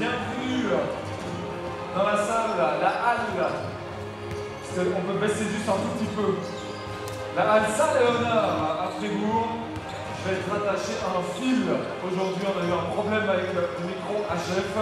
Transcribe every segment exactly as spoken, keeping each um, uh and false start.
bienvenue dans la salle, la halle. On peut baisser juste un tout petit peu. La halle Saint-Léonard à Fribourg. Je vais être attaché à un fil. Aujourd'hui, on a eu un problème avec le micro H F.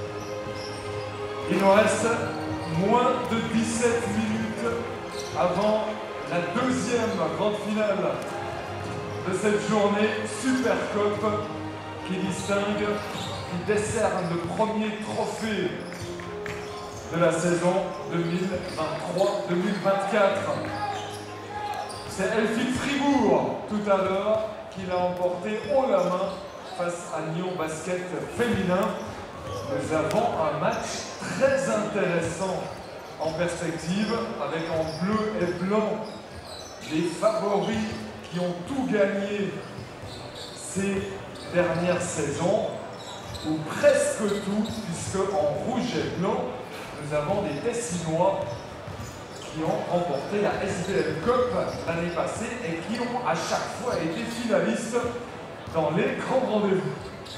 Il nous reste moins de dix-sept minutes avant la deuxième grande finale de cette journée Super Cup qui distingue, qui décerne le premier trophée de la saison deux mille vingt-trois deux mille vingt-quatre. C'est Elfic Fribourg tout à l'heure qui l'a emporté haut la main face à Nyon Basket féminin. Nous avons un match très intéressant en perspective avec en bleu et blanc les favoris qui ont tout gagné ces dernières saisons, ou presque tout, puisque en rouge et blanc, nous avons des Tessinois qui ont remporté la S B L Cup l'année passée et qui ont à chaque fois été finalistes dans les grands rendez-vous.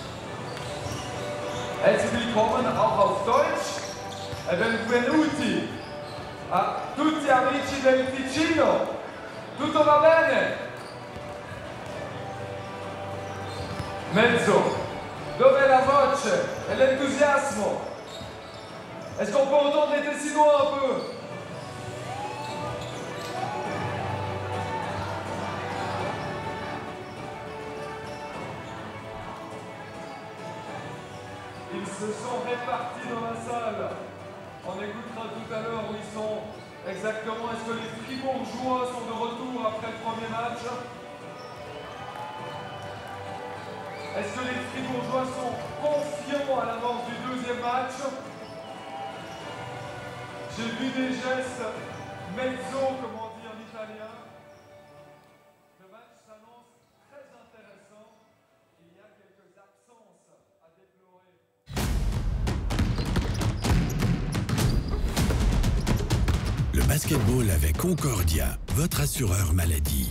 Herzlich willkommen auch auf Deutsch e benvenuti a tutti amici del Ticino. Tutto va bene? Mezzo, dov'è la voce e l'entusiasmo? Est-ce qu'on peut entendre les Tessinois un peu? Ils se sont répartis dans la salle. On écoutera tout à l'heure où ils sont exactement. Est-ce que les Fribourgeois sont de retour après le premier match? Est-ce que les Fribourgeois sont confiants à l'avance du deuxième match? J'ai vu des gestes mezzo, comme on dit en italien. Le match s'annonce très intéressant. Il y a quelques absences à déplorer. Le basketball avec Concordia, votre assureur maladie.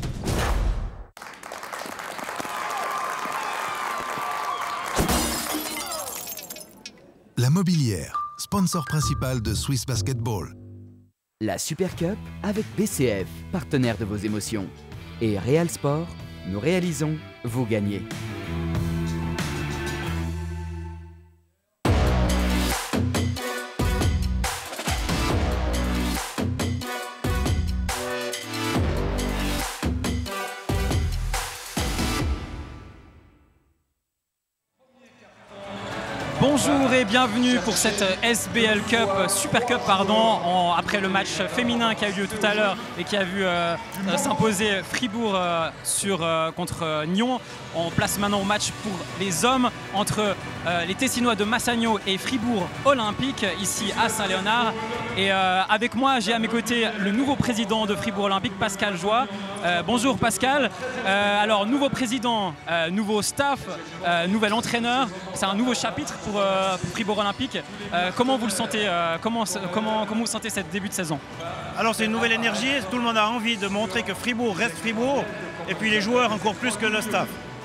La Mobilière, sponsor principal de Swiss Basketball. La Super Cup avec B C F, partenaire de vos émotions. Et Real Sport, nous réalisons, vous gagnez. Bonjour et bienvenue pour cette S B L Cup, Super Cup pardon, en, après le match féminin qui a eu lieu tout à l'heure et qui a vu euh, s'imposer Fribourg euh, sur, euh, contre euh, Nyon. On place maintenant au match pour les hommes entre euh, les Tessinois de Massagno et Fribourg Olympique ici à Saint-Léonard. Et euh, avec moi j'ai à mes côtés le nouveau président de Fribourg Olympique, Pascal Joie. Euh, bonjour Pascal. Euh, alors nouveau président, euh, nouveau staff, euh, nouvel entraîneur, c'est un nouveau chapitre pour, euh, pour Fribourg Olympique. Euh, comment vous le sentez, euh, comment, comment, comment vous sentez cette début de saison? Alors c'est une nouvelle énergie, tout le monde a envie de montrer que Fribourg reste Fribourg et puis les joueurs encore plus que le staff.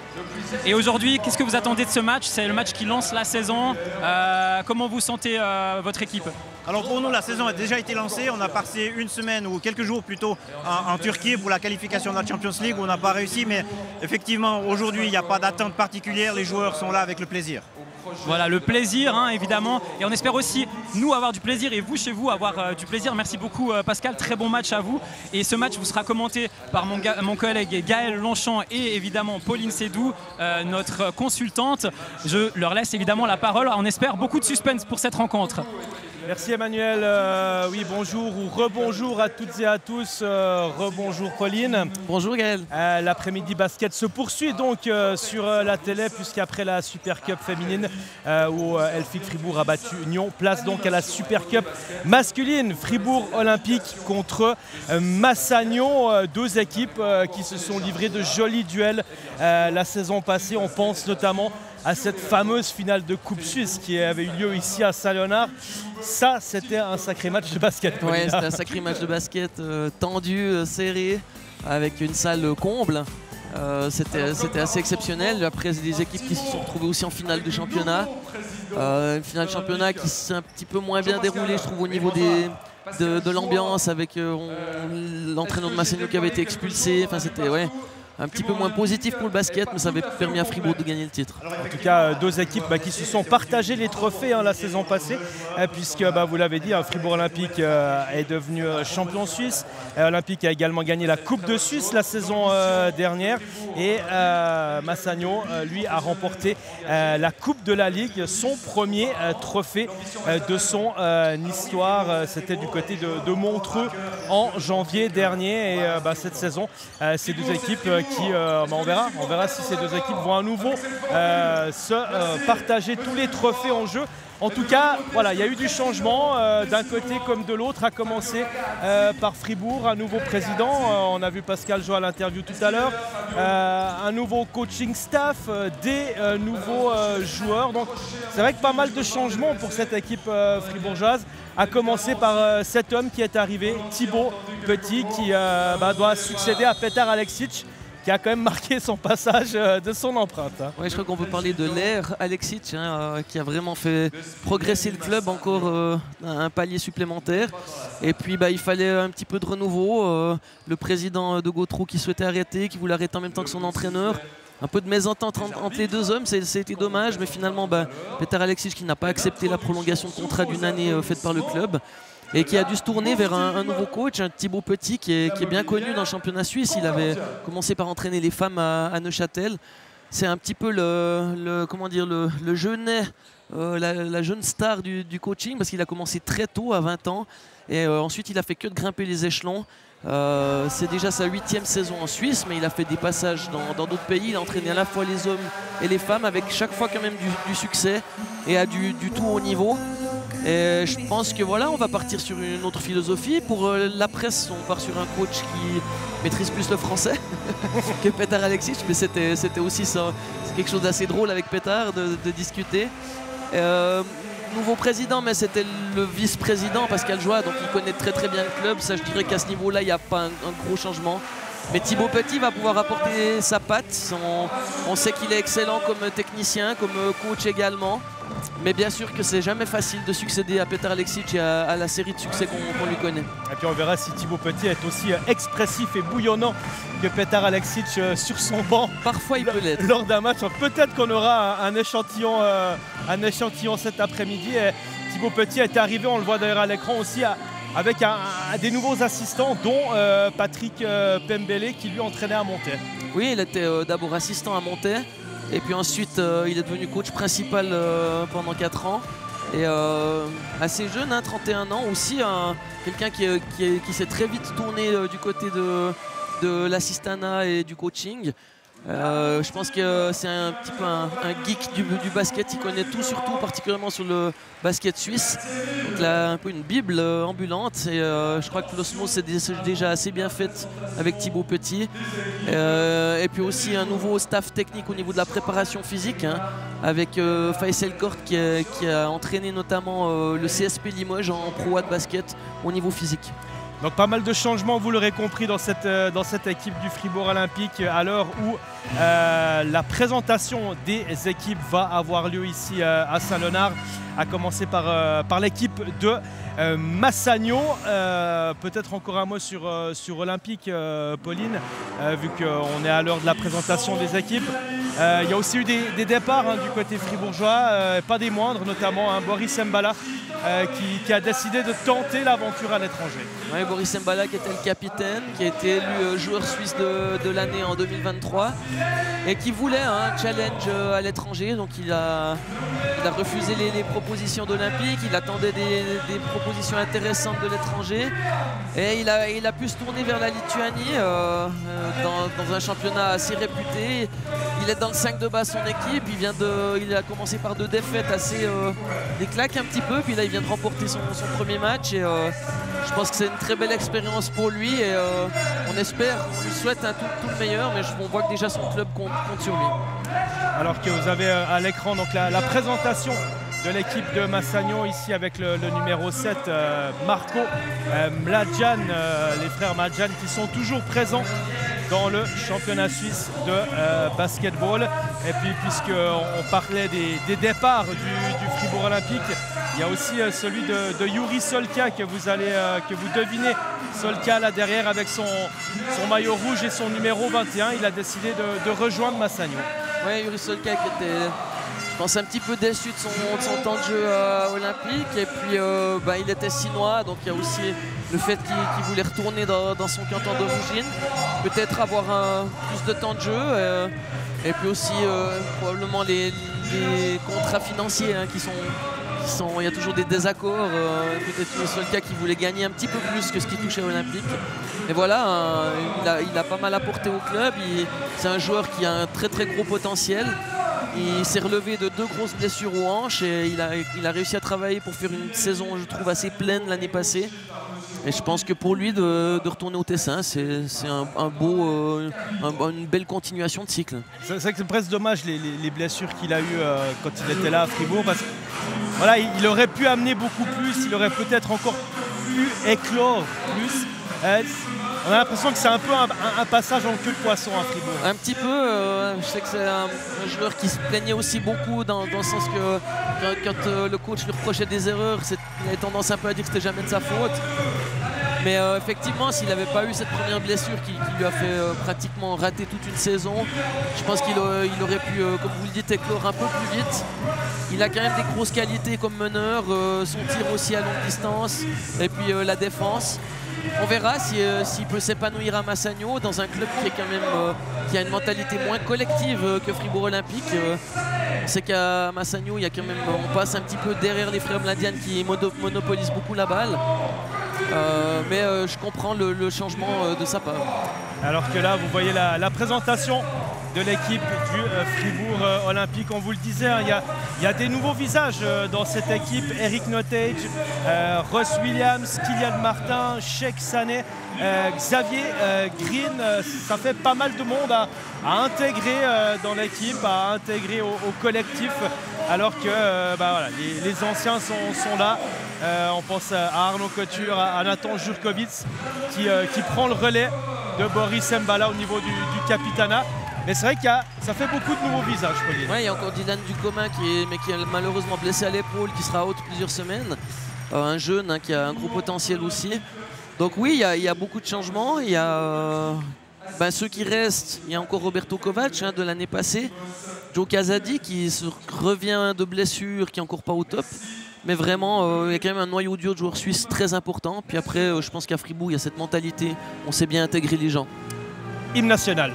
Et aujourd'hui, qu'est-ce que vous attendez de ce match? C'est le match qui lance la saison. Euh, comment vous sentez euh, votre équipe? Alors pour nous, la saison a déjà été lancée. On a passé une semaine ou quelques jours plutôt en, en Turquie pour la qualification de la Champions League où on n'a pas réussi. Mais effectivement, aujourd'hui, il n'y a pas d'attente particulière. Les joueurs sont là avec le plaisir. Voilà, le plaisir, hein, évidemment. Et on espère aussi, nous, avoir du plaisir et vous, chez vous, avoir euh, du plaisir. Merci beaucoup, euh, Pascal. Très bon match à vous. Et ce match vous sera commenté par mon, mon collègue Gaël Longchamp et évidemment Pauline Sédou, euh, notre consultante. Je leur laisse évidemment la parole. On espère beaucoup de suspense pour cette rencontre. Merci Emmanuel, euh, oui bonjour ou rebonjour à toutes et à tous, euh, rebonjour Pauline. Bonjour Gaël. Euh, L'après-midi basket se poursuit donc euh, sur euh, la télé puisqu'après la Super Cup féminine euh, où euh, Elfic Fribourg a battu Nyon, place donc à la Super Cup masculine, Fribourg Olympique contre euh, Massagno, euh, deux équipes euh, qui se sont livrées de jolis duels euh, la saison passée. On pense notamment à cette fameuse finale de Coupe Suisse qui avait eu lieu ici à Saint-Léonard. Ça, c'était un sacré match de basket. Oui, c'était un sacré match de basket euh, tendu, euh, serré, avec une salle comble. Euh, C'était assez exceptionnel. Après, des équipes qui se sont retrouvées aussi en finale de championnat. Euh, une finale de championnat qui s'est un petit peu moins bien déroulée, je trouve, au niveau des, de, de l'ambiance, avec euh, l'entraîneur de Massagno qui avait été expulsé. Enfin, c'était ouais, un petit peu moins positif pour le basket, mais ça avait permis à Fribourg de gagner le titre. En tout cas, deux équipes bah, qui se sont partagées les trophées hein, la saison passée, hein, puisque bah, vous l'avez dit, hein, Fribourg Olympique euh, est devenu euh, champion suisse. Euh, Olympique a également gagné la Coupe de Suisse la saison euh, dernière. Et euh, Massagno, euh, lui, a remporté euh, la Coupe de la Ligue, son premier euh, trophée euh, de son euh, histoire. Euh, C'était du côté de, de Montreux en janvier dernier. Et euh, bah, cette saison, euh, ces deux équipes euh, qui, euh, bah, on verra, on verra si ces deux équipes vont à nouveau euh, se euh, partager tous les trophées en jeu. En tout cas, voilà, il y a eu du changement euh, d'un côté comme de l'autre, à commencer euh, par Fribourg, un nouveau président, euh, on a vu Pascal Jo à l'interview tout à l'heure, euh, un nouveau coaching staff, euh, des euh, nouveaux euh, joueurs. Donc c'est vrai que pas mal de changements pour cette équipe euh, fribourgeoise, à commencer par euh, cet homme qui est arrivé, Thibaut Petit, qui euh, bah, doit succéder à Petar Aleksic, qui a quand même marqué son passage euh, de son empreinte. Hein. Ouais, je crois qu'on peut parler de l'ère Aleksic, hein, euh, qui a vraiment fait progresser le club encore euh, un palier supplémentaire. Et puis bah, il fallait un petit peu de renouveau. Euh, le président de Gautreau qui souhaitait arrêter, qui voulait arrêter en même temps que son entraîneur. Un peu de mésentente entre, entre les deux hommes, c'était dommage, mais finalement bah, Petar Aleksic qui n'a pas accepté la prolongation de contrat d'une année euh, faite par le club. Et qui a dû se tourner vers un, un nouveau coach, un Thibaut Petit, qui est, qui est bien connu dans le championnat suisse. Il avait commencé par entraîner les femmes à, à Neuchâtel. C'est un petit peu le, le, comment dire, le, le jeunet, euh, la, la jeune star du, du coaching, parce qu'il a commencé très tôt, à vingt ans. Et euh, ensuite, il a fait que de grimper les échelons. Euh, C'est déjà sa huitième saison en Suisse, mais il a fait des passages dans d'autres pays. Il a entraîné à la fois les hommes et les femmes, avec chaque fois quand même du, du succès et à du, du tout haut niveau. Et je pense que voilà, on va partir sur une autre philosophie. Pour euh, la presse, on part sur un coach qui maîtrise plus le français que Petar Aleksic, mais c'était aussi ça. C'est quelque chose d'assez drôle avec Petar de, de discuter. Euh, nouveau président, mais c'était le vice-président Pascal Joie, donc il connaît très très bien le club. Ça, je dirais qu'à ce niveau-là, il n'y a pas un, un gros changement. Mais Thibaut Petit va pouvoir apporter sa patte. On, on sait qu'il est excellent comme technicien, comme coach également. Mais bien sûr que c'est jamais facile de succéder à Petar Aleksic et à, à la série de succès qu'on qu'on lui connaît. Et puis on verra si Thibaut Petit est aussi expressif et bouillonnant que Petar Aleksic sur son banc. Parfois il peut l'être. Lors d'un match, peut-être qu'on aura un, un, échantillon, euh, un échantillon cet après-midi. Thibaut Petit est arrivé, on le voit d'ailleurs à l'écran aussi, à, avec un, un, des nouveaux assistants, dont euh, Patrick euh, Pembele qui lui entraînait à Montaix. Oui, il était euh, d'abord assistant à Montaix. Et puis ensuite, euh, il est devenu coach principal euh, pendant quatre ans. Et euh, assez jeune, hein, trente et un ans, aussi quelqu'un qui, qui, qui s'est très vite tourné euh, du côté de, de l'assistanat et du coaching. Euh, je pense que c'est un petit peu un, un geek du, du basket, il connaît tout, surtout particulièrement sur le basket suisse. Donc là, un peu une bible euh, ambulante. Et euh, je crois que l'osmose est déjà assez bien faite avec Thibaut Petit. Euh, et puis aussi un nouveau staff technique au niveau de la préparation physique, hein, avec euh, Faisal Kort qui a, qui a entraîné notamment euh, le C S P Limoges en Pro A de basket au niveau physique. Donc pas mal de changements, vous l'aurez compris, dans cette, dans cette équipe du Fribourg Olympique, à l'heure où euh, la présentation des équipes va avoir lieu ici euh, à Saint-Léonard, à commencer par, euh, par l'équipe de euh, Massagno. Euh, Peut-être encore un mot sur, euh, sur Olympique, euh, Pauline, euh, vu qu'on est à l'heure de la présentation des équipes. Euh, il y a aussi eu des, des départs hein, du côté fribourgeois, euh, pas des moindres, notamment hein, Boris Mbala, euh, qui, qui a décidé de tenter l'aventure à l'étranger. Oui, Boris Mbala qui était le capitaine, qui a été élu euh, joueur suisse de, de l'année en deux mille vingt-trois et qui voulait un hein, challenge euh, à l'étranger. Donc il a, il a refusé les, les propositions d'Olympique, il attendait des, des propositions intéressantes de l'étranger et il a, il a pu se tourner vers la Lituanie euh, dans, dans un championnat assez réputé. Il est dans le cinq de bas son équipe, il, vient de, il a commencé par deux défaites assez euh, des claques un petit peu, puis là il vient de remporter son, son premier match et euh, je pense que c'est une très belle expérience pour lui et euh, on espère, on lui souhaite un tout, tout le meilleur, mais on voit que déjà son club compte, compte sur lui. Alors que vous avez à l'écran donc la, la présentation de l'équipe de Massagno ici avec le, le numéro sept, euh, Marco euh, Mladjan, euh, les frères Mladjan qui sont toujours présents dans le championnat suisse de euh, basketball. Et puis puisqu'on parlait des, des départs du, du Fribourg Olympique, il y a aussi euh, celui de, de Yuri Solka que vous, allez, euh, que vous devinez. Solka là derrière avec son, son maillot rouge et son numéro vingt et un, il a décidé de, de rejoindre Massagno. Oui, Yuri Solka qui était, je pense, un petit peu déçu de son, de son temps de jeu euh, olympique. Et puis euh, bah, il était sinois, donc il y a aussi le fait qu'il qu'il voulait retourner dans, dans son canton d'origine. Peut-être avoir un, plus de temps de jeu. Euh, et puis aussi euh, probablement les, les contrats financiers hein, qui sont... Sont, il y a toujours des désaccords, euh, peut-être le seul cas qui voulait gagner un petit peu plus que ce qui touchait Olympique. Et voilà, euh, il, a, il a pas mal apporté au club, c'est un joueur qui a un très très gros potentiel. Il s'est relevé de deux grosses blessures aux hanches et il a, il a réussi à travailler pour faire une saison, je trouve, assez pleine l'année passée. Et je pense que pour lui, de, de retourner au Tessin, c'est un, un beau, euh, un, une belle continuation de cycle. C'est vrai que c'est presque dommage les, les, les blessures qu'il a eues euh, quand il était là à Fribourg. Parce que voilà, il, il aurait pu amener beaucoup plus, il aurait peut-être encore pu éclore plus. Euh, on a l'impression que c'est un peu un, un, un passage en queue de poisson à Fribourg. Un petit peu, euh, je sais que c'est un, un joueur qui se plaignait aussi beaucoup dans, dans le sens que quand, quand euh, le coach lui reprochait des erreurs, il avait tendance un peu à dire que c'était jamais de sa faute. Mais euh, effectivement, s'il n'avait pas eu cette première blessure qui, qui lui a fait euh, pratiquement rater toute une saison, je pense qu'il euh, il aurait pu, euh, comme vous le dites, éclore un peu plus vite. Il a quand même des grosses qualités comme meneur, euh, son tir aussi à longue distance, et puis euh, la défense. On verra s'il si, euh, s'il peut s'épanouir à Massagno dans un club qui, est quand même, euh, qui a une mentalité moins collective euh, que Fribourg Olympique. Euh, on sait qu'à Massagno, il y a quand même, on passe un petit peu derrière les frères Mladian qui mono monopolisent beaucoup la balle. Euh, mais euh, je comprends le, le changement euh, de sa part. Alors que là, vous voyez la, la présentation de l'équipe du euh, Fribourg euh, Olympique. On vous le disait, hein, il y a, y a des nouveaux visages euh, dans cette équipe. Eric Nottage, euh, Ross Williams, Kylian Martin, Cheikh Sané, euh, Xavier euh, Green. Euh, ça fait pas mal de monde à, à intégrer euh, dans l'équipe, à intégrer au, au collectif. Alors que euh, bah, voilà, les, les anciens sont, sont là. Euh, on pense à Arnaud Couture, à Nathan Jurkovic qui, euh, qui prend le relais de Boris Mbala au niveau du, du Capitana. Mais c'est vrai que ça fait beaucoup de nouveaux visages. Ouais, il y a encore Dylan Ducomin qui est, mais qui est malheureusement blessé à l'épaule, qui sera out plusieurs semaines. Euh, un jeune hein, qui a un gros potentiel aussi. Donc oui, il y a, il y a beaucoup de changements. Il y a euh, ben, ceux qui restent. Il y a encore Roberto Kovac hein, de l'année passée. Joe Casadi qui se revient de blessure, qui n'est encore pas au top. Mais vraiment, euh, il y a quand même un noyau dur de joueurs suisses très important. Puis après, euh, je pense qu'à Fribourg, il y a cette mentalité. On sait bien intégrer les gens. Hymne national.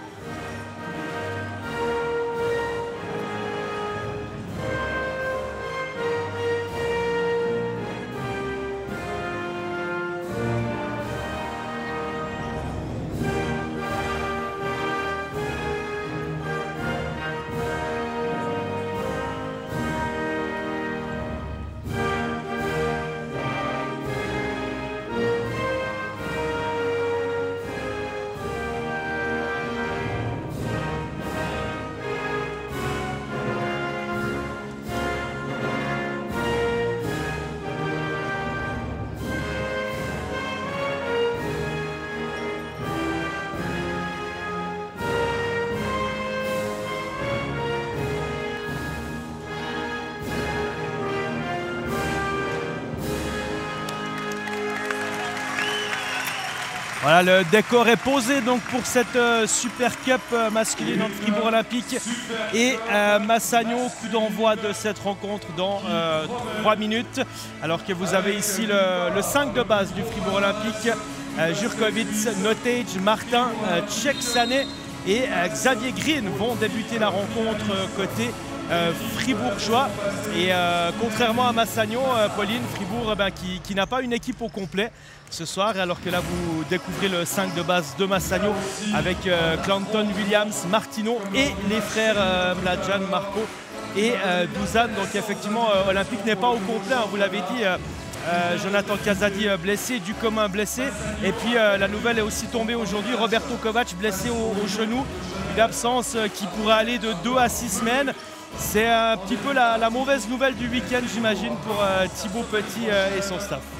Voilà, le décor est posé donc pour cette euh, Super Cup euh, masculine entre Fribourg Olympique et euh, Massagno. Coup d'envoi de cette rencontre dans euh, trois minutes. Alors que vous avez ici le, le cinq de base du Fribourg Olympique. Euh, Jurkovic, Nottage, Martin, euh, Cheikh Sané et euh, Xavier Green vont débuter la rencontre euh, côté Euh, fribourgeois. Et euh, contrairement à Massagno, euh, Pauline, Fribourg euh, ben, qui, qui n'a pas une équipe au complet ce soir, alors que là vous découvrez le cinq de base de Massagno avec euh, Clanton Williams, Martino et les frères euh, Mladjan, Marco et euh, Douzane. Donc effectivement euh, Olympique n'est pas au complet, hein, vous l'avez dit. euh, Euh, Jonathan Casadi euh, blessé, Ducomin blessé, et puis euh, la nouvelle est aussi tombée aujourd'hui, Roberto Kovac blessé au, au genou, une absence euh, qui pourrait aller de deux à six semaines. C'est un petit peu la, la mauvaise nouvelle du week-end, j'imagine, pour euh, Thibaut Petit euh, et son staff.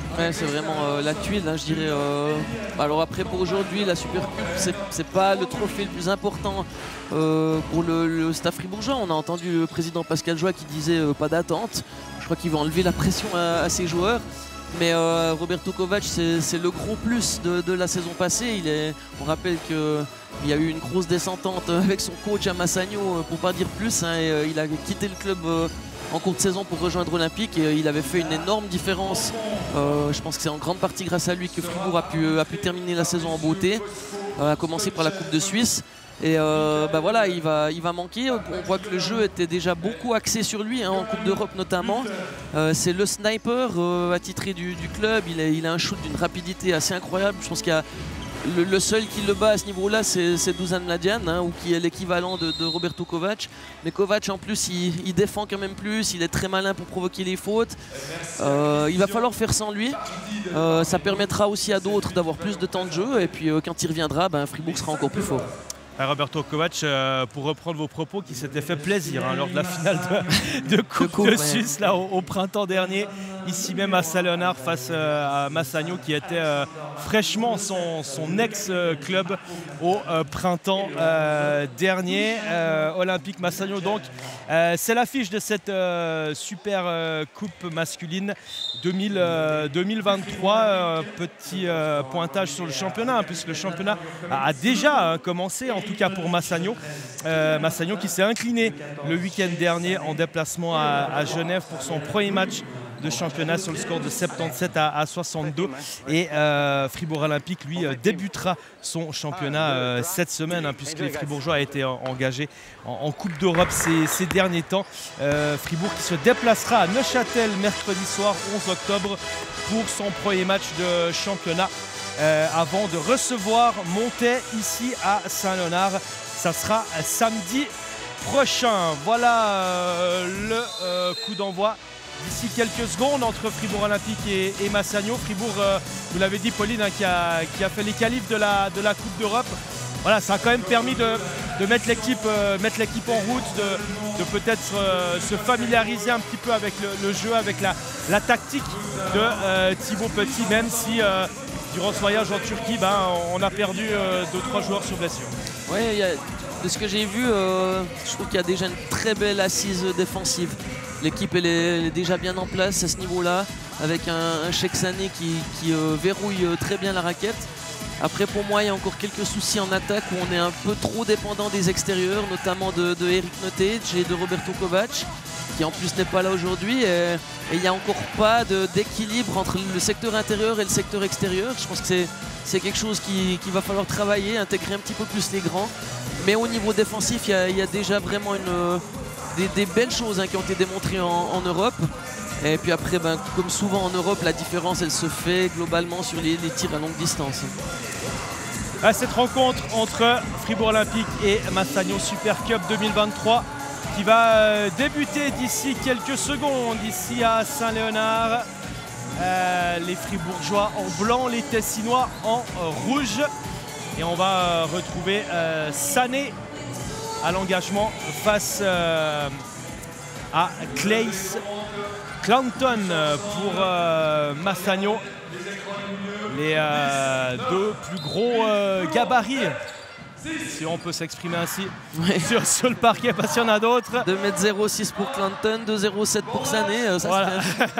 Ouais, c'est vraiment euh, la tuile, hein, je dirais. Euh... Alors après, pour aujourd'hui, la Super Cup, c'est pas le trophée le plus important euh, pour le, le staff fribourgeois. On a entendu le président Pascal Joie qui disait euh, pas d'attente. Je crois qu'il va enlever la pression à, à ses joueurs. Mais euh, Roberto Kovac, c'est le gros plus de, de la saison passée. Il est, on rappelle qu'il y a eu une grosse descentante avec son coach à Massagno, pour pas dire plus. Hein, et, euh, il a quitté le club euh, en cours de saison pour rejoindre Olympique. Et, euh, il avait fait une énorme différence. Euh, je pense que c'est en grande partie grâce à lui que Fribourg a pu, a pu terminer la saison en beauté. Euh, a commencé par la Coupe de Suisse. Et euh, bah voilà, il va, il va manquer. On voit que le jeu était déjà beaucoup axé sur lui, hein, en Coupe d'Europe notamment. Euh, c'est le sniper euh, attitré du, du club. Il a, il a un shoot d'une rapidité assez incroyable. Je pense qu'il y a le, le seul qui le bat à ce niveau-là, c'est Dusan Mladian, hein, ou qui est l'équivalent de, de Roberto Kovac. Mais Kovac, en plus, il, il défend quand même plus. Il est très malin pour provoquer les fautes. Euh, il va falloir faire sans lui. Euh, ça permettra aussi à d'autres d'avoir plus de temps de jeu. Et puis euh, quand il reviendra, ben, Fribourg sera encore plus fort. Roberto Kovac, euh, pour reprendre vos propos, qui s'était fait plaisir hein, lors de la finale de, de Coupe de, coupe, de Suisse ouais. là, au, au printemps dernier, ici même à Saint-Léonard face euh, à Massagno qui était euh, fraîchement son, son ex-club au euh, printemps euh, dernier. Euh, Olympique Massagno donc, euh, c'est l'affiche de cette euh, super euh, Coupe masculine deux mille, euh, deux mille vingt-trois. Euh, petit euh, pointage sur le championnat, hein, puisque le championnat a, a déjà hein, commencé, en tout cas pour Massagno. Euh, Massagno qui s'est incliné le week-end dernier en déplacement à, à Genève pour son premier match de championnat sur le score de soixante-dix-sept à soixante-deux. Et euh, Fribourg Olympique, lui, euh, débutera son championnat euh, cette semaine, hein, puisque les Fribourgeois ont été en, engagés en, en Coupe d'Europe ces, ces derniers temps. Euh, Fribourg qui se déplacera à Neuchâtel mercredi soir, onze octobre, pour son premier match de championnat. Euh, avant de recevoir Montet ici à Saint-Léonard. Ça sera samedi prochain. Voilà euh, le euh, coup d'envoi d'ici quelques secondes entre Fribourg Olympique et, et Massagno. Fribourg, euh, vous l'avez dit Pauline, hein, qui, a, qui a fait les qualifs de la, de la Coupe d'Europe. Voilà, ça a quand même permis de, de mettre l'équipe euh, mettre l'équipe en route, de, de peut-être euh, se familiariser un petit peu avec le, le jeu, avec la, la tactique de euh, Thibaut Petit, même si euh, durant ce voyage en Turquie, ben, on a perdu euh, deux trois joueurs sur blessure. Oui, de ce que j'ai vu, euh, je trouve qu'il y a déjà une très belle assise défensive. L'équipe elle est, elle est déjà bien en place à ce niveau-là, avec un, un Cheikhzane qui, qui euh, verrouille très bien la raquette. Après, pour moi, il y a encore quelques soucis en attaque où on est un peu trop dépendant des extérieurs, notamment de, de Eric Nottage et de Roberto Kovac, qui en plus n'est pas là aujourd'hui. Et il n'y a encore pas d'équilibre entre le secteur intérieur et le secteur extérieur. Je pense que c'est quelque chose qu'il qui va falloir travailler, intégrer un petit peu plus les grands. Mais au niveau défensif, il y a, il y a déjà vraiment une, des, des belles choses hein, qui ont été démontrées en, en Europe. Et puis après, ben, comme souvent en Europe, la différence, elle se fait globalement sur les, les tirs à longue distance. À cette rencontre entre Fribourg Olympique et Massagno Super Cup deux mille vingt-trois qui va débuter d'ici quelques secondes, ici à Saint-Léonard. Euh, les Fribourgeois en blanc, les Tessinois en rouge. Et on va retrouver euh, Sané à l'engagement face euh, à Claes Clanton pour euh, Massagno. Les euh, deux plus gros euh, gabarits, si on peut s'exprimer ainsi, oui. sur, sur le parquet, parce qu'il y en a d'autres. deux mètres zéro six pour Clanton, deux mètres zéro sept pour Sané. Euh, ça voilà.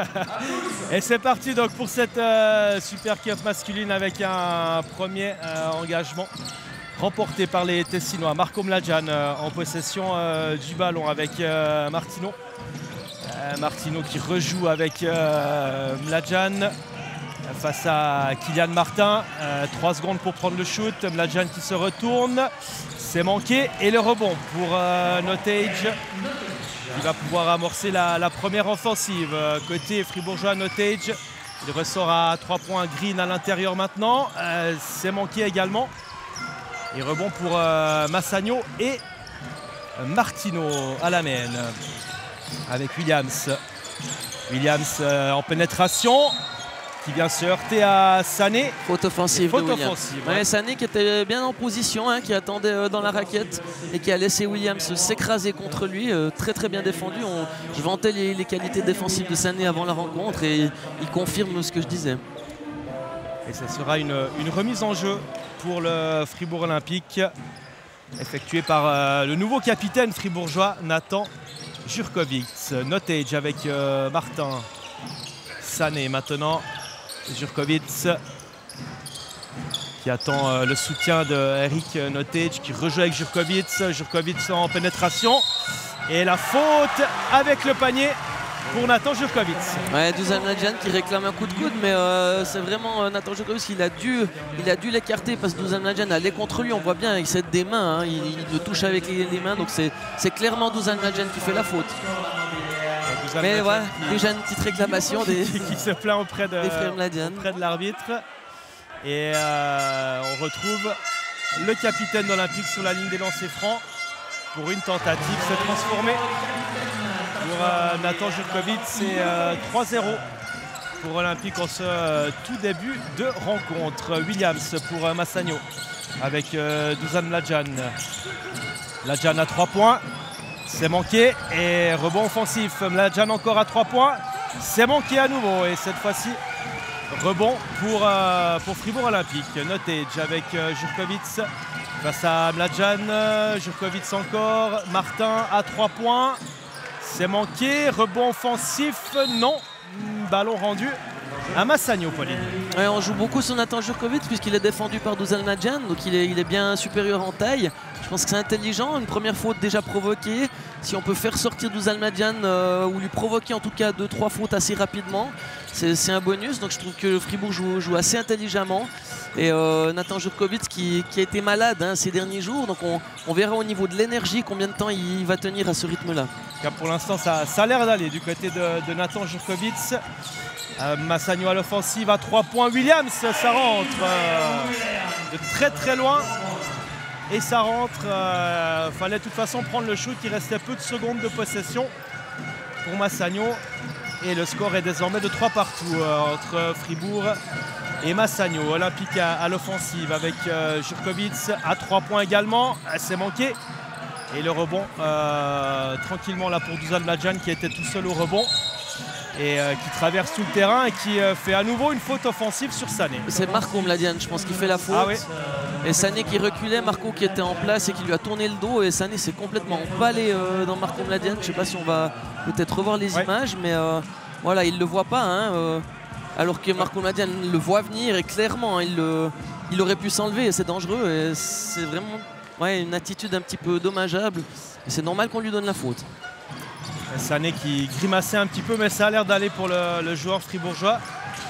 Et c'est parti donc pour cette euh, Super Cup masculine avec un premier euh, engagement remporté par les Tessinois. Marco Mladian euh, en possession euh, du ballon avec euh, Martino. Euh, Martino qui rejoue avec euh, Mladian face à Kylian Martin. Euh, trois secondes pour prendre le shoot. Mladian qui se retourne. C'est manqué. Et le rebond pour euh, Nottage. Il va pouvoir amorcer la, la première offensive. Euh, côté fribourgeois, Nottage. Il ressort à trois points. Green à l'intérieur maintenant. Euh, C'est manqué également. Et rebond pour euh, Massagno et Martino à la main. Avec Williams. Williams euh, en pénétration. qui vient se heurter à Sané. Faute offensive faute de Williams. offensive, Ouais, ouais. Sané qui était bien en position, hein, qui attendait euh, dans la raquette et qui a laissé Williams s'écraser contre lui. Euh, très très bien défendu. On, je vantais les, les qualités défensives de Sané avant la rencontre et il confirme ce que je disais. Et ça sera une, une remise en jeu pour le Fribourg Olympique, effectuée par euh, le nouveau capitaine fribourgeois, Nathan Jurkovic. Notage avec euh, Martin. Sané maintenant. Jurkovic qui attend euh, le soutien de Eric Notage qui rejoue avec Jurkovic. Jurkovic en pénétration. Et la faute avec le panier pour Nathan Jurkovic. Ouais, Dusan Mladjan qui réclame un coup de coude, mais euh, c'est vraiment euh, Nathan Jurkovic, il a dû il a dû l'écarter parce que Dusan Mladjan allait contre lui. On voit bien, il s'aide des mains, hein, il, il le touche avec les, les mains, donc c'est clairement Dusan Mladjan qui fait la faute. Dusan Mais Mladjan voilà, qui, déjà une petite réclamation des, qui, qui se plaint auprès de, des frères Mladjan. auprès de l'arbitre. Et euh, on retrouve le capitaine d'Olympique sur la ligne des lancers francs pour une tentative se transformer. Pour euh, Nathan Jurkovic, c'est euh, trois zéro pour Olympique en ce euh, tout début de rencontre. Williams pour euh, Massagno avec euh, Dusan Mladjan. Mladjan à trois points, c'est manqué et rebond offensif. Mladjan encore à trois points, c'est manqué à nouveau et cette fois-ci rebond pour, euh, pour Fribourg Olympique. Notage avec euh, Jurkovic face à Mladjan. Jurkovic encore, Martin à trois points. C'est manqué, rebond offensif, non. Ballon rendu à Massagno, Pauline. Ouais, on joue beaucoup sur Nathan Jurkovic puisqu'il est défendu par Dusan Mladjan, donc il est, il est bien supérieur en taille. Je pense que c'est intelligent, une première faute déjà provoquée. Si on peut faire sortir Dusan Mladjan euh, ou lui provoquer en tout cas deux trois fautes assez rapidement, c'est un bonus. Donc je trouve que le Fribourg joue, joue assez intelligemment. Et euh, Nathan Jurkovic qui, qui a été malade hein, ces derniers jours, donc on, on verra au niveau de l'énergie combien de temps il va tenir à ce rythme-là. Pour l'instant, ça, ça a l'air d'aller du côté de, de Nathan Jurkovic. Euh, Massagno à l'offensive à trois points. Williams, ça rentre euh, de très très loin. Et ça rentre. Il euh, fallait de toute façon prendre le shoot. Il restait peu de secondes de possession pour Massagno. Et le score est désormais de trois partout euh, entre Fribourg et Massagno. Olympique à, à l'offensive avec euh, Jurkovic à trois points également. C'est manqué. Et le rebond euh, tranquillement là pour Dusan Mladjan qui était tout seul au rebond. Et euh, qui traverse tout le terrain et qui euh, fait à nouveau une faute offensive sur Sané. C'est Marco Mladjan, je pense, qui fait la faute. Ah oui. Et Sané qui reculait, Marco qui était en place et qui lui a tourné le dos. Et Sané s'est complètement emballé euh, dans Marco Mladjan. Je ne sais pas si on va peut-être revoir les ouais. images, mais euh, voilà, il ne le voit pas. Hein, euh, alors que Marco Mladjan le voit venir et clairement, il, le, il aurait pu s'enlever et c'est dangereux. C'est vraiment ouais, une attitude un petit peu dommageable. Et c'est normal qu'on lui donne la faute. Sané qui grimaçait un petit peu, mais ça a l'air d'aller pour le, le joueur fribourgeois.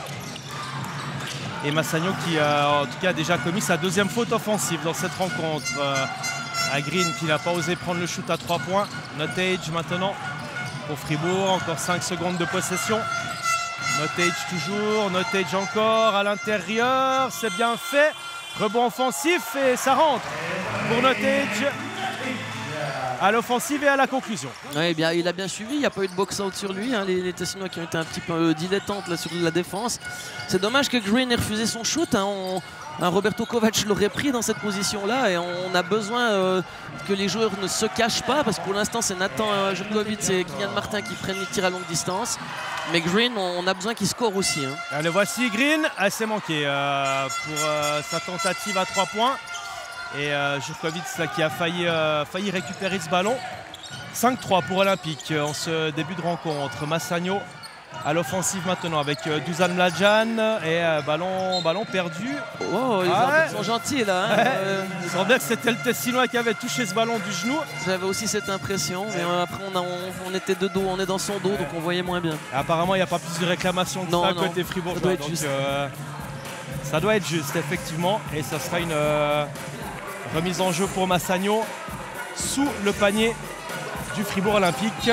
Et Massagno qui euh, en tout cas a déjà commis sa deuxième faute offensive dans cette rencontre. Euh, à Green qui n'a pas osé prendre le shoot à trois points. Notage maintenant pour Fribourg, encore cinq secondes de possession. Notage toujours, Notage encore à l'intérieur, c'est bien fait. Rebond offensif et ça rentre pour Notage. À l'offensive et à la conclusion. Ouais, bien, il a bien suivi, il n'y a pas eu de box-out sur lui. Hein, les, les Tessinois qui ont été un petit peu euh, dilettantes là, sur la défense. C'est dommage que Green ait refusé son shoot. Hein, on, un Roberto Kovac l'aurait pris dans cette position-là et on a besoin euh, que les joueurs ne se cachent pas parce que pour l'instant c'est Nathan euh, Jurkovic et Kylian Martin qui prennent les tirs à longue distance. Mais Green, on a besoin qu'il score aussi. Hein. Ah, le voici Green, ah, c'est manqué euh, pour euh, sa tentative à trois points. Et euh, Jurkovic là, qui a failli, euh, failli récupérer ce ballon. cinq trois pour Olympique en ce début de rencontre. Massagno à l'offensive maintenant avec euh, Dusan Mladjan et euh, ballon, ballon perdu. Oh, les ah, ouais. sont gentils là. Hein. Ouais. Euh, Il semblait que c'était le Tessinois qui avait touché ce ballon du genou. J'avais aussi cette impression, mais euh, après on, a, on, on était de dos, on est dans son dos, donc on voyait moins bien. Et apparemment il n'y a pas plus de réclamation que non, ça non. côté fribourgeois. Ça doit être donc, juste. Euh, ça doit être juste effectivement et ça sera une euh, remise en jeu pour Massagno sous le panier du Fribourg Olympique.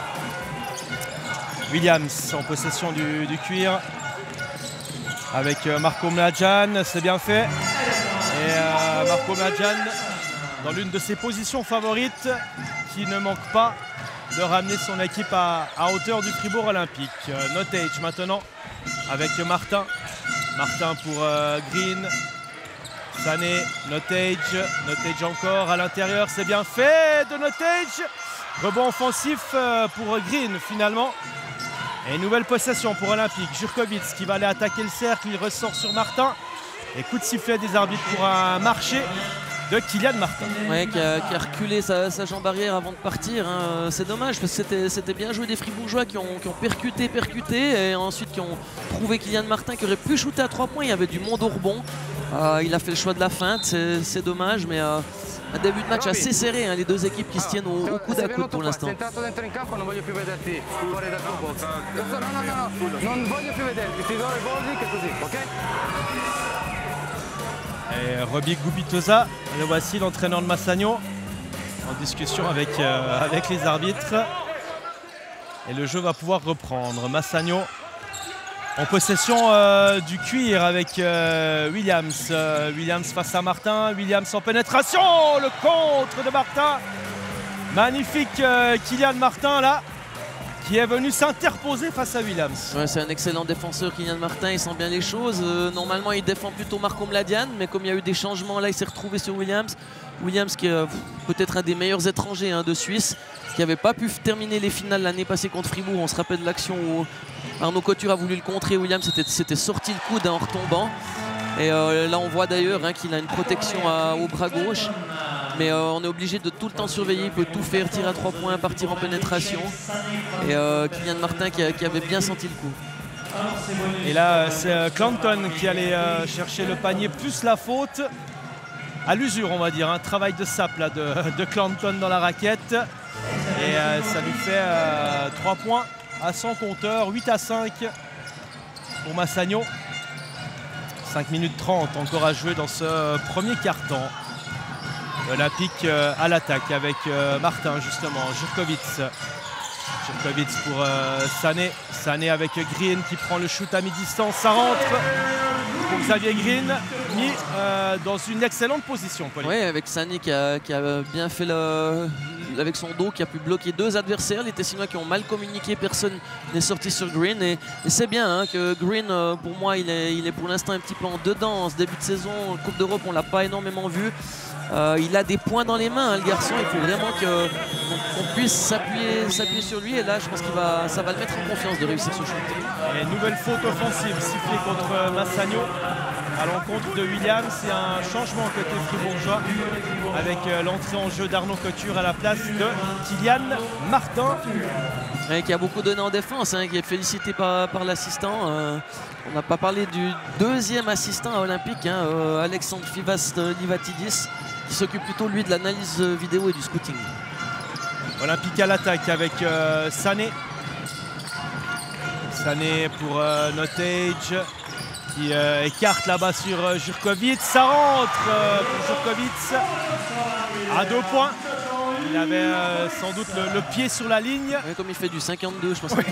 Williams en possession du, du cuir avec Marco Mladjan, c'est bien fait. Et euh, Marco Mladjan dans l'une de ses positions favorites qui ne manque pas de ramener son équipe à, à hauteur du Fribourg Olympique. Euh, Notage maintenant avec Martin. Martin pour euh, Green. Sané, Nottage. Nottage encore à l'intérieur. C'est bien fait de Nottage. Rebond offensif euh, pour Green finalement. Et une nouvelle possession pour Olympique. Jurkovic qui va aller attaquer le cercle. Il ressort sur Martin. Et coup de sifflet des arbitres pour un marché de Kylian Martin. Ouais, qui, a, qui a reculé sa, sa jambe arrière avant de partir. Hein. C'est dommage parce que c'était bien joué des Fribourgeois qui ont, qui ont percuté, percuté et ensuite qui ont trouvé Kylian Martin qui aurait pu shooter à trois points. Il y avait du monde au rebond. Euh, il a fait le choix de la feinte, c'est dommage, mais euh, un début de match assez serré. Hein, les deux équipes qui se tiennent au, au coude à coude pour l'instant. Et Roby Gubitosa, le voici l'entraîneur de Massagno, en discussion avec, euh, avec les arbitres. Et le jeu va pouvoir reprendre. Massagno en possession euh, du cuir avec euh, Williams. Euh, Williams face à Martin. Williams en pénétration. Le contre de Martin. Magnifique euh, Kylian Martin là, qui est venu s'interposer face à Williams. Ouais, c'est un excellent défenseur, Kylian Martin, il sent bien les choses. Euh, normalement, il défend plutôt Marco Mladian, mais comme il y a eu des changements, là, il s'est retrouvé sur Williams. Williams qui est euh, peut-être un des meilleurs étrangers hein, de Suisse, qui n'avait pas pu terminer les finales l'année passée contre Fribourg. On se rappelle de l'action où Arnaud Couture a voulu le contrer. Williams s'était sorti le coude hein, en retombant. Et euh, là, on voit d'ailleurs hein, qu'il a une protection à, au bras gauche. Mais euh, on est obligé de tout le temps surveiller. Il peut tout faire, tirer à trois points, partir en pénétration. Et euh, Kylian Martin qui, a, qui avait bien senti le coup. Et là, c'est euh, Clanton qui allait euh, chercher le panier plus la faute. À l'usure, on va dire. Un hein. travail de sape là, de, de Clanton dans la raquette. Et euh, ça lui fait euh, trois points à son compteur. huit à cinq pour Massagno. cinq minutes trente encore à jouer dans ce premier quart-temps. Olympique euh, à l'attaque avec euh, Martin justement, Jurkovic. Jurkovic pour euh, Sané. Sané avec Green qui prend le shoot à mi-distance. Ça rentre pour Xavier Green, mis euh, dans une excellente position. Oui, avec Sané qui a, qui a bien fait le... avec son dos, qui a pu bloquer deux adversaires. Les Tessinois qui ont mal communiqué, personne n'est sorti sur Green. Et, et c'est bien hein, que Green, euh, pour moi, il est, il est pour l'instant un petit peu en dedans. En ce début de saison, Coupe d'Europe, on ne l'a pas énormément vu. Euh, il a des points dans les mains, hein, le garçon. Il faut vraiment qu'on qu'on puisse s'appuyer sur lui. Et là, je pense que ça va le mettre en confiance de réussir ce shoot. Et nouvelle faute offensive sifflée contre Massagno à l'encontre de Williams. C'est un changement côté fribourgeois avec euh, l'entrée en jeu d'Arnaud Couture à la place de Kylian Martin. Ouais, qui a beaucoup donné en défense, hein, qui est félicité par, par l'assistant. Euh, on n'a pas parlé du deuxième assistant à Olympique, hein, euh, Alexandre Fivas Livatidis, qui s'occupe plutôt lui de l'analyse vidéo et du scouting. Olympique à l'attaque avec euh, Sané. Sané pour euh, Nottage qui euh, écarte là-bas sur euh, Jurkovic. Ça rentre euh, pour Jurkovic à deux points. Il avait euh, sans doute le, le pied sur la ligne. Ouais, comme il fait du cinquante-deux, je pense. Ouais.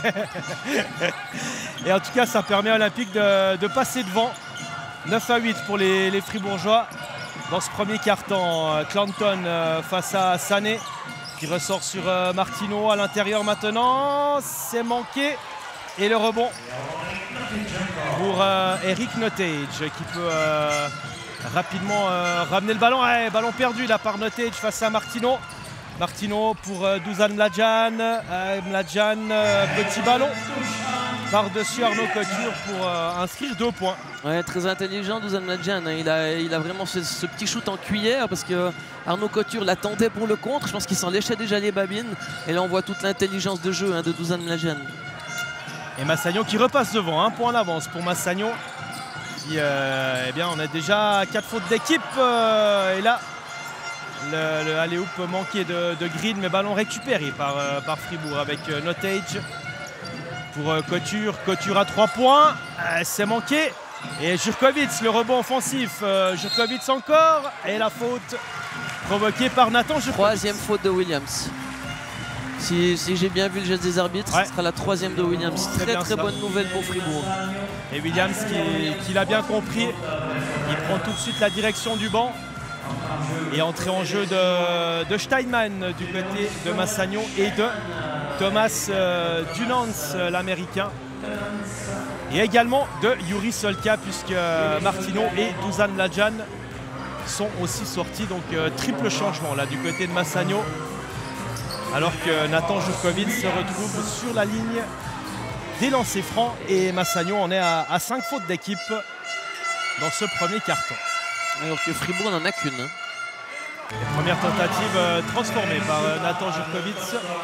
Et en tout cas, ça permet à Olympique de, de passer devant. neuf à huit pour les, les Fribourgeois. Dans ce premier quart-temps, Clanton euh, face à Sané qui ressort sur euh, Martino à l'intérieur maintenant. C'est manqué. Et le rebond pour euh, Eric Nottage qui peut euh, rapidement euh, ramener le ballon. Ouais, ballon perdu là par Nottage face à Martino. Martino pour euh, Dusan Mladian. Euh, Mladian, euh, petit ballon par-dessus Arnaud Couture pour euh, inscrire deux points. Ouais, très intelligent Dusan Mladian. Hein. Il, a, il a vraiment ce, ce petit shoot en cuillère parce que Arnaud Couture l'attendait pour le contre. Je pense qu'il s'en léchait déjà les babines. Et là, on voit toute l'intelligence de jeu hein, de Dusan Mladian. Et Massagno qui repasse devant, un point d'avance pour Massagno. Qui, euh, eh bien, on a déjà quatre fautes d'équipe. Euh, et là, le, le alley-oop manqué de, de Green, mais ballon récupéré par, euh, par Fribourg avec euh, Nottage. Pour euh, Couture, Couture à trois points. Euh, C'est manqué. Et Jurkovic, le rebond offensif. Euh, Jurkovic encore. Et la faute provoquée par Nathan Jurkovic. Troisième faute de Williams. Si, si j'ai bien vu le geste des arbitres, ouais. Ce sera la troisième de Williams. Très très, très bonne nouvelle pour Fribourg. Et Williams qui, qui l'a bien compris, il prend tout de suite la direction du banc. Et entrée en jeu de, de Steinman du côté de Massagno et de Thomas euh, Dunans, l'américain. Et également de Yuri Solka, puisque Martino et Dusan Mladjan sont aussi sortis. Donc euh, triple changement là du côté de Massagno. Alors que Nathan Jurkovic se retrouve sur la ligne des lancers francs. Et Massagno en est à, à cinq fautes d'équipe dans ce premier carton. Alors que Fribourg n'en a qu'une. Hein. Première tentative euh, transformée par euh, Nathan Jurkovic.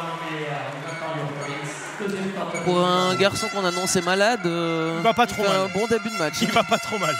Pour un garçon qu'on annonçait malade, euh, il va pas trop mal. Un bon début de match. Il va pas trop mal.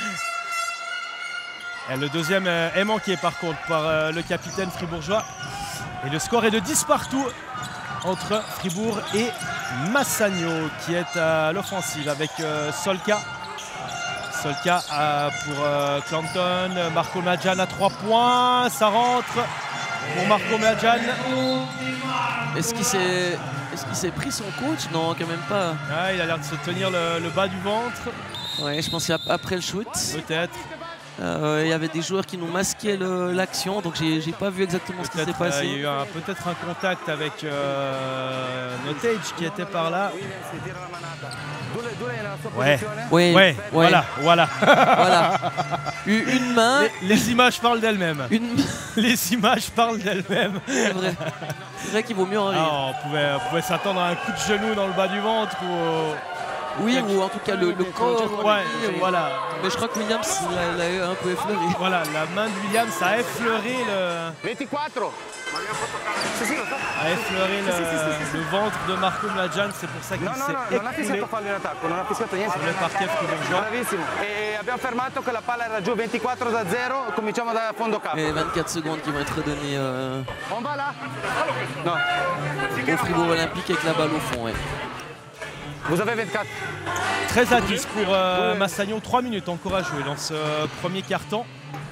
Et le deuxième euh, est manqué par contre par euh, le capitaine fribourgeois. Et le score est de dix partout entre Fribourg et Massagno qui est à l'offensive avec euh, Solka. Solka euh, pour euh, Clanton. Marco Mladjan à trois points. Ça rentre pour Marco Mladjan. Est-ce qu'il s'est est-ce qu'il s'est pris son coach? Non, quand même pas. Ah, il a l'air de se tenir le, le bas du ventre. Ouais, je pense qu'après le shoot. Peut-être. Euh, il y avait des joueurs qui nous masquaient l'action, donc j'ai pas vu exactement ce qui s'est passé. Euh, il y a eu peut-être un contact avec euh, Notage qui était par là. Ouais, ouais, ouais, ouais. Voilà, voilà. Voilà. Une main. Les, les images parlent d'elles-mêmes. Une... Les images parlent d'elles-mêmes. C'est vrai. C'est vrai qu'il vaut mieux en rire. Ah, on pouvait, on pouvait s'attendre à un coup de genou dans le bas du ventre ou. Oui, ou en tout cas le, le corps. Ouais, voilà. Mais je crois que Williams l'a un peu effleuré. Voilà, la main de Williams a effleuré le. vingt-quatre. A effleuré le, le ventre de Marco Mladjan, c'est pour ça qu'il s'est écroulé sur le parquet fribourgeois. Bravissimo. E abbiamo fermato che la palla era giù ventiquattro da zero, cominciamo da fondo campo. Et vingt-quatre secondes qui vont être données euh, On va là? Non. Au Fribourg Olympique avec la balle au fond. Ouais. Vous avez vingt-quatre. treize à dix pour euh, Massagno, trois minutes encore à jouer dans ce premier quart-temps.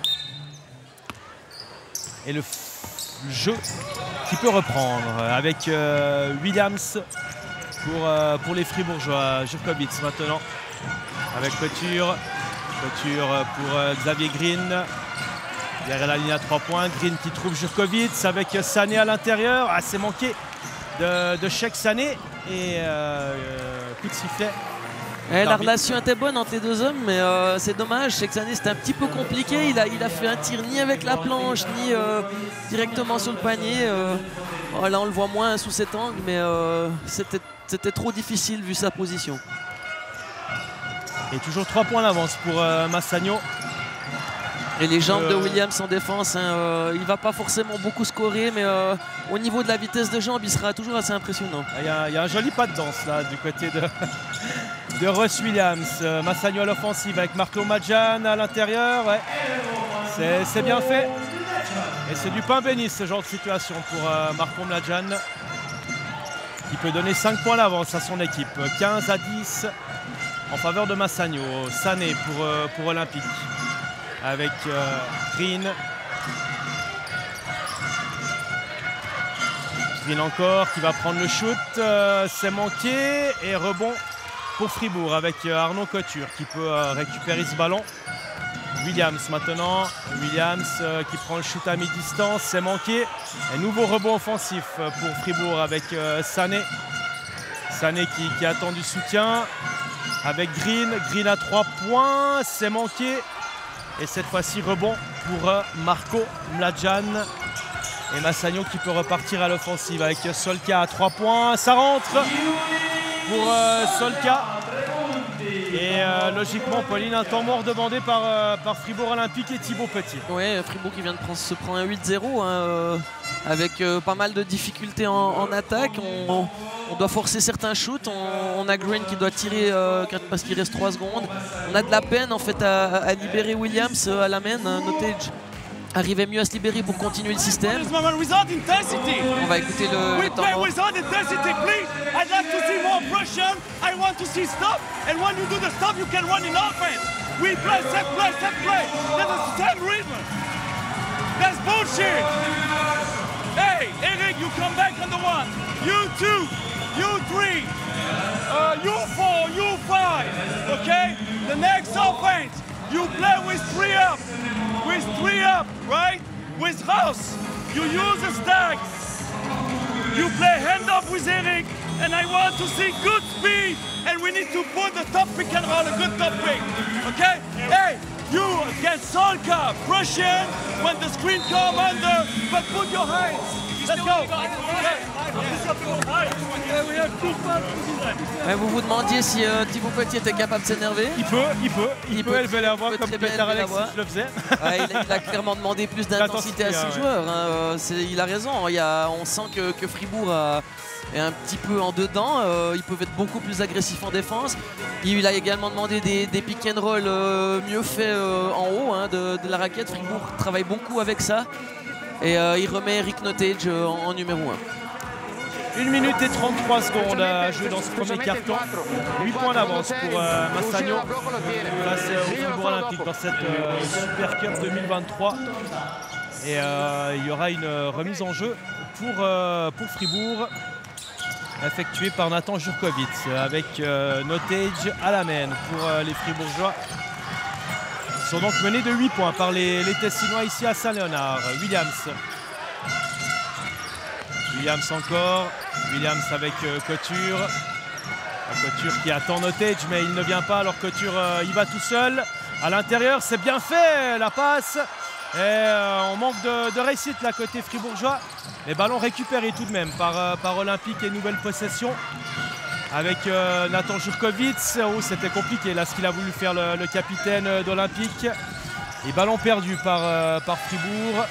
Et le jeu qui peut reprendre avec euh, Williams pour, euh, pour les Fribourgeois. Jurkovic maintenant avec Couture. Couture pour euh, Xavier Green. Derrière la ligne à trois points. Green qui trouve Jurkovic avec Sané à l'intérieur. Ah, c'est manqué de, de Cheikh Sané. Et euh, coup de sifflet. Et la relation était bonne entre les deux hommes, mais euh, c'est dommage. Cheikh Sané, c'était un petit peu compliqué. Il a, il a fait un tir ni avec la planche, ni euh, directement sur le panier. Euh, oh, là, on le voit moins sous cet angle, mais euh, c'était trop difficile vu sa position. Et toujours trois points d'avance pour euh, Massagno. Et les jambes euh... de Williams en défense, hein, euh, il ne va pas forcément beaucoup scorer, mais euh, au niveau de la vitesse de jambes, il sera toujours assez impressionnant. Il y a, il y a un joli pas de danse là du côté de, de Ross Williams. Euh, Massagno à l'offensive avec Marco Mladjan à l'intérieur. Ouais. C'est bien fait. Et c'est du pain béni ce genre de situation pour euh, Marco Mladjan, qui peut donner cinq points d'avance à son équipe. quinze à dix en faveur de Massagno. Sané pour, euh, pour Olympique. Avec euh, Green. Green encore qui va prendre le shoot. Euh, C'est manqué. Et rebond pour Fribourg avec euh, Arnaud Couture qui peut euh, récupérer ce ballon. Williams maintenant. Williams euh, qui prend le shoot à mi-distance. C'est manqué. Et nouveau rebond offensif pour Fribourg avec euh, Sané. Sané qui, qui attend du soutien. Avec Green. Green à trois points. C'est manqué. Et cette fois-ci, rebond pour euh, Marco Mladjan. Et Massagno qui peut repartir à l'offensive avec Solka à trois points. Ça rentre pour euh, Solka. Et euh, logiquement, Pauline, un temps mort demandé par, euh, par Fribourg Olympique et Thibaut Petit. Oui, Fribourg qui vient de prendre, se prendre un huit zéro hein, euh, avec euh, pas mal de difficultés en, en attaque. On, on doit forcer certains shoots. On, on a Green qui doit tirer euh, parce qu'il reste trois secondes. On a de la peine en fait à, à libérer Williams euh, à la main. Hein, Notage arrivait mieux à se libérer pour continuer le système. On va écouter le, le temps mort. That's bullshit! Hey, Eric, you come back on the one. You two, you three, uh, you four, you five, okay? The next offense, you play with three up, with three up, right? With Ross, you use a stack. You play hand off with Eric, and I want to see good speed and we need to put the top pick and roll, a good top pick. Okay? Hey, you against Solka, Prussian, when the screen come under, but put your hands. Let's go. Ouais, vous vous demandiez si euh, Thibaut Petit était capable de s'énerver. Il peut, il peut, il, il peut, peut élever la voix comme Peter Alex le faisait. Ouais, il, a, il a clairement demandé plus d'intensité à ses ouais. joueurs. Hein. Il a raison, il y a, on sent que, que Fribourg a, est un petit peu en dedans. Euh, ils peuvent être beaucoup plus agressifs en défense. Il a également demandé des, des pick and roll euh, mieux faits euh, en haut hein, de, de la raquette. Fribourg travaille beaucoup avec ça. Et euh, il remet Rick Nottage euh, en, en numéro un. une minute et trente-trois secondes à jouer dans ce premier carton. huit points d'avance pour euh, Massagno face au Fribourg Olympique dans cette euh, Super Cup deux mille vingt-trois. Et euh, il y aura une remise en jeu pour, euh, pour Fribourg effectuée par Nathan Jurkovic avec euh, Nottage à la main pour euh, les Fribourgeois. Ils sont donc menés de huit points par les, les Tessinois ici à Saint-Léonard. Williams. Williams encore. Williams avec euh, Couture. La Couture qui attend Nottage, mais il ne vient pas. Alors Couture euh, il va tout seul. À l'intérieur, c'est bien fait la passe. Et euh, on manque de, de réussite là côté fribourgeois. Les ballons récupérés tout de même par, euh, par Olympique et nouvelle possession. Avec euh, Nathan Jurkovic, oh, c'était compliqué là ce qu'il a voulu faire le, le capitaine d'Olympique. Et ballon perdu par, euh, par Fribourg.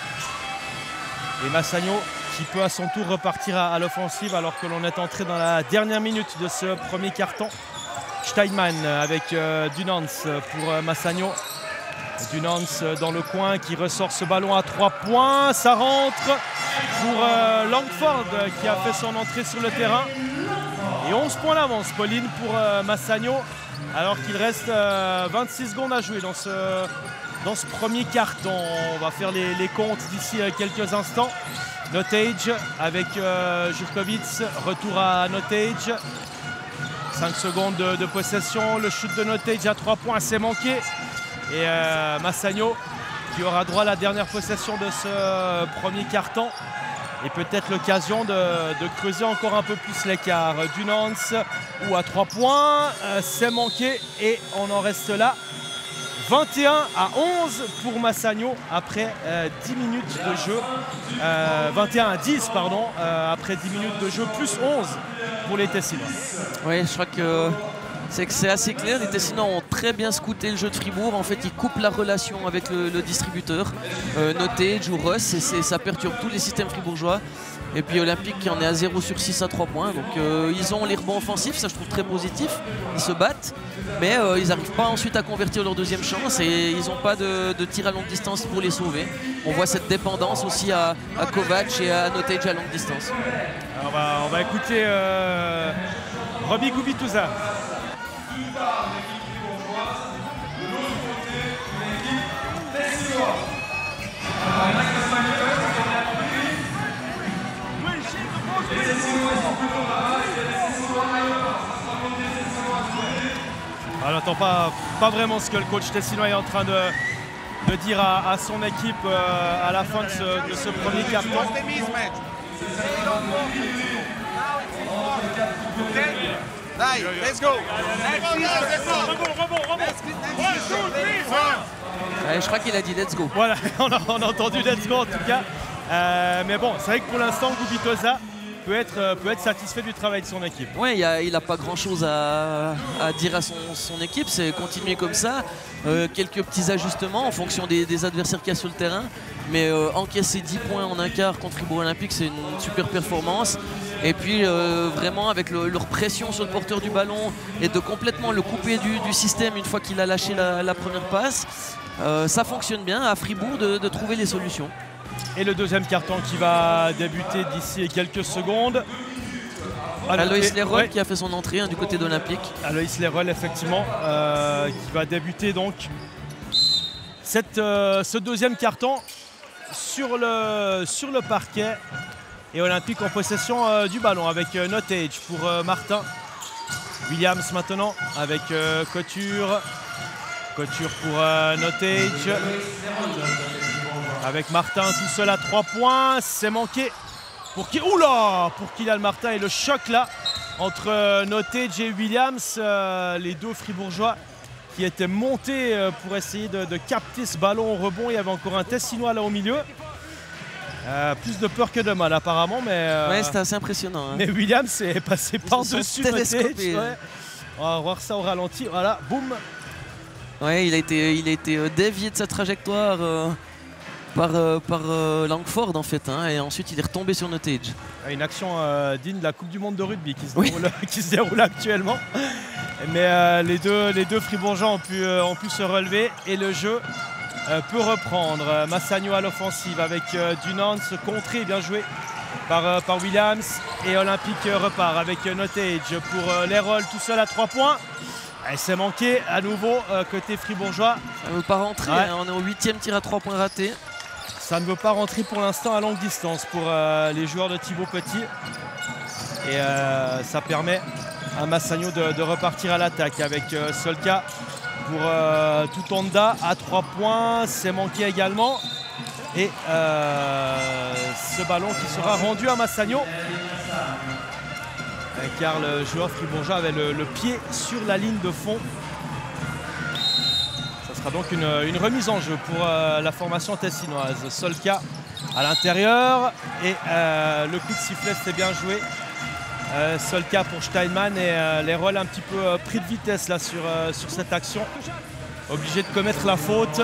Et Massagno qui peut à son tour repartir à, à l'offensive alors que l'on est entré dans la dernière minute de ce premier carton. Steinmann avec euh, Dunans pour euh, Massagno. Dunans dans le coin qui ressort ce ballon à trois points. Ça rentre pour euh, Langford qui a fait son entrée sur le terrain. Et onze points d'avance, Pauline, pour euh, Massagno, alors qu'il reste euh, vingt-six secondes à jouer dans ce, dans ce premier carton. On va faire les, les comptes d'ici euh, quelques instants. Nottage avec euh, Jurkovic, retour à Nottage. cinq secondes de, de possession, le shoot de Nottage à trois points, c'est manqué. Et euh, Massagno qui aura droit à la dernière possession de ce euh, premier carton. Et peut-être l'occasion de, de creuser encore un peu plus l'écart. Dunans ou à trois points, euh, c'est manqué et on en reste là. vingt et un à onze pour Massagno après euh, dix minutes de jeu. Euh, vingt et un à dix pardon, euh, après dix minutes de jeu, plus onze pour les Tessinois. Oui, je crois que c'est que c'est assez clair. Les Tessinois ont très bien scouté le jeu de Fribourg. En fait, ils coupent la relation avec le, le distributeur, euh, Nottage ou Russ, et ça perturbe tous les systèmes fribourgeois. Et puis Olympique qui en est à zéro sur six à trois points. Donc euh, ils ont les rebonds offensifs, ça je trouve très positif. Ils se battent, mais euh, ils n'arrivent pas ensuite à convertir leur deuxième chance et ils n'ont pas de, de tir à longue distance pour les sauver. On voit cette dépendance aussi à, à Kovac et à Nottage à longue distance. Alors on, va, on va écouter euh, Robbie Gubituza. On n'entend pas, pas vraiment ce que le coach tessinois est en train de, de dire à, à son équipe euh, à la fin de ce, de ce premier carton. Let's go. Ouais, je crois qu'il a dit let's go. Voilà, on a, on a entendu let's go en tout cas. Euh, mais bon, c'est vrai que pour l'instant, Gubitoza peut être, peut être satisfait du travail de son équipe. Oui, il n'a pas grand-chose à, à dire à son, son équipe, c'est continuer comme ça. Euh, quelques petits ajustements en fonction des, des adversaires qu'il y a sur le terrain. Mais euh, encaisser dix points en un quart contre Fribourg Olympique, c'est une super performance. Et puis euh, vraiment avec le, leur pression sur le porteur du ballon et de complètement le couper du, du système une fois qu'il a lâché la, la première passe, euh, ça fonctionne bien à Fribourg de, de trouver les solutions. Et le deuxième carton qui va débuter d'ici quelques secondes. Aloïs Leroy ouais. qui a fait son entrée hein, du côté d'Olympique. Aloïs Leroy effectivement euh, qui va débuter donc cette, euh, ce deuxième carton sur le, sur le parquet. Et Olympique en possession euh, du ballon avec euh, Nottage pour euh, Martin. Williams maintenant avec euh, Couture. Couture pour euh, Nottage. Avec Martin tout seul à trois points. C'est manqué pour qui Oula pour Kylian Martin et le choc là entre Nottage et Williams, euh, les deux fribourgeois qui étaient montés euh, pour essayer de, de capter ce ballon au rebond. Il y avait encore un Tessinois là au milieu. Euh, plus de peur que de mal apparemment, mais, euh, ouais, c'était assez impressionnant. Hein. Mais Williams est passé par-dessus Nottage. Ouais. Ouais. On va voir ça au ralenti. Voilà, boum. Ouais, il a été, il a été euh, dévié de sa trajectoire euh, par, euh, par euh, Langford en fait, hein, et ensuite il est retombé sur Nottage. Une action euh, digne de la Coupe du Monde de rugby qui se, oui. déroule, qui se déroule actuellement. Mais euh, les, deux, les deux Fribourgeois ont pu, euh, ont pu se relever et le jeu euh, peut reprendre. Massagno à l'offensive avec euh, Dunant, contré, bien joué par, euh, par Williams. Et Olympique euh, repart avec euh, Nottage pour euh, les rôles tout seul à trois points. Et c'est manqué à nouveau euh, côté fribourgeois. Ça ne veut pas rentrer, ouais. hein, on est au huitième tir à trois points raté. Ça ne veut pas rentrer pour l'instant à longue distance pour euh, les joueurs de Thibaut Petit. Et euh, ça permet à Massagno de, de repartir à l'attaque avec euh, Solka pour euh, Tutonda à trois points. C'est manqué également. Et euh, ce ballon qui sera rendu à Massagno. Car le joueur fribourgeois avait le, le pied sur la ligne de fond. Ça sera donc une, une remise en jeu pour euh, la formation tessinoise. Solka à l'intérieur et euh, le coup de sifflet c'était bien joué. Euh, Solka pour Steinmann et euh, les rôles un petit peu euh, pris de vitesse là sur, euh, sur cette action. Obligé de commettre la faute.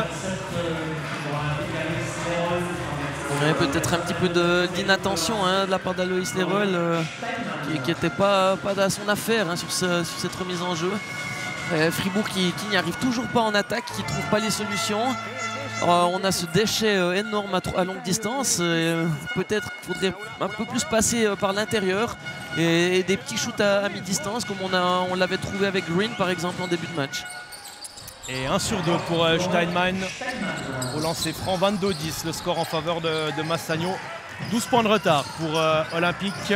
Peut-être un petit peu d'inattention hein, de la part d'Aloïs Leroy euh, qui n'était pas, pas à son affaire hein, sur, ce, sur cette remise en jeu. Euh, Fribourg qui, qui n'y arrive toujours pas en attaque, qui ne trouve pas les solutions. Euh, on a ce déchet euh, énorme à, à longue distance. Euh, Peut-être qu'il faudrait un peu plus passer euh, par l'intérieur et, et des petits shoots à, à mi-distance comme on, a, on l'avait trouvé avec Green par exemple en début de match. Et un sur deux pour euh, Steinmann au lancer franc, vingt-deux dix, le score en faveur de, de Massagno. douze points de retard pour euh, Olympique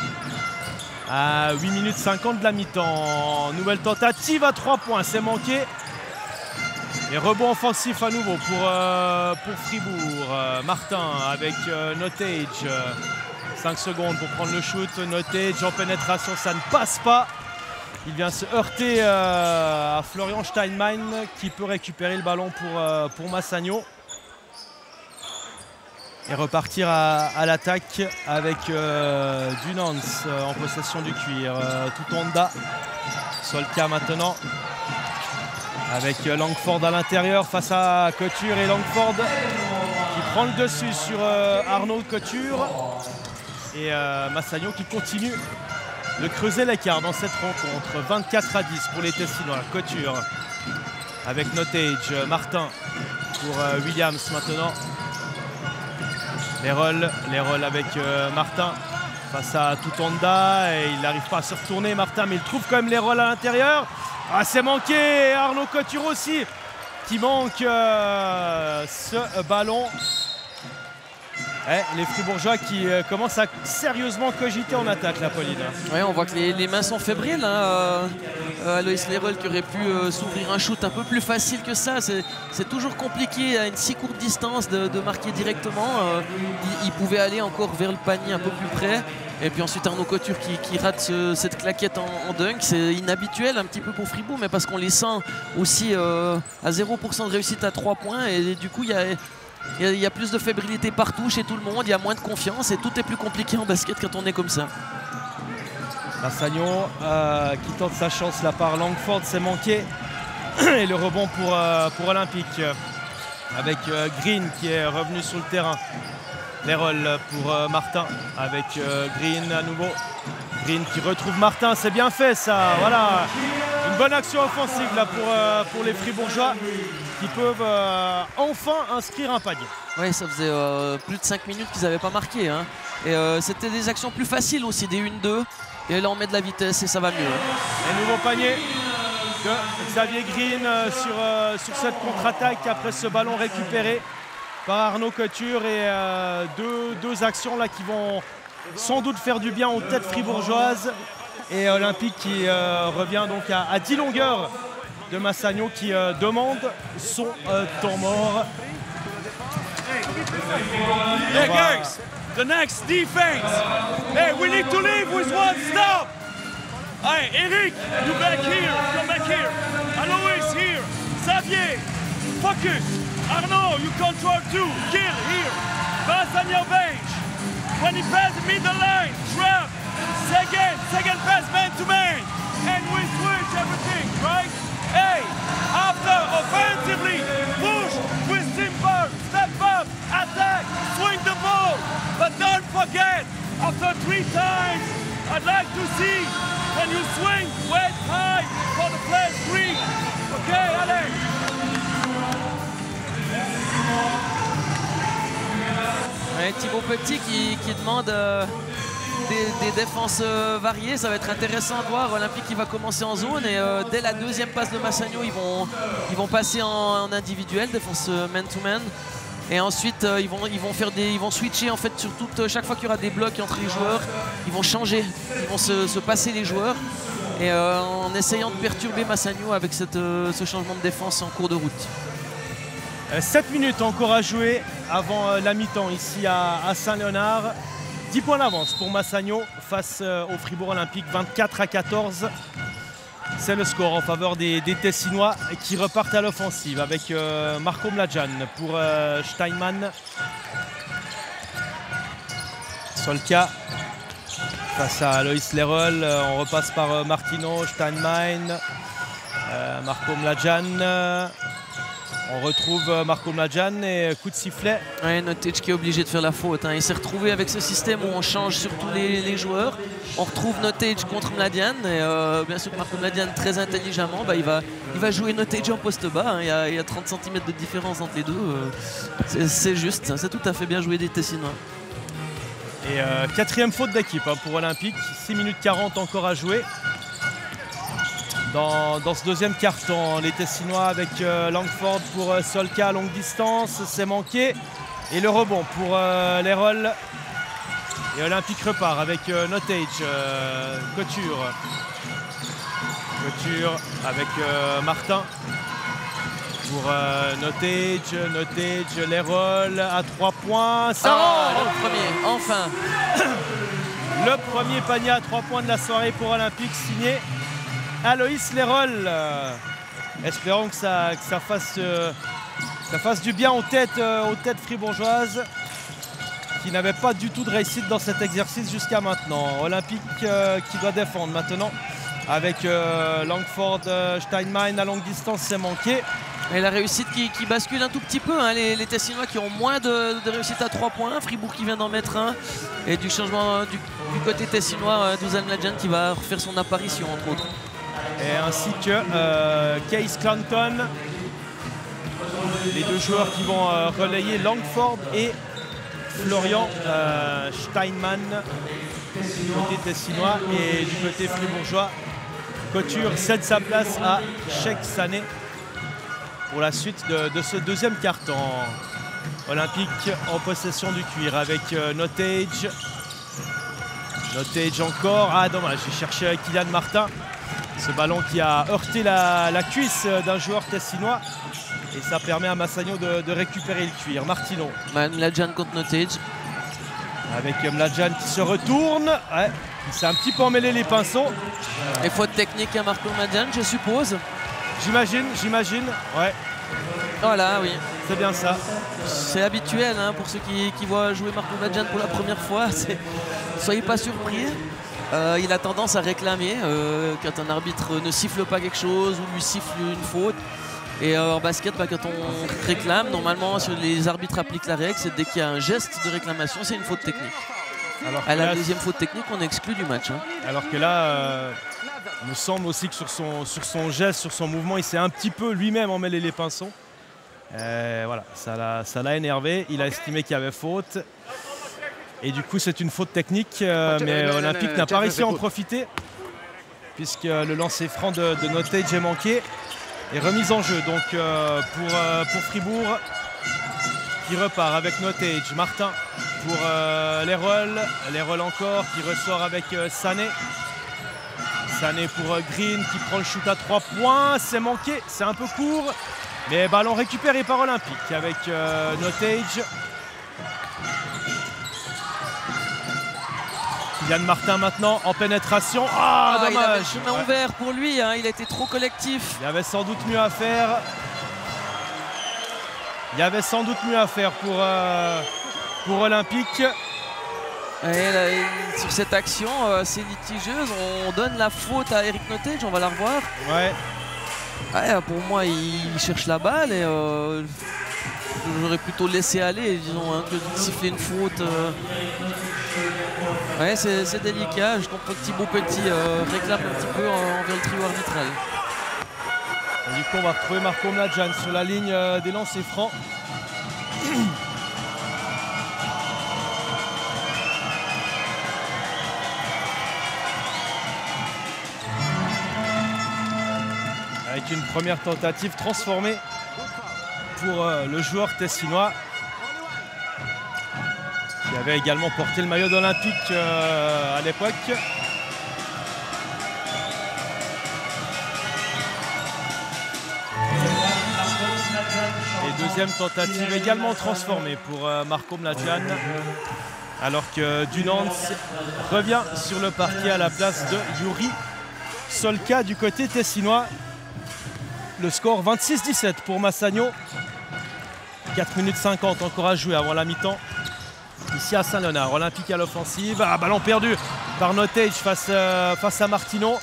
à huit minutes cinquante de la mi-temps. Nouvelle tentative à trois points, c'est manqué. Et rebond offensif à nouveau pour, euh, pour Fribourg. Euh, Martin avec euh, Nottage. cinq secondes pour prendre le shoot. Nottage en pénétration, ça ne passe pas. Il vient se heurter euh, à Florian Steinmann qui peut récupérer le ballon pour, euh, pour Massagno. Et repartir à, à l'attaque avec euh, Dunans euh, en possession du cuir. Euh, Tutonda, Solka maintenant. Avec euh, Langford à l'intérieur face à Couture et Langford qui prend le dessus sur euh, Arnaud Couture. Et euh, Massagno qui continue de creuser l'écart dans cette rencontre. vingt-quatre à dix pour les Tessinois. Couture avec Nottage, Martin pour euh, Williams maintenant. Les rôles, les rôles avec euh, Martin face à Tutonda et il n'arrive pas à se retourner Martin, mais il trouve quand même les rôles à l'intérieur. Ah, c'est manqué, Arnaud Couture aussi qui manque euh, ce ballon. Eh, les Fribourgeois qui euh, commencent à sérieusement cogiter en attaque, la Pauline. Ouais, on voit que les, les mains sont fébriles. Hein. Euh, Aloïs Leroy qui aurait pu euh, s'ouvrir un shoot un peu plus facile que ça. C'est toujours compliqué à une si courte distance de, de marquer directement. Euh, il, il pouvait aller encore vers le panier un peu plus près. Et puis ensuite Arnaud Couture qui, qui rate ce, cette claquette en, en dunk. C'est inhabituel un petit peu pour Fribourg, mais parce qu'on les sent aussi euh, à zéro pour cent de réussite à trois points. Et, et du coup, il y a... Il y a plus de fébrilité partout chez tout le monde, il y a moins de confiance et tout est plus compliqué en basket quand on est comme ça. Massagno euh, qui tente sa chance là par Langford, c'est manqué. Et le rebond pour, euh, pour Olympique avec euh, Green qui est revenu sur le terrain. Les rôles pour euh, Martin avec euh, Green à nouveau. Green qui retrouve Martin, c'est bien fait ça. Voilà, une bonne action offensive là pour, euh, pour les Fribourgeois qui peuvent euh, enfin inscrire un panier. Oui, ça faisait euh, plus de cinq minutes qu'ils n'avaient pas marqué. Hein. Et euh, c'était des actions plus faciles aussi, des un deux. Et là, on met de la vitesse et ça va mieux. Hein. Et nouveau panier de Xavier Green euh, sur, euh, sur cette contre-attaque après ce ballon récupéré par Arnaud Couture. Et euh, deux, deux actions là qui vont sans doute faire du bien aux têtes fribourgeoises. Et Olympique qui euh, revient donc à, à dix longueurs de Massagno qui euh, demande son euh, temps mort. Hey guys, the next defense. Hey, we need to leave with one stop. Hey, Eric, you back here. Come back here. Alois here. Xavier, focus. Arnaud, you control two. Kill here. Pass on your bench. When he passes the middle line, trap. Second, second pass man to man. And we switch everything, right? Hey, after offensively, push with simple, step up, attack, swing the ball. But don't forget, after three times, I'd like to see when you swing way high for the play three. Okay, allez. Ouais, Thibaut Petit qui, qui demande euh, des, des défenses euh, variées. Ça va être intéressant de voir. Olympique qui va commencer en zone et euh, dès la deuxième passe de Massagno, ils vont, ils vont passer en, en individuel, défense man-to-man. Et ensuite, euh, ils, vont, ils, vont faire des, ils vont switcher en fait sur toute, chaque fois qu'il y aura des blocs entre les joueurs. Ils vont changer, ils vont se, se passer les joueurs. Et euh, en essayant de perturber Massagno avec cette, euh, ce changement de défense en cours de route. sept minutes encore à jouer avant euh, la mi-temps ici à, à Saint-Léonard. dix points d'avance pour Massagno face euh, au Fribourg Olympique, vingt-quatre à quatorze. C'est le score en faveur des, des Tessinois qui repartent à l'offensive avec euh, Marco Mladjan pour euh, Steinmann. Solka face à Loïs Lerol. On repasse par euh, Martino, Steinmann, euh, Marco Mladjan. On retrouve Marco Mladjan et coup de sifflet. Ouais, Notic qui est obligé de faire la faute. Hein. Il s'est retrouvé avec ce système où on change surtout les, les joueurs. On retrouve Notic contre Mladjan. Et euh, bien sûr que Marco Mladjan, très intelligemment, bah, il, va, il va jouer Notic en poste bas. Hein. Il, y a, il y a trente centimètres de différence entre les deux. Euh, c'est juste, c'est tout à fait bien joué des Tessinois. Et euh, quatrième faute d'équipe hein, pour Olympique. six minutes quarante encore à jouer. Dans, dans ce deuxième carton, les Tessinois avec euh, Langford pour euh, Solka à longue distance, c'est manqué. Et le rebond pour euh, Lerol. Et Olympique repart avec euh, Notage, euh, Couture. Couture avec euh, Martin. Pour euh, Notage, Notage, Lerol à trois points. Ça ah, rentre. Le premier, enfin. Le premier panier à trois points de la soirée pour Olympique, signé Aloïs Lerol. Euh, espérons que ça, que ça, fasse, euh, ça fasse du bien aux têtes, euh, aux têtes fribourgeoises qui n'avaient pas du tout de réussite dans cet exercice jusqu'à maintenant. Olympique euh, qui doit défendre maintenant avec euh, Langford, euh, Steinmann à longue distance, c'est manqué. Et la réussite qui, qui bascule un tout petit peu, hein, les, les Tessinois qui ont moins de, de réussite à trois points, Fribourg qui vient d'en mettre un, et du changement du, du côté Tessinois, euh, Dusan Mladjan qui va refaire son apparition entre autres. Et ainsi que euh, Case Clanton, les deux joueurs qui vont euh, relayer Langford et Florian euh, Steinmann du côté tessinois et du côté fribourgeois. Couture cède sa place à Cheikh Sané pour la suite de, de ce deuxième carton. Olympique en possession du cuir avec euh, Notage. Notage encore. Ah dommage, j'ai cherché Kylian Martin. Ce ballon qui a heurté la, la cuisse d'un joueur tessinois. Et ça permet à Massagno de, de récupérer le cuir. Martino. Mladjan contre Notage. Avec Mladjan qui se retourne. Ouais, il s'est un petit peu emmêlé les pinceaux. Et faute technique à Marco Mladjan, je suppose. J'imagine, j'imagine. Ouais. Voilà, oui. C'est bien ça. C'est habituel hein, pour ceux qui, qui voient jouer Marco Mladjan pour la première fois. Soyez pas surpris. Euh, il a tendance à réclamer euh, quand un arbitre ne siffle pas quelque chose ou lui siffle une faute. Et euh, en basket, bah, quand on réclame, normalement sur les arbitres appliquent la règle, c'est dès qu'il y a un geste de réclamation, c'est une faute technique. Alors à la là, deuxième faute technique, on est exclu du match. Hein. Alors que là, euh, il me semble aussi que sur son, sur son geste, sur son mouvement, il s'est un petit peu lui-même emmêlé les pinceaux. Et voilà, ça l'a énervé. Il a estimé qu'il y avait faute. Et du coup, c'est une faute technique, euh, mais Olympique n'a pas réussi à en profiter puisque le lancer franc de, de Notage est manqué et remise en jeu. Donc euh, pour, euh, pour Fribourg qui repart avec Notage, Martin pour euh, Lerol, Lerol encore qui ressort avec euh, Sané. Sané pour euh, Green qui prend le shoot à trois points, c'est manqué, c'est un peu court, mais ballon récupéré par Olympique avec euh, Notage. Kylian Martin maintenant en pénétration. Ah, Ah, il avait le dommage. chemin Ouais. ouvert pour lui, hein, il a été trop collectif. Il y avait sans doute mieux à faire. Il y avait sans doute mieux à faire pour, euh, pour Olympique. Et là, il- sur cette action euh, assez litigieuse, on donne la faute à Eric Nottage, on va la revoir. Ouais. Ouais, pour moi, il cherche la balle et euh, j'aurais plutôt laissé aller, disons, hein, que de siffler une faute. euh. Ouais, c'est c'est délicat. Je comprends que Thibaut Petit euh, réclame un petit peu euh, envers le trio arbitral. Et du coup, on va retrouver Marco Mladjan sur la ligne euh, des lancers francs. Avec une première tentative transformée pour euh, le joueur tessinois qui avait également porté le maillot d'Olympique euh, à l'époque. Et deuxième tentative également transformée pour euh, Marco Mladjan, alors que Dunance revient sur le parquet à la place de Yuri Solka du côté tessinois. Le score vingt-six dix-sept pour Massagno. quatre minutes cinquante encore à jouer avant la mi-temps. Ici à Saint-Léonard, Olympique à l'offensive. Ah, ballon perdu par Nottage face, euh, face à Martino.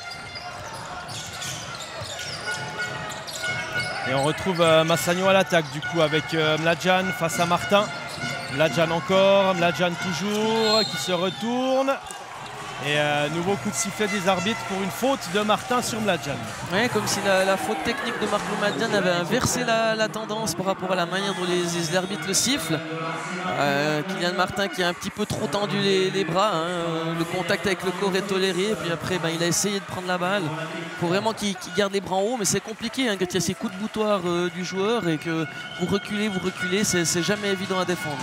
Et on retrouve euh, Massagno à l'attaque du coup avec euh, Mladjan face à Martin. Mladjan encore, Mladjan toujours qui se retourne. Et euh, nouveau coup de sifflet des arbitres pour une faute de Martin sur Mladjan. Ouais, comme si la, la faute technique de Marco Mladjan avait inversé la, la tendance par rapport à la manière dont les, les arbitres le sifflent. Euh, Kylian Martin qui a un petit peu trop tendu les, les bras, hein. Euh, le contact avec le corps est toléré, et puis après ben, il a essayé de prendre la balle. Il faut vraiment qu'il qu'il garde les bras en haut, mais c'est compliqué hein, quand il y a ces coups de boutoir euh, du joueur et que vous reculez, vous reculez, c'est jamais évident à défendre.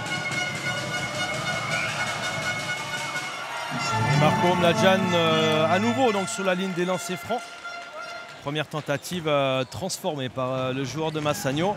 Et Marco Mladjan euh, à nouveau donc sur la ligne des lancers francs. Première tentative euh, transformée par euh, le joueur de Massagno.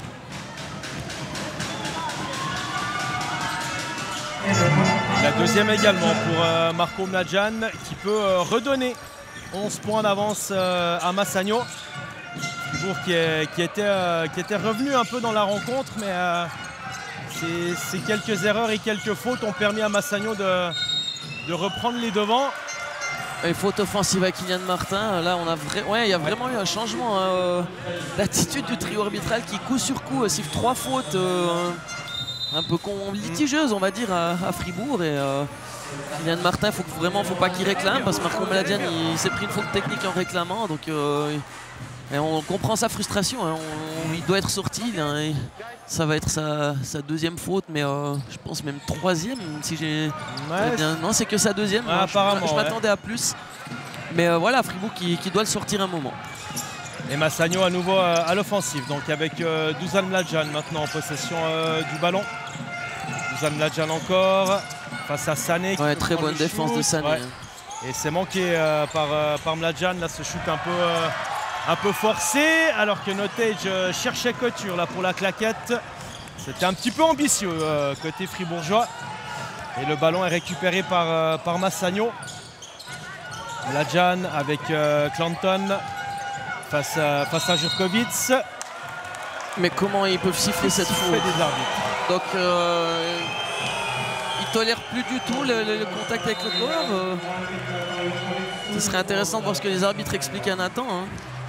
La deuxième également pour euh, Marco Mladjan qui peut euh, redonner onze points d'avance euh, à Massagno. Fribourg qui, est, qui, était, euh, qui était revenu un peu dans la rencontre, mais euh, ces, ces quelques erreurs et quelques fautes ont permis à Massagno de, de reprendre les devants. Une faute offensive à Kylian Martin. Là, on a vrai... ouais, il y a vraiment eu un changement hein, d'attitude du trio arbitral qui, coup sur coup, siffle trois fautes euh, un peu litigeuses, on va dire, à, à Fribourg. Et euh, Kylian Martin, il faut que, vraiment, faut pas qu'il réclame parce que Marco Mladjan, il, il s'est pris une faute technique en réclamant. Donc, euh, et on comprend sa frustration. Hein, on, il doit être sorti. Là, et ça va être sa, sa deuxième faute, mais euh, je pense même troisième. Si j'ai ouais, bien... Non, c'est que sa deuxième. Ah, je je m'attendais ouais. à plus. Mais euh, voilà, Fribourg qui, qui doit le sortir un moment. Et Massagno à nouveau euh, à l'offensive, donc avec euh, Dusan Mladjan maintenant en possession euh, du ballon. Dusan Mladjan encore face à Sané. Ouais, très bonne défense de Sané. Ouais. Et c'est manqué euh, par, euh, par Mladjan, là ce shoot un peu, euh, un peu forcé, alors que Nottage euh, cherchait Couture là pour la claquette. C'était un petit peu ambitieux euh, côté fribourgeois. Et le ballon est récupéré par, euh, par Massagno. Mladjan avec euh, Clanton face à, face à Jurkovic. Mais comment ils peuvent siffler cette faute des arbitres. Donc euh, ils tolèrent plus du tout le, le, le contact avec le corps. Euh, ce serait intéressant de voir ce que les arbitres expliquent à Nathan. Hein.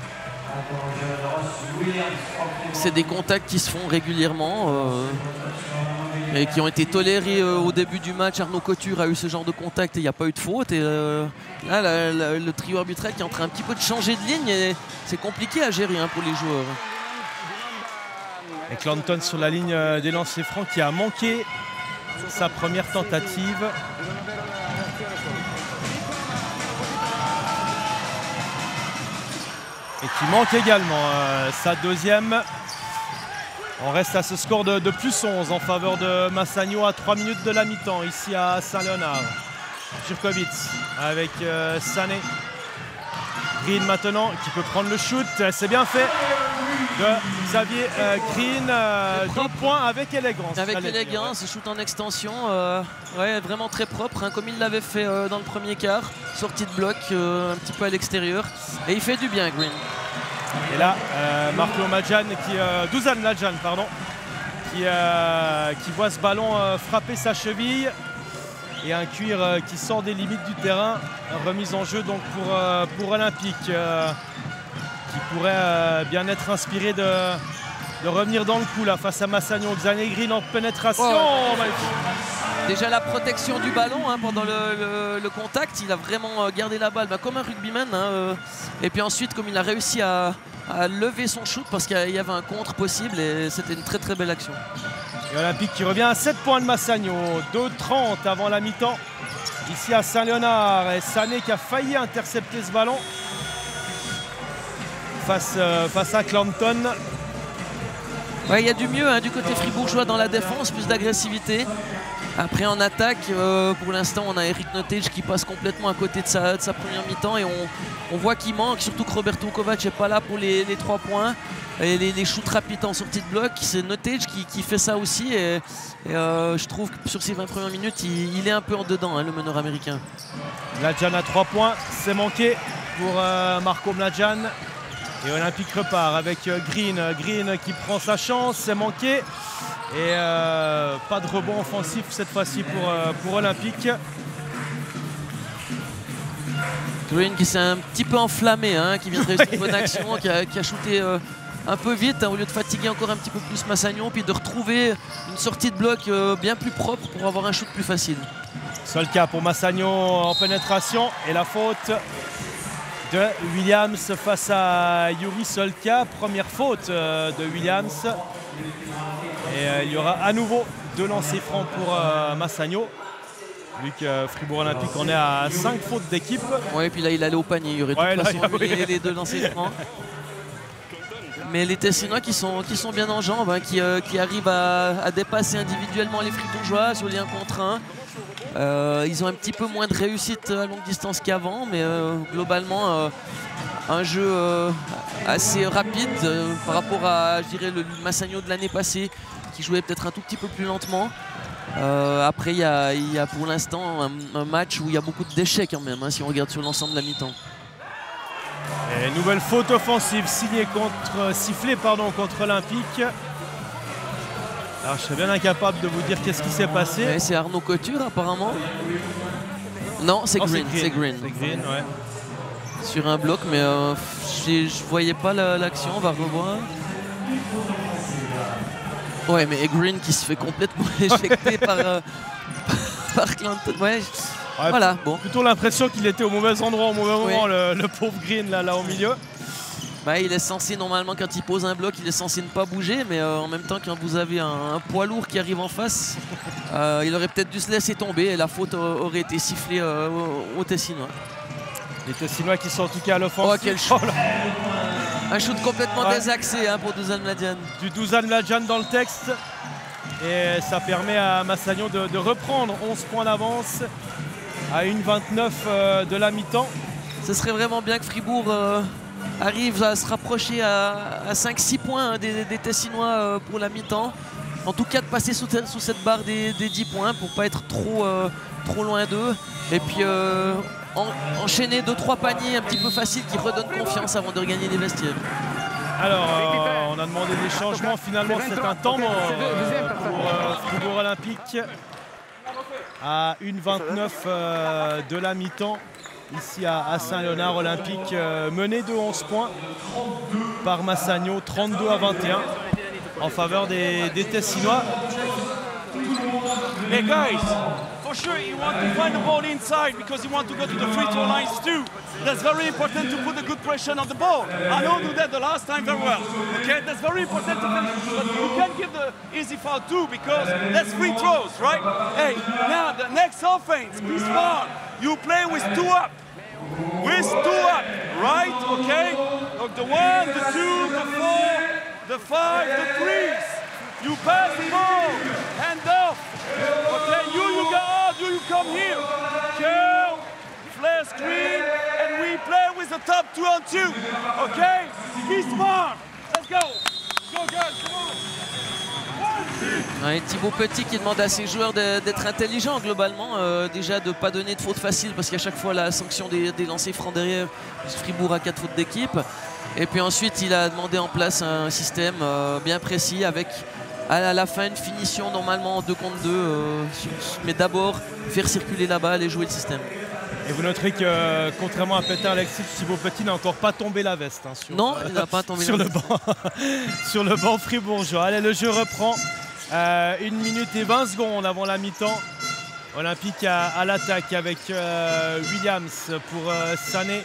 C'est des contacts qui se font régulièrement. Euh, et qui ont été tolérés euh, au début du match. Arnaud Couture a eu ce genre de contact et il n'y a pas eu de faute. Et euh, là, la, la, le trio arbitral qui est en train un petit peu de changer de ligne, et c'est compliqué à gérer hein, pour les joueurs. Et Clanton sur la ligne des lancers francs qui a manqué sa première tentative. Et qui manque également euh, sa deuxième. On reste à ce score de, de plus onze en faveur de Massagno à trois minutes de la mi-temps ici à Saint-Léonard. Jurkovic avec euh, Sané. Green maintenant qui peut prendre le shoot. C'est bien fait de Xavier euh, Green. Euh, deux points avec élégance. Avec Allez, élégance, ouais. Shoot en extension. Euh, ouais, vraiment très propre, hein, comme il l'avait fait euh, dans le premier quart. Sortie de bloc, euh, un petit peu à l'extérieur. Et il fait du bien, Green. Et là, euh, Marco Madjan, qui, euh, Dusan Madjan, pardon, qui, euh, qui voit ce ballon euh, frapper sa cheville. Et un cuir euh, qui sort des limites du terrain. Remise en jeu donc pour, euh, pour Olympique. Euh, qui pourrait euh, bien être inspiré de, de revenir dans le coup là face à Massagnon. Xavier Green en pénétration. Oh, déjà la protection du ballon hein, pendant le, le, le contact, il a vraiment gardé la balle bah, comme un rugbyman. Hein, euh, et puis ensuite, comme il a réussi à, à lever son shoot parce qu'il y avait un contre possible et c'était une très très belle action. Et Olympique qui revient à sept points de Massagnon. deux trente avant la mi-temps. Ici à Saint-Léonard. Et Sané qui a failli intercepter ce ballon. Face, euh, face à Clanton. Ouais, il y a du mieux hein, du côté fribourgeois dans la défense, plus d'agressivité. Après en attaque, euh, pour l'instant on a Eric Nottage qui passe complètement à côté de sa, de sa première mi-temps et on, on voit qu'il manque, surtout que Roberto Kovac n'est pas là pour les, les trois points. Et les, les shoots rapides en sortie de bloc, c'est Nottage qui, qui fait ça aussi et, et euh, je trouve que sur ces vingt premières minutes il, il est un peu en dedans hein, le meneur américain. Mladjan à trois points, c'est manqué pour euh, Marco Mladjan. Et Olympique repart avec Green. Green qui prend sa chance, c'est manqué. Et euh, pas de rebond offensif cette fois-ci pour, euh, pour Olympique. Green qui s'est un petit peu enflammé, hein, qui vient de réussir une bonne action, qui a, qui a shooté euh, un peu vite hein, au lieu de fatiguer encore un petit peu plus Massagnon, puis de retrouver une sortie de bloc euh, bien plus propre pour avoir un shoot plus facile. Solka pour Massagnon en pénétration et la faute de Williams face à Yuri Solka. Première faute de Williams. Et euh, il y aura à nouveau deux lancers francs pour euh, Massagnon. Vu que Fribourg Olympique en est à cinq fautes d'équipe. Ouais, et puis là il allait au panier, il y aurait ouais, de toute là, façon oui. les, les deux lancers francs. Mais les Tessinois qui sont, qui sont bien en jambes, hein, qui, euh, qui arrivent à, à dépasser individuellement les Fribourgeois sur les un contre un. Euh, ils ont un petit peu moins de réussite à longue distance qu'avant, mais euh, globalement euh, un jeu euh, assez rapide euh, par rapport à je dirais, le Massagnon de l'année passée qui jouait peut-être un tout petit peu plus lentement. Euh, après il y, y a pour l'instant un, un match où il y a beaucoup d'échecs quand même hein, si on regarde sur l'ensemble de la mi-temps. Et nouvelle faute offensive signée contre, sifflée pardon, contre Olympique. Alors je serais bien incapable de vous dire qu'est-ce qui s'est passé. Ouais, c'est Arnaud Couture apparemment. Non, c'est Green. C'est Green. C'est Green, ouais. Sur un bloc, mais euh, je voyais pas l'action, on va revoir. Ouais, mais Green qui se fait complètement éjecter par, euh, par Clanton. Ouais, ouais, voilà. Bon. Plutôt l'impression qu'il était au mauvais endroit au mauvais oui. moment, le, le pauvre Green là, là au milieu. Bah, il est censé, normalement, quand il pose un bloc, il est censé ne pas bouger, mais euh, en même temps, quand vous avez un, un poids lourd qui arrive en face, euh, il aurait peut-être dû se laisser tomber et la faute aurait été sifflée euh, aux au Tessinois. Les Tessinois qui sont en tout cas à l'offensive. Oh, quel shoot. Oh un shoot complètement ouais. désaxé hein, pour Dusan Mladjan. Du Dusan Mladjan dans le texte. Et ça permet à Massagnon de, de reprendre onze points d'avance à une vingt-neuf euh, de la mi-temps. Ce serait vraiment bien que Fribourg euh, arrive à se rapprocher à, à cinq six points hein, des, des Tessinois euh, pour la mi-temps. En tout cas de passer sous, sous cette barre des, des dix points pour ne pas être trop, euh, trop loin d'eux. Et puis euh, en, enchaîner deux trois paniers un petit peu faciles qui redonnent confiance avant de regagner les vestiaires. Alors euh, on a demandé des changements, finalement c'est un temps mort euh, pour euh, Fribourg Olympique à une vingt-neuf euh, de la mi-temps. Ici à, à Saint-Léonard, Olympique euh, mené de onze points par Massagnon, trente-deux à vingt et un en faveur des, des Tessinois. Hey guys, for sure you want to find the ball inside because you want to go to the free throw lines too. That's very important to put a good pressure on the ball. I know do that the last time very well. Okay, that's very important to finish, but you can't give the easy foul too because that's free throws, right? Hey, now the next offense, be smart. You play with two up. With two up, right? Okay? Look, the one, the two, the four, the five, the threes. You pass the ball, hand off. Okay, you, you go out, you, you come here. Curl, flare screen, and and we play with the top two on two. Okay? Be smart. Let's go. Go, girls. Come on. Ouais, Thibaut Petit qui demande à ses joueurs d'être intelligents globalement, euh, déjà de ne pas donner de fautes faciles parce qu'à chaque fois la sanction des, des lancers francs derrière, Fribourg a quatre fautes d'équipe. Et puis ensuite il a demandé en place un système euh, bien précis avec à la fin une finition normalement en deux contre deux, euh, mais d'abord faire circuler la balle et jouer le système. Et vous noterez que contrairement à Peter Alexis, Thibaut Petit n'a encore pas tombé la veste. Hein, sur, non, il n'a pas tombé sur la le veste. banc sur le banc fribourgeois. Allez, le jeu reprend. Euh, une minute et vingt secondes avant la mi-temps. Olympique à, à l'attaque avec euh, Williams pour euh, Sané.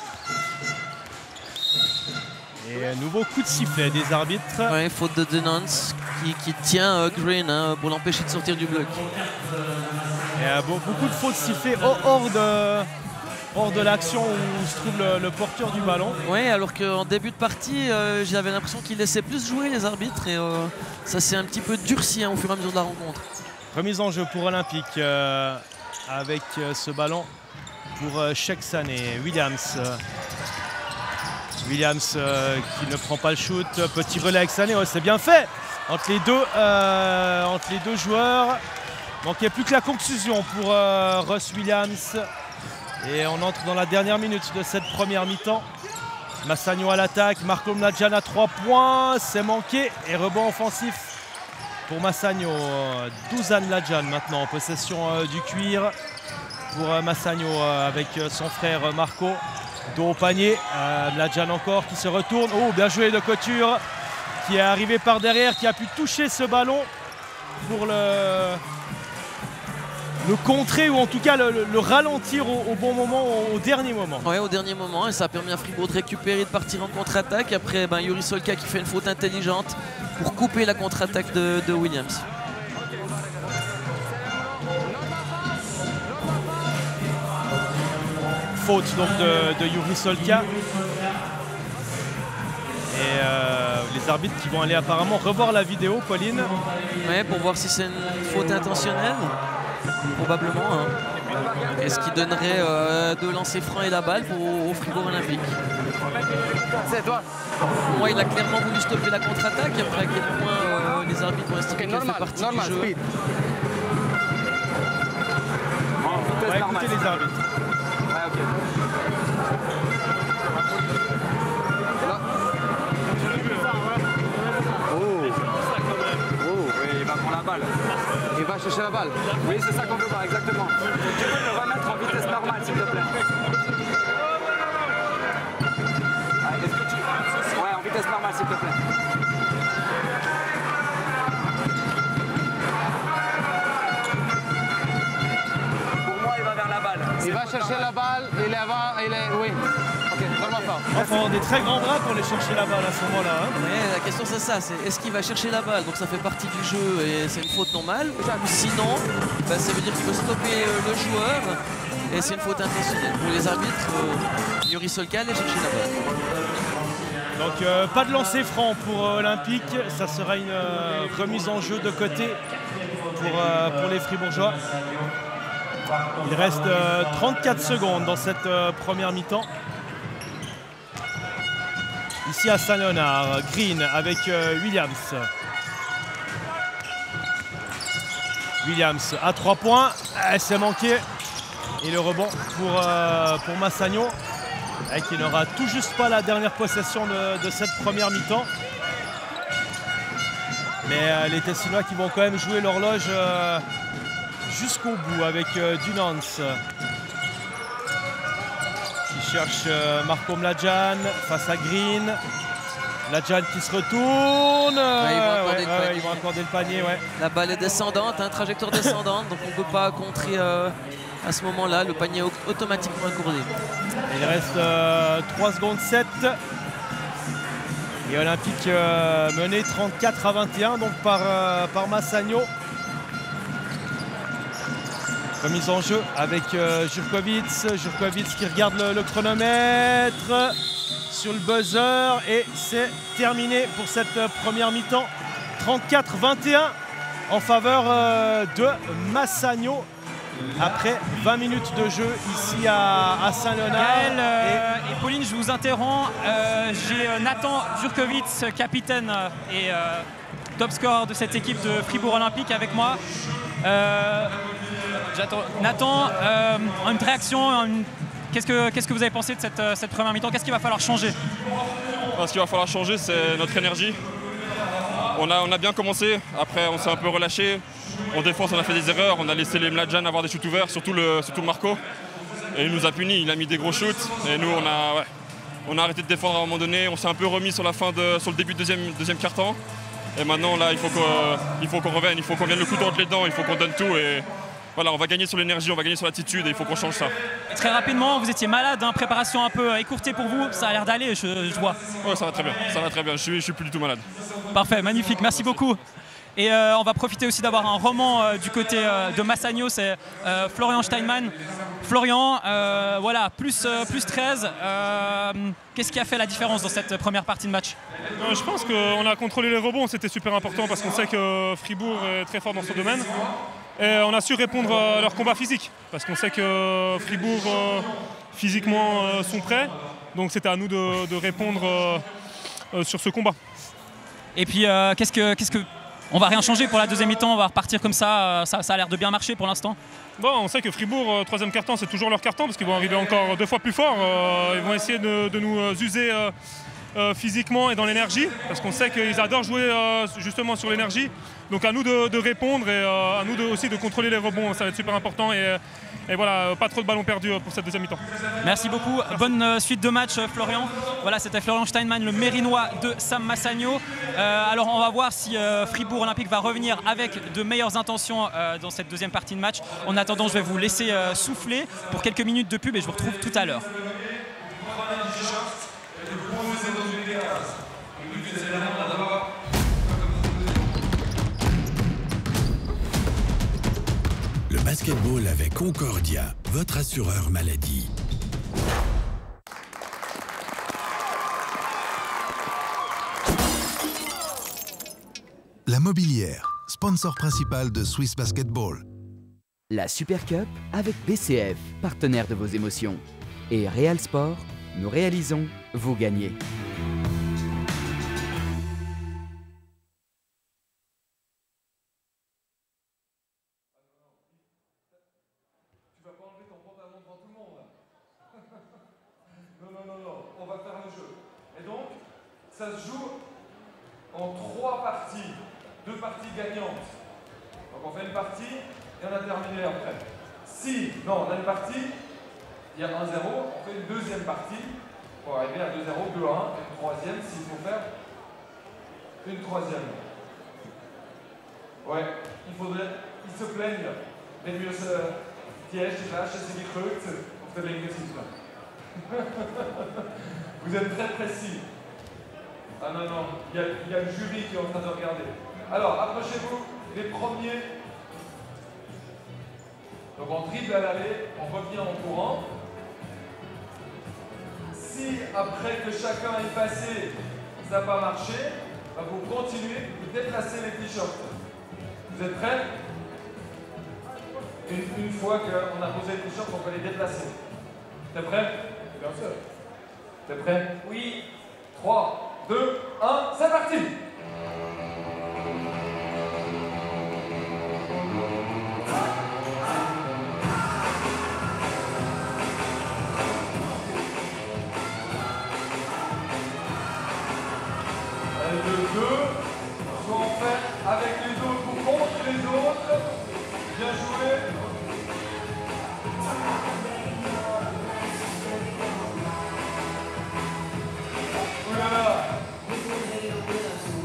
Et un nouveau coup de sifflet des arbitres. Ouais, faute de Denance qui, qui tient euh, Green hein, pour l'empêcher de sortir du bloc. Et, euh, bon, beaucoup de fautes sifflées hors de, hors de l'action où se trouve le, le porteur du ballon. Oui, alors qu'en début de partie, euh, j'avais l'impression qu'ils laissaient plus jouer les arbitres et euh, ça s'est un petit peu durci hein, au fur et à mesure de la rencontre. Remise en jeu pour Olympique euh, avec euh, ce ballon pour euh, Cheikh Sané. Williams. Euh, Williams euh, qui ne prend pas le shoot. Petit relais avec Sané, ouais, c'est bien fait entre les deux, euh, entre les deux joueurs. Manquait plus que la conclusion pour euh, Russ Williams. Et on entre dans la dernière minute de cette première mi-temps. Massagno à l'attaque, Marco Mladjan à trois points, c'est manqué. Et rebond offensif pour Massagno. Dusan Mladjan maintenant en possession euh, du cuir pour euh, Massagno euh, avec euh, son frère euh, Marco. Dos au panier, euh, Mladjan encore qui se retourne. Oh, bien joué de Couture qui est arrivé par derrière, qui a pu toucher ce ballon pour le, le contrer ou en tout cas le, le, le ralentir au, au bon moment, au, au dernier moment. Oui, au dernier moment, et ça a permis à Fribourg de récupérer et de partir en contre-attaque. Après, ben, Yuri Solka qui fait une faute intelligente pour couper la contre-attaque de, de Williams. Faute donc de, de Yuri Solka. Et euh, les arbitres qui vont aller apparemment revoir la vidéo, Pauline. Oui, pour voir si c'est une faute intentionnelle. Probablement. Hein. Et ce qui donnerait euh, deux lancers francs et la balle pour, au Fribourg Olympique. C'est toi. Pour moi, il a clairement voulu stopper la contre-attaque. Après, à quel point euh, les arbitres ont estimé qu'elle fait partie normal, du jeu. speed. On va écouter les arbitres. Ouais, ok. Balle. Il va chercher la balle. Oui, c'est ça qu'on veut voir, exactement. Tu peux le remettre en vitesse normale, s'il te plaît. Ah, est-ce que tu... Ouais, en vitesse normale, s'il te plaît. Pour moi, il va vers la balle. Il va chercher la balle, il est avant, il est... Oui. Ok, vraiment fort. Il faut avoir des très grands bras pour aller chercher la balle à ce moment-là. Hein. Oui, la question c'est ça, c'est est-ce qu'il va chercher la balle? Donc ça fait partie du jeu et c'est une faute normale. Ou sinon, bah, ça veut dire qu'il faut stopper euh, le joueur et c'est une faute intentionnelle. Pour les arbitres, euh, Yuri Solka allait chercher la balle. Donc euh, pas de lancer franc pour euh, Olympique. Ça sera une euh, remise en jeu de côté pour, euh, pour les Fribourgeois. Il reste euh, trente-quatre secondes dans cette euh, première mi-temps. Ici à Saint-Léonard, Green avec euh, Williams. Williams à trois points, eh, c'est manqué. Et le rebond pour, euh, pour Massagno, eh, qui n'aura tout juste pas la dernière possession de, de cette première mi-temps. Mais euh, les Tessinois qui vont quand même jouer l'horloge euh, jusqu'au bout avec euh, Dunance. Qui cherche euh, Marco Mladjan face à Green. Mladjan qui se retourne. Ouais, ils, vont ouais, ouais, ouais, ils vont accorder le panier. Ouais. La balle est descendante, hein, trajectoire descendante, donc on ne peut pas contrer euh, à ce moment-là. Le panier est automatiquement accordé. Il reste euh, trois secondes sept. Et Olympique euh, mené trente-quatre à vingt et un donc par, euh, par Massagno. Remise en jeu avec euh, Jurkovic. Jurkovic qui regarde le, le chronomètre sur le buzzer. Et c'est terminé pour cette euh, première mi-temps. trente-quatre à vingt et un en faveur euh, de Massagno. après vingt minutes de jeu ici à, à Saint-Léonard. Gaël euh, et... et Pauline, je vous interromps. Euh, J'ai Nathan Jurkovic, capitaine et euh, top scorer de cette équipe de Fribourg Olympique avec moi. Euh, Nathan, euh, une réaction, une... qu'est-ce que, qu'est-ce que vous avez pensé de cette, cette première mi-temps? Qu'est-ce qu'il va falloir changer? Ce qu'il va falloir changer, c'est notre énergie. On a, on a bien commencé, après on s'est un peu relâché. En défense, on a fait des erreurs, on a laissé les Mladjan avoir des shoots ouverts, surtout, le, surtout Marco. Et il nous a punis, il a mis des gros shoots. Et nous, on a, ouais, on a arrêté de défendre à un moment donné. On s'est un peu remis sur, la fin de, sur le début du deuxième, deuxième quart-temps. Et maintenant, là, il faut qu'on qu'on revienne, il faut qu'on vienne le couteau entre les dents, il faut qu'on donne tout. Et voilà, on va gagner sur l'énergie, on va gagner sur l'attitude et il faut qu'on change ça. Et très rapidement, vous étiez malade, hein, préparation un peu écourtée pour vous. Ça a l'air d'aller, je, je vois. Oui, ça va très bien, ça va très bien. Je suis, je suis plus du tout malade. Parfait, magnifique, merci beaucoup. Et euh, on va profiter aussi d'avoir un roman euh, du côté euh, de Massagno, c'est euh, Florian Steinmann. Florian, euh, voilà, plus, euh, plus treize. Euh, Qu'est-ce qui a fait la différence dans cette première partie de match? euh, Je pense qu'on a contrôlé les rebonds, c'était super important parce qu'on sait que Fribourg est très fort dans ce domaine. Et on a su répondre à leur combat physique parce qu'on sait que Fribourg euh, physiquement euh, sont prêts. Donc c'était à nous de, de répondre euh, euh, sur ce combat. Et puis euh, qu'est-ce que, qu'est-ce que... On va rien changer pour la deuxième mi-temps, on va repartir comme ça, ça, ça a l'air de bien marcher pour l'instant. Bon, on sait que Fribourg, euh, troisième quart-temps, c'est toujours leur quart-temps parce qu'ils vont arriver encore deux fois plus fort. Euh, ils vont essayer de, de nous user euh, euh, physiquement et dans l'énergie parce qu'on sait qu'ils adorent jouer euh, justement sur l'énergie. Donc à nous de, de répondre et euh, à nous de, aussi de contrôler les rebonds, ça va être super important. Et, et voilà, pas trop de ballons perdus pour cette deuxième mi-temps. Merci beaucoup. Bonne euh, suite de match, Florian. Voilà, c'était Florian Steinmann, le Mérinois de Sam Massagno. Euh, alors, on va voir si euh, Fribourg Olympique va revenir avec de meilleures intentions euh, dans cette deuxième partie de match. En attendant, je vais vous laisser euh, souffler pour quelques minutes de pub et je vous retrouve tout à l'heure. Le basketball avec Concordia, votre assureur maladie. La Mobilière, sponsor principal de Swiss Basketball. La Super Cup avec B C F, partenaire de vos émotions. Et Real Sport, nous réalisons, vous gagnez. Ça se joue en trois parties, deux parties gagnantes. Donc on fait une partie et on a terminé après. Si, non, on a une partie, il y a un zéro, on fait une deuxième partie pour arriver à deux zéro, deux un, et une troisième s'il faut faire une troisième. Ouais, il faudrait, ils se plaignent, les mieux se tièges, die Flasche, c'est die Kröte, auf der linken Seite. Vous êtes très précis. Ah non, non, il y, a, il y a le jury qui est en train de regarder. Alors, approchez-vous, les premiers. Donc on dribble à l'aller, on revient en courant. Si après que chacun est passé, ça n'a pas marché, bah vous continuez, vous déplacez les t-shirts. Vous êtes prêts? une, une fois qu'on a posé les t-shirts, on peut les déplacer. T'es prêt? Bien sûr. T'es prêt? Oui. trois, deux, un, c'est parti! Allez, deux, deux. Soit on fait avec les autres ou contre les autres. Bien joué. Oulala.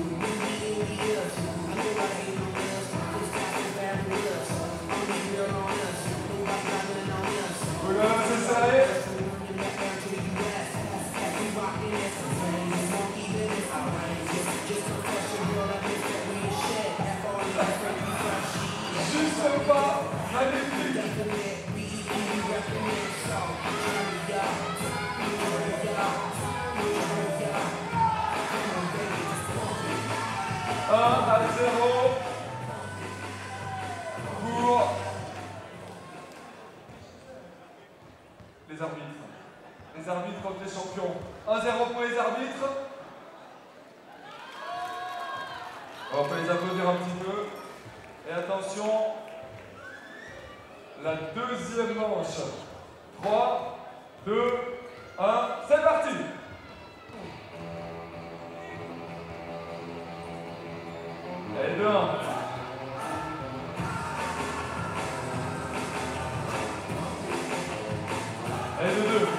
un zéro pour les arbitres. On peut les applaudir un petit peu. Et attention, la deuxième manche. trois, deux, un, c'est parti! Et deux, un. Et deux, deux.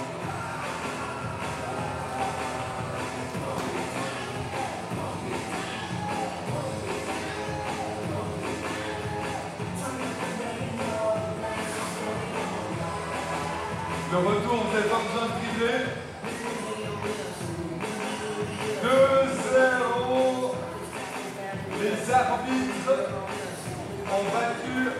Le retour, vous n'avez pas besoin de dribbler. deux zéro. Les arbitres ont battu.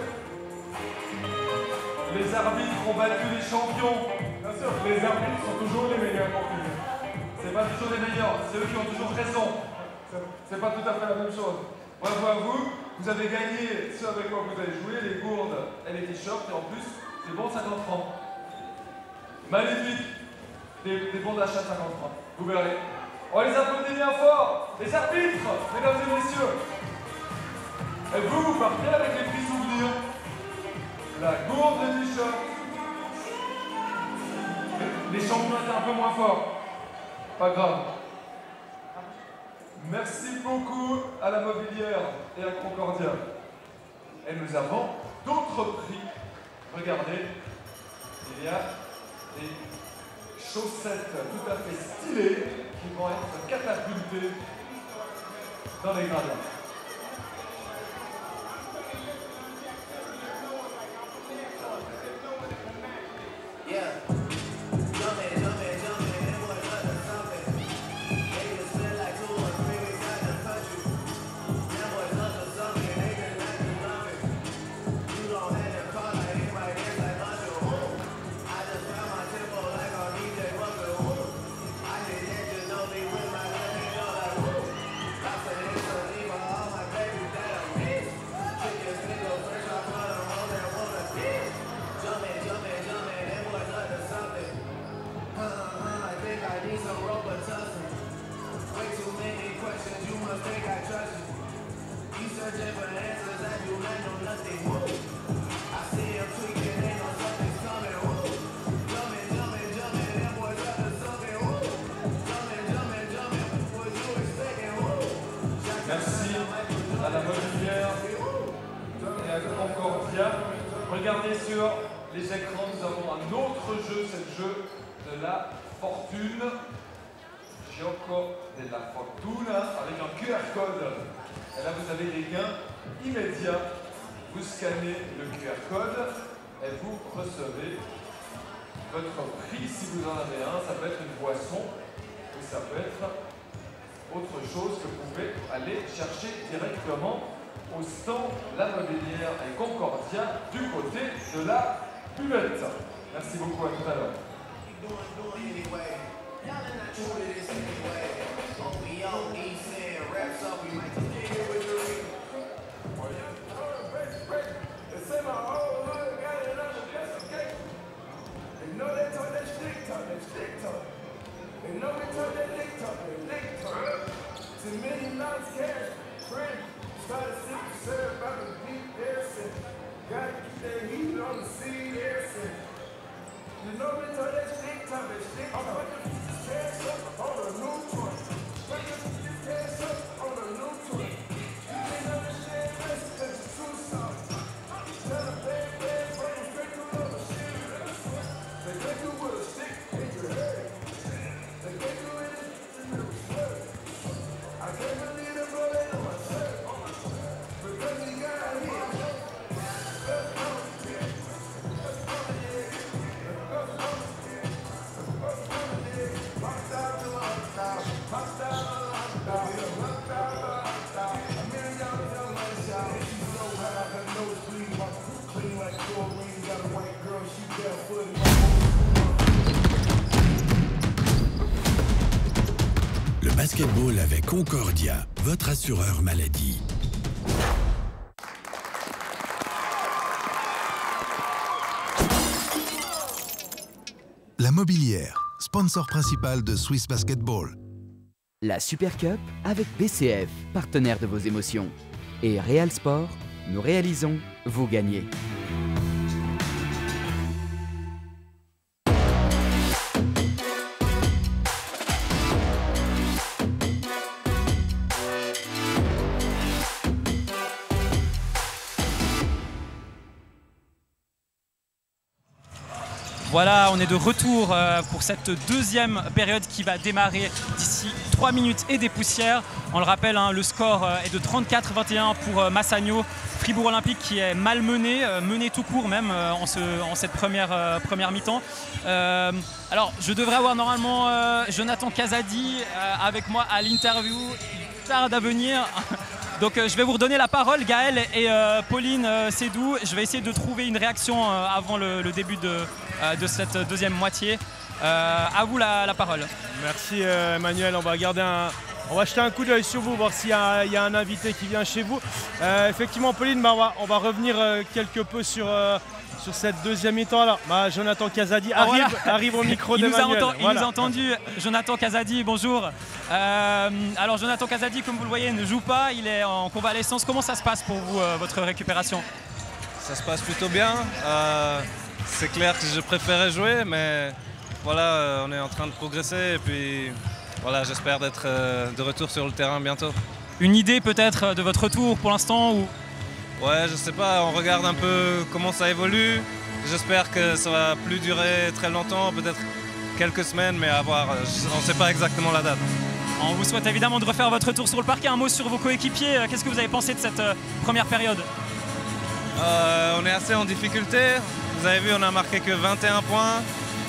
Les arbitres ont battu les champions. Bien sûr, les arbitres sont toujours les meilleurs pour nous. C'est pas toujours les meilleurs, c'est eux qui ont toujours raison. C'est pas tout à fait la même chose. Bravo à vous. Vous avez gagné ce avec quoi vous avez joué, les gourdes et les t-shirts, et en plus, c'est bon cinquante francs. Magnifique. Des, des bons d'achat cinquante francs. Vous verrez. On les applaudit bien fort. Les arbitres, mesdames et messieurs. Et vous, vous partez avec les petits souvenirs. La gourde de t-shirt. Les champions étaient un peu moins forts. Pas grave. Merci beaucoup à la Mobilière et à Concordia. Et nous avons d'autres prix. Regardez, il y a des chaussettes tout à fait stylées qui vont être catapultées dans les gradins. Merci à la Mobilière et à Concordia. Regardez sur les écrans, nous avons un autre jeu, c'est le jeu de la fortune. Gioco della Fortuna, avec un Q R code. Et là, vous avez des gains immédiats. Vous scannez le Q R code et vous recevez votre prix si vous en avez un. Ça peut être une boisson ou ça peut être autre chose que vous pouvez aller chercher directement au stand La Mobilière et Concordia du côté de la buvette. Merci beaucoup, à tout à l'heure. Le basketball avec Concordia, votre assureur maladie. La Mobilière, sponsor principal de Swiss Basketball. La Super Cup avec B C F, partenaire de vos émotions. Et Real Sport, nous réalisons, vous gagnez. Voilà, on est de retour pour cette deuxième période qui va démarrer d'ici trois minutes et des poussières. On le rappelle, hein, le score est de trente-quatre à vingt et un pour Massagno. Fribourg Olympique qui est mal mené, mené tout court même en, ce, en cette première, euh, première mi-temps. Euh, alors, je devrais avoir normalement euh, Jonathan Casadi euh, avec moi à l'interview. Il tarde à venir. Donc euh, je vais vous redonner la parole, Gaël et euh, Pauline euh, Sédou. Je vais essayer de trouver une réaction euh, avant le, le début de, euh, de cette deuxième moitié. Euh, à vous la, la parole. Merci euh, Emmanuel, on va garder un... On va jeter un coup d'œil sur vous, voir s'il y, y a un invité qui vient chez vous. Euh, effectivement, Pauline, bah, on, va, on va revenir euh, quelque peu sur, euh, sur cette deuxième mi-temps. Alors, bah, Jonathan Casadi ah, arrive, voilà. arrive au micro il d'Emmanuel. Nous a il voilà. nous a entendu. Jonathan Casadi, bonjour. Euh, alors, Jonathan Casadi, comme vous le voyez, ne joue pas. Il est en convalescence. Comment ça se passe pour vous, euh, votre récupération? Ça se passe plutôt bien. Euh, C'est clair que je préférais jouer, mais voilà, euh, on est en train de progresser. Et puis... Voilà, j'espère d'être euh, de retour sur le terrain bientôt. Une idée peut-être de votre retour pour l'instant ou... Ouais, je sais pas, on regarde un peu comment ça évolue. J'espère que ça va plus durer très longtemps, peut-être quelques semaines, mais à voir, on ne sait pas exactement la date. On vous souhaite évidemment de refaire votre retour sur le parquet. Un mot sur vos coéquipiers, qu'est-ce que vous avez pensé de cette euh, première période? euh, On est assez en difficulté, vous avez vu, on a marqué que vingt et un points.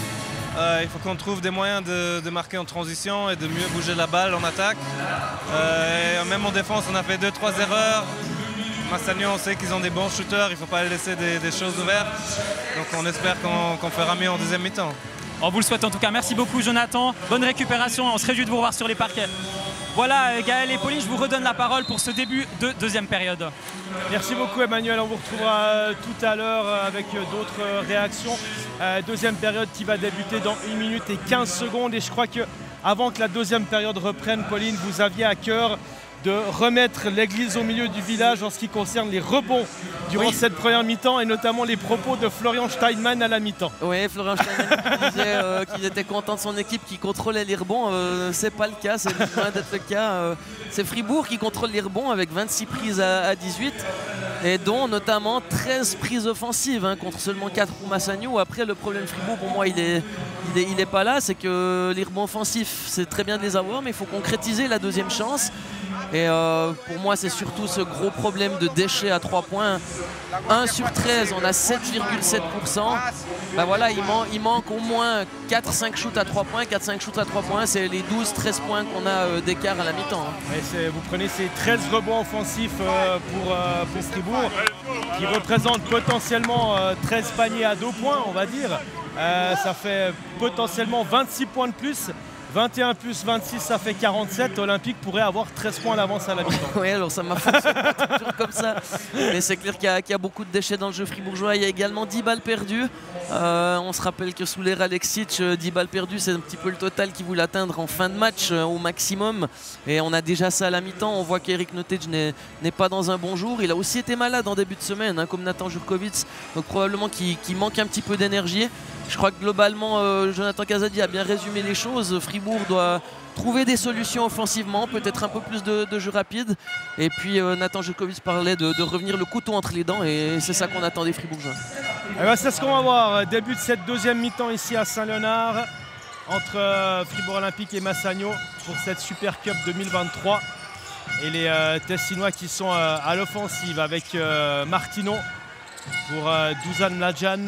Euh, il faut qu'on trouve des moyens de, de marquer en transition et de mieux bouger la balle en attaque. Euh, et même en défense, on a fait deux trois erreurs. Massagno, on sait qu'ils ont des bons shooters, il ne faut pas laisser des, des choses ouvertes. Donc on espère qu'on qu'on fera mieux en deuxième mi-temps. On vous le souhaite en tout cas. Merci beaucoup Jonathan. Bonne récupération, on se réjouit de vous revoir sur les parquets. Voilà Gaël et Pauline, je vous redonne la parole pour ce début de deuxième période. Merci beaucoup Emmanuel, on vous retrouvera tout à l'heure avec d'autres réactions. Euh, deuxième période qui va débuter dans une minute et quinze secondes. Et je crois que avant que la deuxième période reprenne, Pauline, vous aviez à cœur de remettre l'église au milieu du village en ce qui concerne les rebonds durant oui. cette première mi-temps et notamment les propos de Florian Steinmann à la mi-temps. Oui, Florian Steinmann qui disait euh, qu'il était content de son équipe qui contrôlait les rebonds. Euh, c'est pas le cas, c'est loin d'être le cas. Euh, c'est Fribourg qui contrôle les rebonds avec vingt-six prises à, à dix-huit et dont notamment treize prises offensives hein, contre seulement quatre pour Massagno. Après, le problème Fribourg, pour moi, il est, il est, il est pas là. C'est que les rebonds offensifs, c'est très bien de les avoir, mais il faut concrétiser la deuxième chance. Et euh, pour moi, c'est surtout ce gros problème de déchets à trois points. un sur treize, on a sept virgule sept pour cent. Ben voilà, il, man il manque au moins quatre cinq shoots à trois points. quatre cinq shoots à trois points, c'est les douze treize points qu'on a euh, d'écart à la mi-temps. Hein. Vous prenez ces treize rebonds offensifs euh, pour, euh, pour Fribourg, qui représentent potentiellement euh, treize paniers à deux points, on va dire. Euh, ça fait potentiellement vingt-six points de plus. vingt et un plus vingt-six, ça fait quarante-sept. Olympique pourrait avoir treize points d'avance à la mi-temps. Oui, alors ça m'a fonctionné pas toujours comme ça. Mais c'est clair qu'il y, qu y a beaucoup de déchets dans le jeu fribourgeois. Il y a également dix balles perdues. Euh, on se rappelle que sous l'ère Alexic, dix balles perdues, c'est un petit peu le total qu'il voulait atteindre en fin de match euh, au maximum. Et on a déjà ça à la mi-temps. On voit qu'Eric Nottage n'est pas dans un bon jour. Il a aussi été malade en début de semaine, hein, comme Nathan Jurkovic. Donc probablement qu'il qu'il manque un petit peu d'énergie. Je crois que globalement, euh, Jonathan Casadi a bien résumé les choses. Fribourg doit trouver des solutions offensivement, peut-être un peu plus de, de jeu rapide. Et puis euh, Nathan Jurkovic parlait de, de revenir le couteau entre les dents et c'est ça qu'on attend des Fribourgeois. Eh ben, c'est ce qu'on va voir. Début de cette deuxième mi-temps ici à Saint-Léonard entre euh, Fribourg Olympique et Massagno pour cette Super Cup deux mille vingt-trois. Et les euh, Tessinois qui sont euh, à l'offensive avec euh, Martino pour euh, Dusan Mladjan.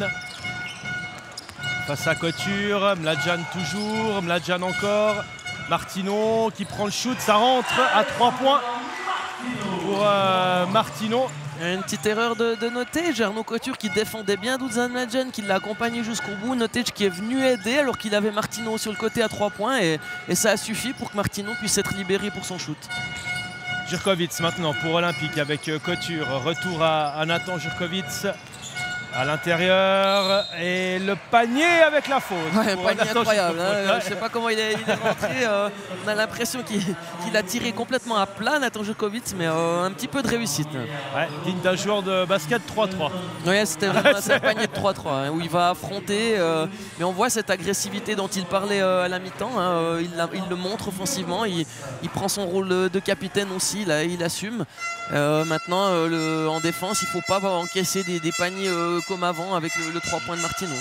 Face à Couture, Mladjan toujours, Mladjan encore, Martino qui prend le shoot, ça rentre à trois points pour euh, Martino. Une petite erreur de, de Nottage, Arnaud Couture qui défendait bien Dusan Mladjan, qui l'a accompagné jusqu'au bout, Nottage qui est venu aider alors qu'il avait Martino sur le côté à trois points et, et ça a suffi pour que Martino puisse être libéré pour son shoot. Jurkovic maintenant pour Olympique avec Couture, retour à, à Nathan Jurkovic. À l'intérieur et le panier avec la faute. Ouais, un panier incroyable. Hein. Je ne sais pas comment il est, il est rentré. Euh, on a l'impression qu'il qu'il a tiré complètement à plat, Natan Djokovic, mais euh, un petit peu de réussite. Ouais, digne d'un joueur de basket trois trois. Oui, c'était vraiment un panier de trois trois hein, où il va affronter. Euh, mais on voit cette agressivité dont il parlait euh, à la mi-temps. Hein, euh, il, la, il le montre offensivement. Il, il prend son rôle de capitaine aussi. Là, il assume. Euh, maintenant, euh, le, en défense, il ne faut pas encaisser des, des paniers euh, comme avant avec le, le trois points de Martino.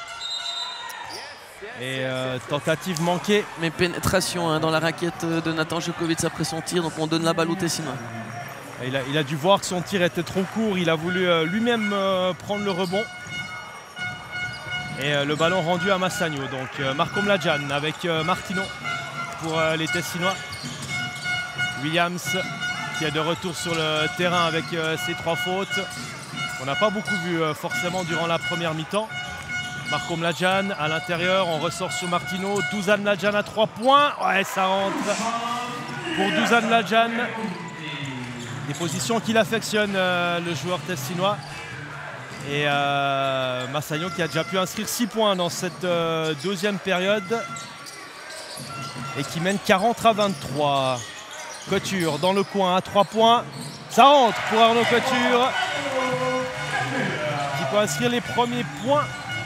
Et euh, tentative manquée. Mais pénétration hein, dans la raquette de Natan Djokovic après son tir, donc on donne la balle au Tessinois. Il a, il a dû voir que son tir était trop court, il a voulu euh, lui-même euh, prendre le rebond. Et euh, le ballon rendu à Massagno. Donc euh, Marco Mladjan avec euh, Martino pour euh, les Tessinois. Williams qui est de retour sur le terrain avec euh, ses trois fautes. On n'a pas beaucoup vu euh, forcément durant la première mi-temps. Marco Mladjan à l'intérieur, on ressort sur Martino. Dusan Mladjan à trois points. Ouais, ça rentre pour Dusan Mladjan. Des positions qu'il affectionne euh, le joueur tessinois. Et euh, Massagno qui a déjà pu inscrire six points dans cette euh, deuxième période. Et qui mène quarante à vingt-trois. Couture dans le coin à trois points. Ça rentre pour Arnaud Couture. Qui peut inscrire les premiers points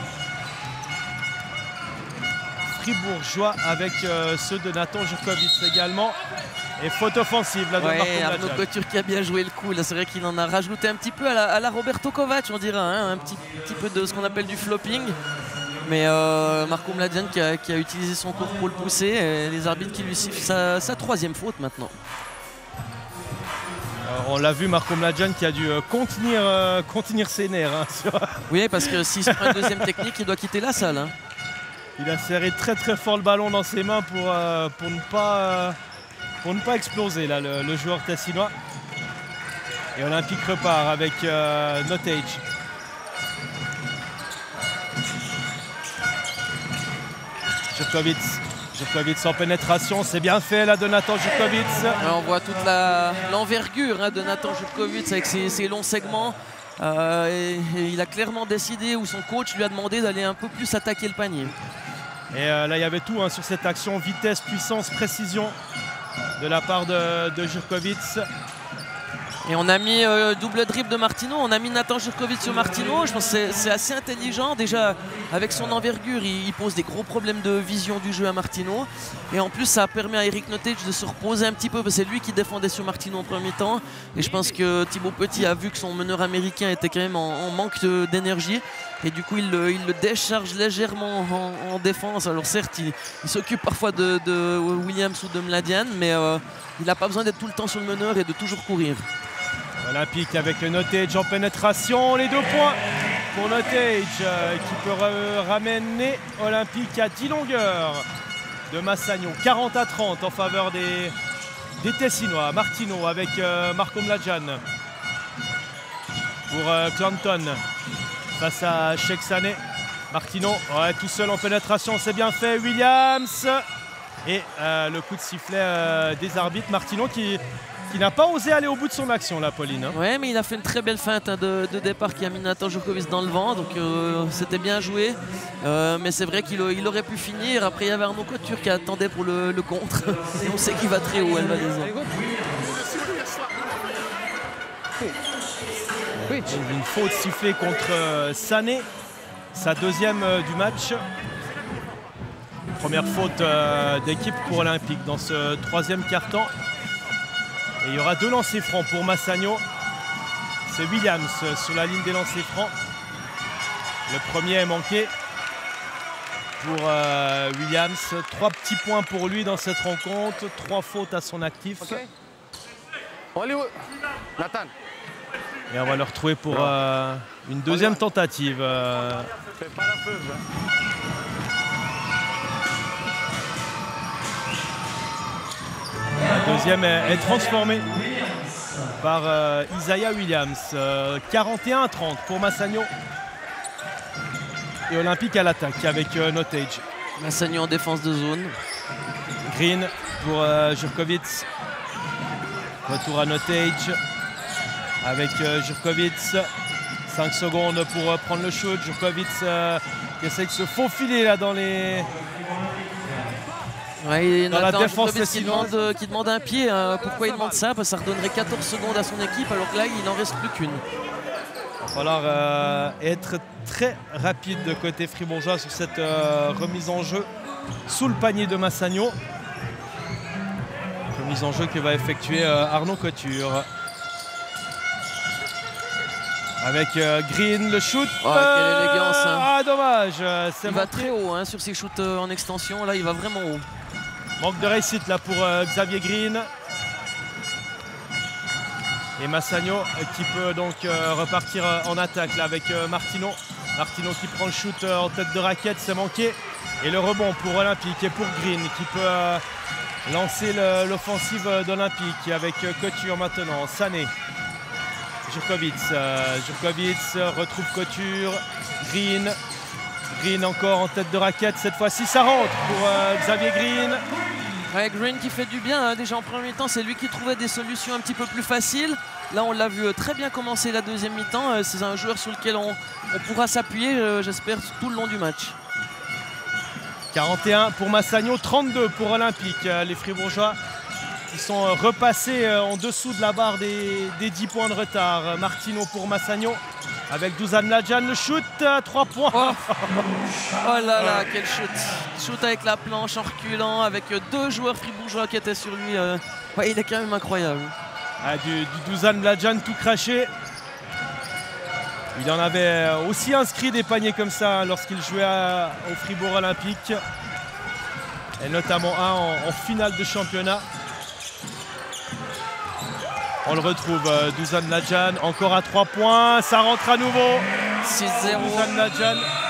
fribourgeois avec euh, ceux de Natan Djokovic également. Et faute offensive là de ouais, Marco Arnaud Mladjan. Couture qui a bien joué le coup. Là, c'est vrai qu'il en a rajouté un petit peu à la, à la Roberto Kovac, on dirait, hein, un petit, petit peu de ce qu'on appelle du flopping. Mais euh, Marco Mladjan qui a, qui a utilisé son corps pour le pousser. Et les arbitres qui lui sifflent sa, sa troisième faute maintenant. Alors, on l'a vu, Marco Mladjan qui a dû euh, contenir, euh, contenir ses nerfs. Hein, sur... Oui, parce que s'il se prend une deuxième technique, il doit quitter la salle. Hein. Il a serré très très fort le ballon dans ses mains pour, euh, pour, ne, pas, euh, pour ne pas exploser là, le, le joueur tessinois. Et Olympique repart avec euh, Notage. Djokovic. Djokovic sans pénétration, c'est bien fait là de Natan Djokovic. On voit toute l'envergure hein, de Natan Djokovic avec ses, ses longs segments. Euh, et, et il a clairement décidé, ou son coach lui a demandé d'aller un peu plus attaquer le panier. Et euh, là il y avait tout hein, sur cette action, vitesse, puissance, précision de la part de, de Djokovic. Et on a mis euh, double dribble de Martino, on a mis Natan Djokovic sur Martino. Je pense que c'est assez intelligent. Déjà, avec son envergure, il, il pose des gros problèmes de vision du jeu à Martino. Et en plus, ça permet à Eric Notage de se reposer un petit peu. C'est lui qui défendait sur Martino en premier temps. Et je pense que Thibaut Petit a vu que son meneur américain était quand même en, en manque d'énergie. Et du coup, il le, il le décharge légèrement en, en défense. Alors certes, il, il s'occupe parfois de, de Williams ou de Mladjan, mais euh, il n'a pas besoin d'être tout le temps sur le meneur et de toujours courir. Olympique avec le Notage en pénétration, les deux points pour Notage euh, qui peut ramener Olympique à dix longueurs de Massagno. quarante à trente en faveur des, des Tessinois. Martino avec euh, Marco Mladjan pour euh, Clanton face à Sheikh Sané. Martino ouais, tout seul en pénétration, c'est bien fait. Williams et euh, le coup de sifflet euh, des arbitres. Martino qui... qui n'a pas osé aller au bout de son action là, Pauline. Hein. Oui, mais il a fait une très belle feinte hein, de, de départ qui a mis Natan Djokovic dans le vent, donc euh, c'était bien joué. Euh, mais c'est vrai qu'il il aurait pu finir. Après, il y avait Arnaud Couture qui attendait pour le, le contre. Et on sait qu'il va très haut, elle va les Une faute sifflée contre euh, Sané, sa deuxième euh, du match. Première faute euh, d'équipe pour Olympique dans ce troisième quart-temps. Et il y aura deux lancers francs pour Massagno. C'est Williams sur la ligne des lancers francs. Le premier est manqué pour euh, Williams. Trois petits points pour lui dans cette rencontre. Trois fautes à son actif. Okay. Hollywood. Nathan. Et on va le retrouver pour euh, une deuxième tentative. Euh... Fais pas la feu, La deuxième est, est transformée par euh, Isaiah Williams. Euh, quarante et un à trente pour Massagno. Et Olympique à l'attaque avec euh, Notage. Massagno en défense de zone. Green pour euh, Jurkovic. Retour à Notage avec euh, Jurkovic. cinq secondes pour euh, prendre le shoot. Jurkovic euh, qui essaie de se faufiler là dans les... Ouais, il dans la défense qui demande, euh, qui demande un pied. Euh, pourquoi il demande ça? Parce que ça redonnerait quatorze secondes à son équipe, alors que là, il n'en reste plus qu'une. Il va falloir euh, être très rapide de côté fribourgeois sur cette euh, remise en jeu sous le panier de Massagno. Remise en jeu que va effectuer euh, Arnaud Couture. Avec euh, Green, le shoot. Oh, quelle élégance. Hein. Ah, dommage. Il va très haut hein, sur ses shoots euh, en extension. Là, il va vraiment haut. Manque de réussite là pour euh, Xavier Green. Et Massagno euh, qui peut donc euh, repartir euh, en attaque là avec euh, Martino. Martino qui prend le shoot euh, en tête de raquette, c'est manqué. Et le rebond pour Olympique et pour Green qui peut euh, lancer l'offensive d'Olympique avec euh, Couture maintenant. Sané. Jurkovic. Euh, Jurkovic retrouve Couture. Green. Green encore en tête de raquette. Cette fois-ci, ça rentre pour euh, Xavier Green. Ouais, Green qui fait du bien. Hein. Déjà en premier temps, c'est lui qui trouvait des solutions un petit peu plus faciles. Là, on l'a vu euh, très bien commencer la deuxième mi-temps. Euh, c'est un joueur sur lequel on, on pourra s'appuyer, euh, j'espère, tout le long du match. quarante et un pour Massagno, trente-deux pour Olympique. Euh, les Fribourgeois qui sont euh, repassés euh, en dessous de la barre des, des dix points de retard. Euh, Martino pour Massagno. Avec Dusan Mladjan, le shoot à trois points. Oh, oh là là, quel shoot. Shoot avec la planche en reculant, avec deux joueurs fribourgeois qui étaient sur lui. Euh, ouais, il est quand même incroyable. Ah, du, du Dusan Mladjan tout craché. Il en avait aussi inscrit des paniers comme ça hein, lorsqu'il jouait à, au Fribourg Olympique. Et notamment un en, en finale de championnat. On le retrouve, euh, Dusan Mladjan, encore à trois points, ça rentre à nouveau. six zéro. Dusan Mladjan.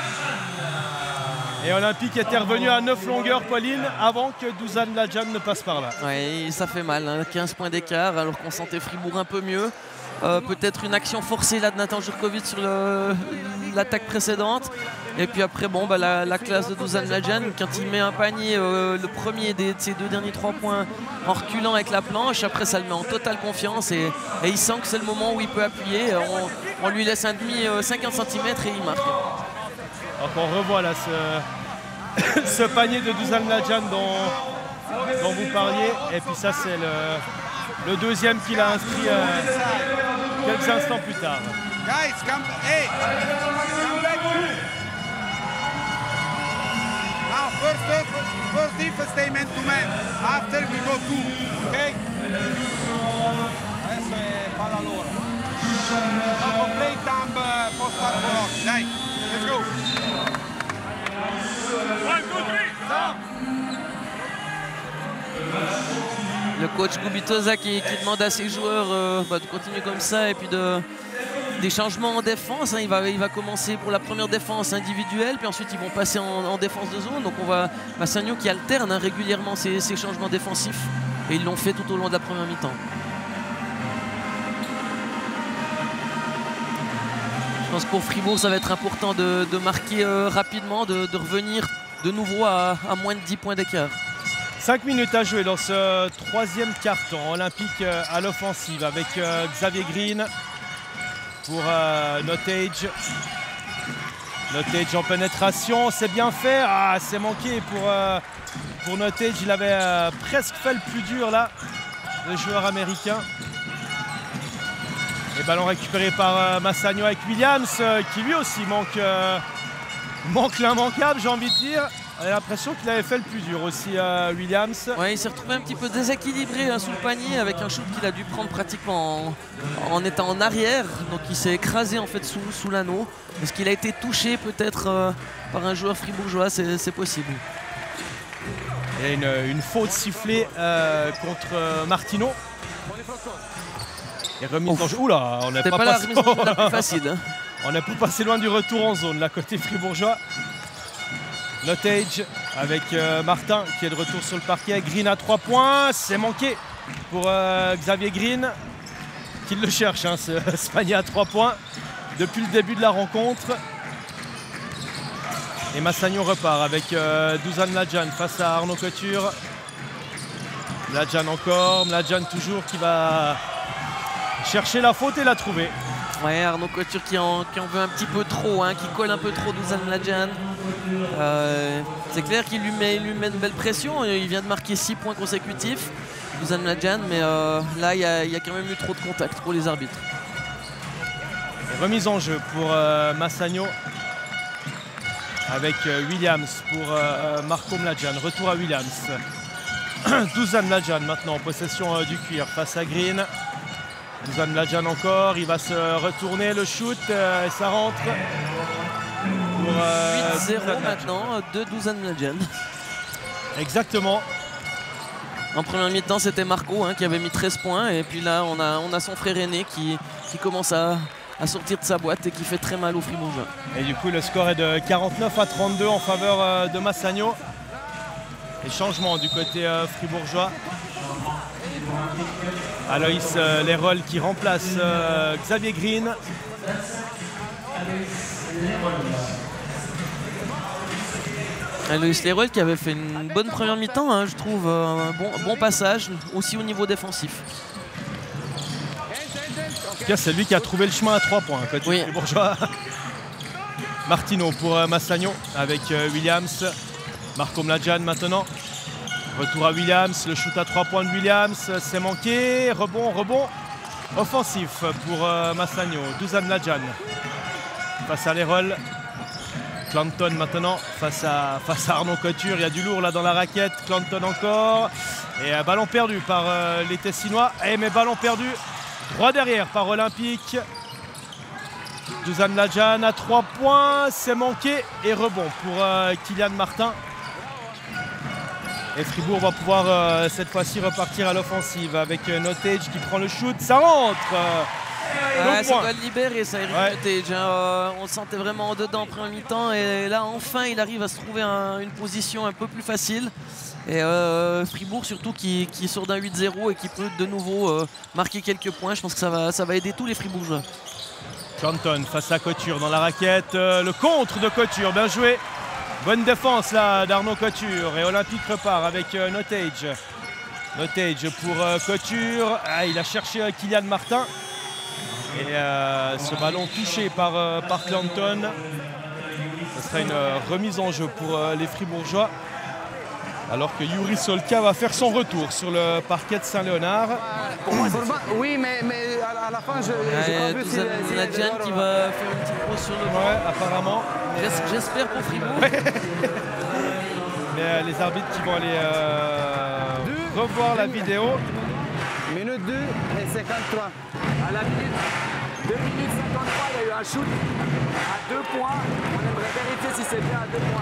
Et Olympique était revenu à neuf longueurs, Pauline, avant que Dusan Mladjan ne passe par là. Oui, ça fait mal, hein, quinze points d'écart, alors qu'on sentait Fribourg un peu mieux. Euh, Peut-être une action forcée là de Nathan Jurkovic sur l'attaque précédente. Et puis après, bon, bah, la, la classe de Dusan Mladjan, quand il met un panier, euh, le premier des, de ses deux derniers trois points, en reculant avec la planche, après ça le met en totale confiance et, et il sent que c'est le moment où il peut appuyer. On, on lui laisse un demi euh, cinquante centimètres et il marque. Donc on revoit là ce, ce panier de Dusan Mladjan dont, dont vous parliez. Et puis ça c'est le, le deuxième qu'il a inscrit euh, quelques instants plus tard. Guys, come, hey, come back. Now first, first defense stay man to man. After we go two, okay? Adesso è palla loro. Dopo play time post up block. Dai, let's go. One, two, three, stop. Le coach Gubitoza qui, qui demande à ses joueurs euh, bah, de continuer comme ça et puis de, des changements en défense. Hein. Il, va, il va commencer pour la première défense individuelle, puis ensuite ils vont passer en, en défense de zone. Donc on va Massagno qui alterne hein, régulièrement ces, ces changements défensifs et ils l'ont fait tout au long de la première mi-temps. Je pense que pour Fribourg ça va être important de, de marquer euh, rapidement, de, de revenir de nouveau à, à moins de dix points d'écart. cinq minutes à jouer dans ce troisième carton. Olympique à l'offensive avec euh, Xavier Green pour euh, Notage. Notage en pénétration, c'est bien fait. Ah, c'est manqué pour, euh, pour Notage. Il avait euh, presque fait le plus dur là, le joueur américain. Et ballon récupéré par euh, Massagno avec Williams euh, qui lui aussi manque, euh, manque l'immanquable, j'ai envie de dire. On a l'impression qu'il avait fait le plus dur aussi, euh, Williams. Ouais, il s'est retrouvé un petit peu déséquilibré hein, sous le panier avec un shoot qu'il a dû prendre pratiquement en, en étant en arrière. Donc il s'est écrasé en fait sous, sous l'anneau. Est-ce qu'il a été touché peut-être euh, par un joueur fribourgeois? C'est possible. Il y a une, une faute sifflée euh, contre euh, Martino. Et remise en jeu. Oula, on n'est pas, pas passé... la remise en jeu la plus facile. Hein. On n'est pas passé loin du retour en zone, là, côté fribourgeois. Notage avec euh, Martin qui est de retour sur le parquet. Green à trois points, c'est manqué pour euh, Xavier Green qui le cherche, hein, ce, ce panier à trois points depuis le début de la rencontre. Et Massagno repart avec euh, Dusan Mladjan face à Arnaud Couture. Mladjan encore, Mladjan toujours qui va chercher la faute et la trouver. Ouais, Arnaud Couture qui en, qui en veut un petit peu trop, hein, qui colle un peu trop Dusan Mladjan. Euh, c'est clair qu'il lui met, il lui met une belle pression. Il vient de marquer six points consécutifs, Dusan Mladjan, mais euh, là, il y, a, il y a quand même eu trop de contact pour les arbitres. Remise en jeu pour euh, Massagno avec euh, Williams pour euh, Marco Mladjan. Retour à Williams. Dusan Mladjan maintenant en possession euh, du cuir face à Green. Dusan Mladjan encore, il va se retourner, le shoot euh, et ça rentre. Euh, huit zéro maintenant de Dusan Mladjan. Exactement. En première mi-temps, c'était Marco hein, qui avait mis treize points. Et puis là, on a, on a son frère aîné qui, qui commence à, à sortir de sa boîte et qui fait très mal aux Fribourgeois. Et du coup, le score est de quarante-neuf à trente-deux en faveur euh, de Massagno. Et changement du côté euh, fribourgeois. Aloïs euh, Leroll qui remplace euh, Xavier Green. Aloïs Leroll qui avait fait une bonne première mi-temps, hein, je trouve, euh, un bon, bon passage, aussi au niveau défensif. En tout cas, c'est lui qui a trouvé le chemin à trois points côté oui. fribourgeois. Martino pour euh, Massagno avec euh, Williams. Marco Mladjan maintenant. Retour à Williams, le shoot à trois points de Williams, c'est manqué, rebond, rebond, offensif pour euh, Massagno, Dusan Mladjan face à Leroll, Clanton maintenant face à, face à Arnaud Couture, il y a du lourd là dans la raquette, Clanton encore, et un ballon perdu par euh, les Tessinois, et mais ballon perdu, droit derrière par Olympique, Dusan Mladjan à trois points, c'est manqué, et rebond pour euh, Kylian Martin. Et Fribourg va pouvoir euh, cette fois-ci repartir à l'offensive avec euh, Notage qui prend le shoot, ça rentre euh, ouais, ça doit le libérer ça, Eric ouais. Notage, hein, euh, on le sentait vraiment en dedans en première mi-temps et là enfin il arrive à se trouver un, une position un peu plus facile. Et euh, Fribourg surtout qui, qui sort d'un huit zéro et qui peut de nouveau euh, marquer quelques points, je pense que ça va, ça va aider tous les Fribourgeois. Clanton face à Couture dans la raquette, euh, le contre de Couture, bien joué. Bonne défense là d'Arnaud Couture et Olympique repart avec euh, Notage. Notage pour euh, Couture. Ah, il a cherché euh, Kylian Martin. Et euh, ce ballon touché par, euh, par Clanton. Ce sera une euh, remise en jeu pour euh, les Fribourgeois. Alors que Yuri Solka va faire son retour sur le parquet de Saint-Léonard. Oui, mais, mais à la fin, je. Ouais, Dusan Mladjan qui va faire une petite pause sur le banc. Ouais, apparemment. J'espère pour Fribourg. Ouais. Mais euh, les arbitres qui vont aller euh, deux, revoir deux, la vidéo. Minute deux et cinquante-trois. À la minute deux minutes cinquante-trois, il y a eu un shoot à deux points. On aimerait vérifier si c'est bien à deux points.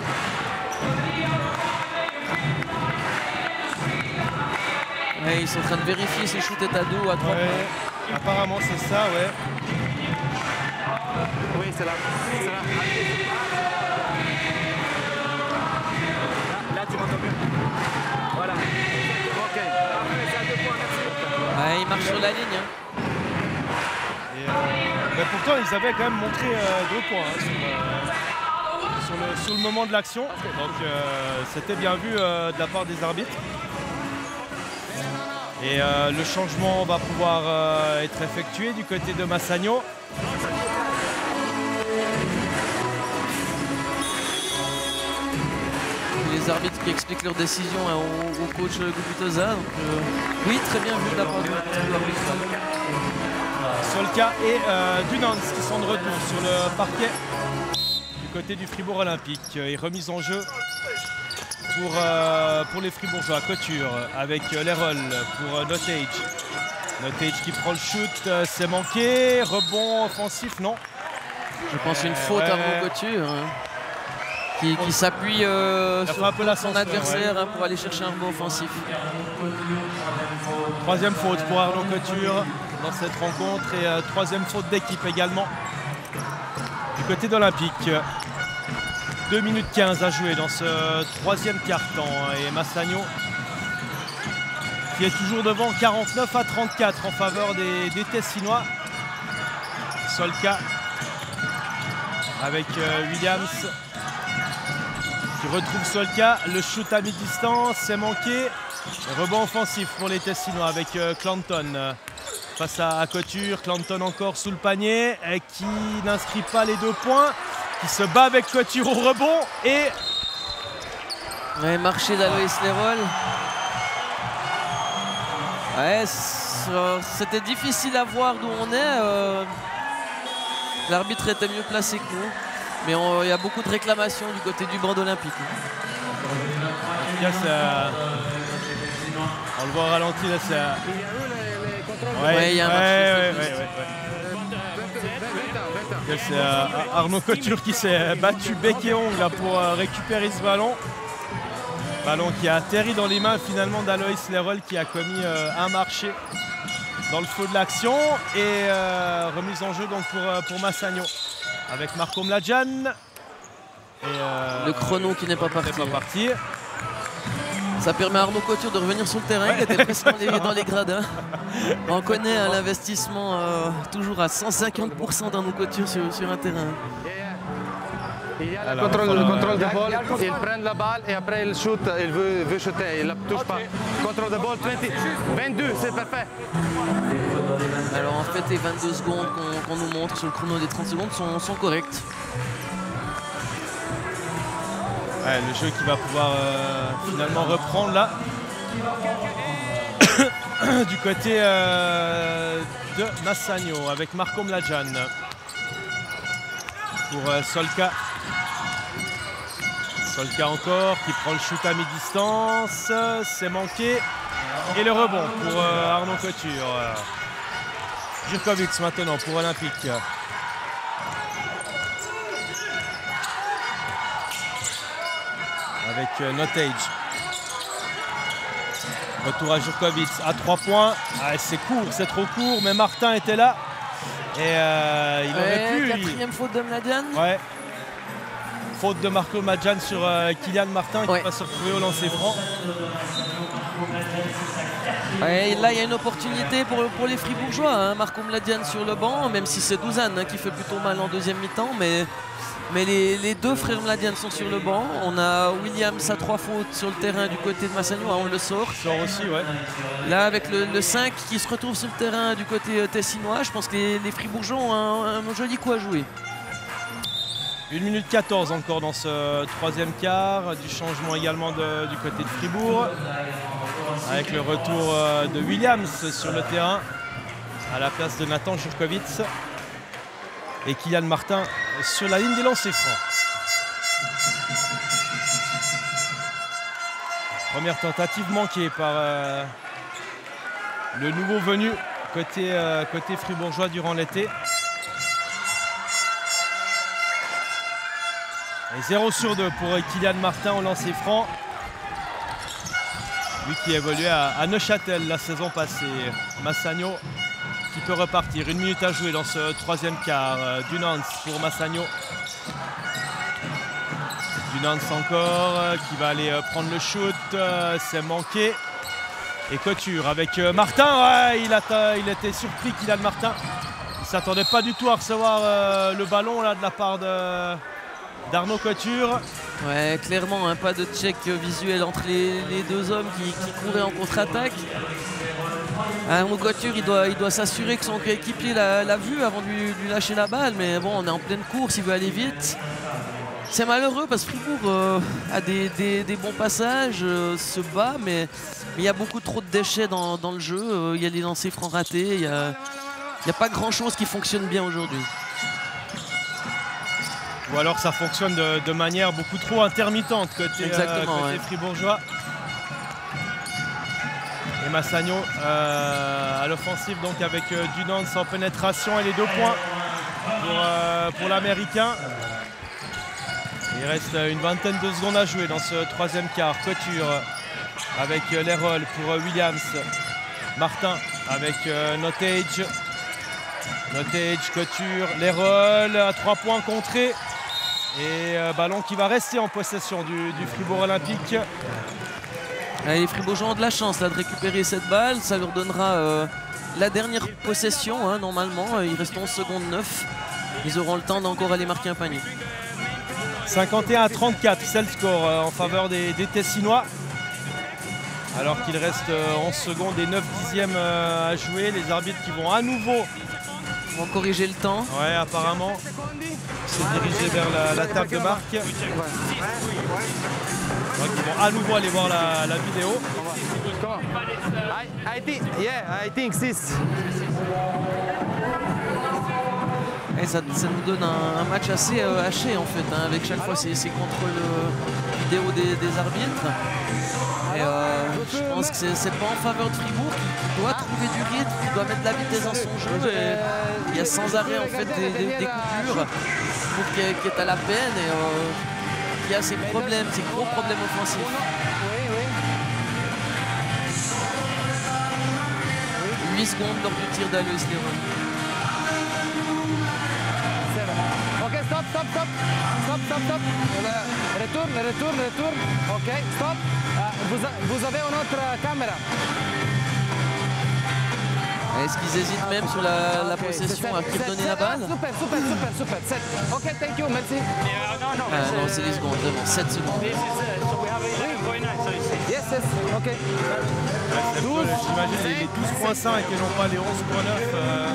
Ouais, ils sont en train de vérifier si le shoot est à deux ou à trois ouais, points. Apparemment c'est ça, ouais. Oui, c'est là. C'est là. Là, tu m'entends mieux. Voilà. Ok. C'est à deux points, merci. Ouais, il marche sur la ligne. Hein. Et, euh, mais pourtant, ils avaient quand même montré euh, deux points hein, sur, euh, sur, le, sur le moment de l'action. Donc euh, c'était bien vu euh, de la part des arbitres. Et euh, le changement va pouvoir euh, être effectué du côté de Massagno. Les arbitres qui expliquent leur décision hein, au, au coach Gubutoza. Donc, euh, oui, très bien vu de la part de l'arbitre. Solka et euh, Dunans qui sont de retour sur le parquet du côté du Fribourg Olympique. Et remise en jeu pour, euh, pour les Fribourgeois. Couture avec euh, Leroll pour euh, Notage. Notage qui prend le shoot, euh, c'est manqué. Rebond offensif, non. Je pense une faute ouais. à Arnaud Couture. Hein, qui, qui s'appuie euh, sur un peu son adversaire ouais. hein, pour aller chercher un rebond offensif. Troisième faute pour Arnaud Couture dans cette rencontre et euh, troisième faute d'équipe également du côté d'Olympique. deux minutes quinze à jouer dans ce troisième quart-temps et Massagno qui est toujours devant quarante-neuf à trente-quatre en faveur des, des Tessinois. Solka avec euh, Williams qui retrouve Solka, le shoot à mi-distance, c'est manqué. Rebond offensif pour les Tessinois avec euh, Clanton. face à, à Couture. Clanton encore sous le panier, et qui n'inscrit pas les deux points, qui se bat avec Couture au rebond et... Ouais, marché d'Aloïs Lerol. Ouais, c'était difficile à voir d'où on est. Euh, L'arbitre était mieux placé que nous. Mais il y a beaucoup de réclamations du côté du banc olympique. En tout cas, ça... on le voit au ralenti, là, ça... Ouais, ouais, il y a un ouais, ouais, ouais, ouais. C'est euh, Arnaud Couture qui s'est battu bec et ongle là, pour euh, récupérer ce ballon. Ballon qui a atterri dans les mains finalement d'Aloïs Lerol, qui a commis euh, un marché dans le feu de l'action. Et euh, remise en jeu donc pour, euh, pour Massagno avec Marco Mladjan. Et, euh, le chrono qui n'est pas parti. Pas parti. Ça permet à Arnaud Couture de revenir sur le terrain, ouais. Qui était presque dans les, dans les gradins. On connaît hein, l'investissement euh, toujours à cent cinquante pour cent d'Arnaud Couture sur, sur un terrain. Il y a le contrôle, le contrôle de balle, il prend la balle et après il shoot, il veut, veut shooter, il ne touche okay. pas. Contrôle de balle, vingt-deux, c'est parfait. Alors en fait les vingt-deux secondes qu'on qu'on nous montre sur le chrono des trente secondes sont, sont correctes. Ouais, le jeu qui va pouvoir euh, finalement reprendre là du côté euh, de Massagno avec Marco Mladjan pour euh, Solka. Solka encore qui prend le shoot à mi-distance, c'est manqué. Et le rebond pour euh, Arnaud Couture. Jurkovic maintenant pour Olympique. Avec euh, Notage. Retour à Jurkovic à trois points. Ah, c'est court, c'est trop court, mais Martin était là. Et euh, il ouais, aurait pu. Quatrième il... faute de Mladjan. Ouais. Faute de Marco Mladjan sur euh, Kylian Martin, ouais. Qui va se retrouver au lancer franc. Ouais, et là, il y a une opportunité pour, pour les Fribourgeois. Hein. Marco Mladjan sur le banc, même si c'est Douzane hein, qui fait plutôt mal en deuxième mi-temps. Mais, mais les, les deux frères Mladjan sont sur le banc. On a Williams à trois fautes sur le terrain du côté de Massagno. Hein, on le sort. Il sort aussi, ouais. Là, avec le, le cinq qui se retrouve sur le terrain du côté euh, tessinois, je pense que les, les Fribourgeois ont un, un joli coup à jouer. une minute quatorze encore dans ce troisième quart. Du changement également de, du côté de Fribourg. Avec le retour de Williams sur le terrain à la place de Nathan Jurkovic. Et Kylian Martin sur la ligne des lancers francs. Première tentative manquée par euh, le nouveau venu côté, euh, côté fribourgeois durant l'été. Et zéro sur deux pour Kylian Martin au lancer franc. Lui qui évoluait à, à Neuchâtel la saison passée. Massagno qui peut repartir. Une minute à jouer dans ce troisième quart. Dunans pour Massagno. Dunans encore qui va aller prendre le shoot. C'est manqué. Et Couture avec Martin. Ouais, il, a, il était surpris, Kylian Martin. Il ne s'attendait pas du tout à recevoir euh, le ballon là, de la part de... d'Arnaud Couture. Ouais, clairement, hein, pas de check visuel entre les, les deux hommes qui, qui couraient en contre-attaque. Arnaud Couture, il doit, il doit s'assurer que son coéquipier l'a vu avant de lui, lui lâcher la balle. Mais bon, on est en pleine course, il veut aller vite. C'est malheureux parce que Fribourg euh, a des, des, des bons passages, euh, se bat, mais il y a beaucoup trop de déchets dans, dans le jeu. Euh, il y a les lancers francs ratés, il n'y a, a pas grand-chose qui fonctionne bien aujourd'hui. Ou alors ça fonctionne de, de manière beaucoup trop intermittente côté, euh, côté ouais. fribourgeois. Et Massagno euh, à l'offensive donc avec euh, Dunans en pénétration et les deux points pour, euh, pour l'Américain. Il reste une vingtaine de secondes à jouer dans ce troisième quart. Couture avec euh, Lerol pour euh, Williams. Martin avec euh, Notage. Notage, Couture, Lerol à trois points contrés. Et euh, ballon qui va rester en possession du, du Fribourg Olympique. Et les Fribourgeois ont de la chance là, de récupérer cette balle. Ça leur donnera euh, la dernière possession hein, normalement. Il reste onze secondes neuf. Ils auront le temps d'encore aller marquer un panier. cinquante et un à trente-quatre, c'est le score euh, en faveur des, des Tessinois. Alors qu'il reste euh, onze secondes et neuf dixièmes euh, à jouer. Les arbitres qui vont à nouveau Ils vont corriger le temps. Ouais, apparemment. Se diriger vers la, la table de marque. Donc ils vont à nouveau aller voir la, la vidéo. I, I think, yeah, I think six. Et ça, ça nous donne un, un match assez euh, haché en fait, hein, avec chaque fois ces, ces contrôles euh, vidéo des, des arbitres. Et euh, je pense que c'est pas en faveur de Fribourg qui, qui doit trouver du rythme, qui doit mettre de la vitesse dans son jeu. Et il y a sans arrêt en fait des, des, des coupures pour qui est, qui est à la peine et euh, qui a ses problèmes, ses gros problèmes offensifs. huit secondes lors du tir d'Alois Leroy. Ok, stop, stop, stop. Stop, stop, stop. Retourne, retourne, retourne. Ok, stop. Uh, vous, a, vous avez une autre caméra. Est-ce qu'ils hésitent même sur la, la possession à qui donner la balle? Super, super, super, super. sept. Ok, thank you, merci. Ah non, c'est les secondes, vraiment, sept secondes. Yes, yes, ok. douze, j'imagine les douze virgule cinq et non pas les onze virgule neuf. Euh...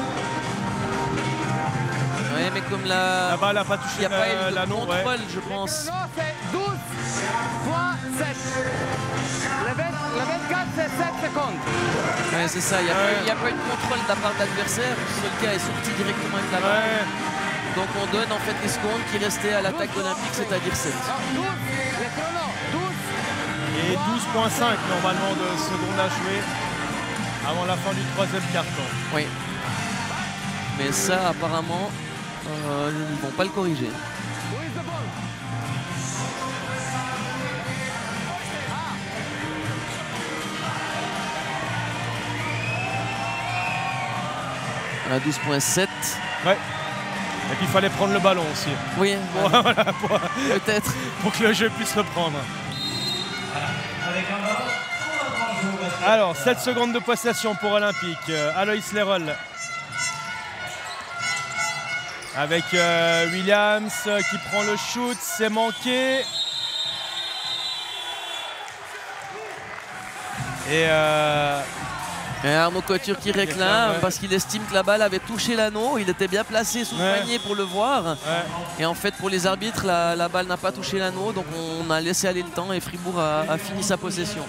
Oui, mais comme la, la balle n'a pas touché il n'y a pas eu de l'anneau, contrôle, ouais. je pense. C'est douze virgule sept. Le vingt-quatre, c'est sept secondes. Ouais, c'est ça, il n'y a, ouais. a pas eu de contrôle de la part de l'adversaire. Seul cas est sorti directement avec la balle. Ouais. Donc on donne en fait les secondes qui restaient à l'attaque olympique, c'est-à-dire sept. Et douze virgule cinq normalement de secondes à jouer avant la fin du troisième quart-temps. Oui. Mais ça, apparemment, euh, ils ne vont pas le corriger. À douze virgule sept. Ouais. Et puis il fallait prendre le ballon aussi. Oui, pour, ouais. voilà, pour, peut-être. Pour que le jeu puisse reprendre. Alors, sept secondes de possession pour Olympique. Alois Leroy. Avec euh, Williams euh, qui prend le shoot, c'est manqué. Et, euh... Et Arnaud Couture qui réclame ouais. parce qu'il estime que la balle avait touché l'anneau. Il était bien placé sous le ouais. poignet pour le voir. Ouais. Et en fait, pour les arbitres, la, la balle n'a pas touché l'anneau. Donc on a laissé aller le temps et Fribourg a, a fini sa possession.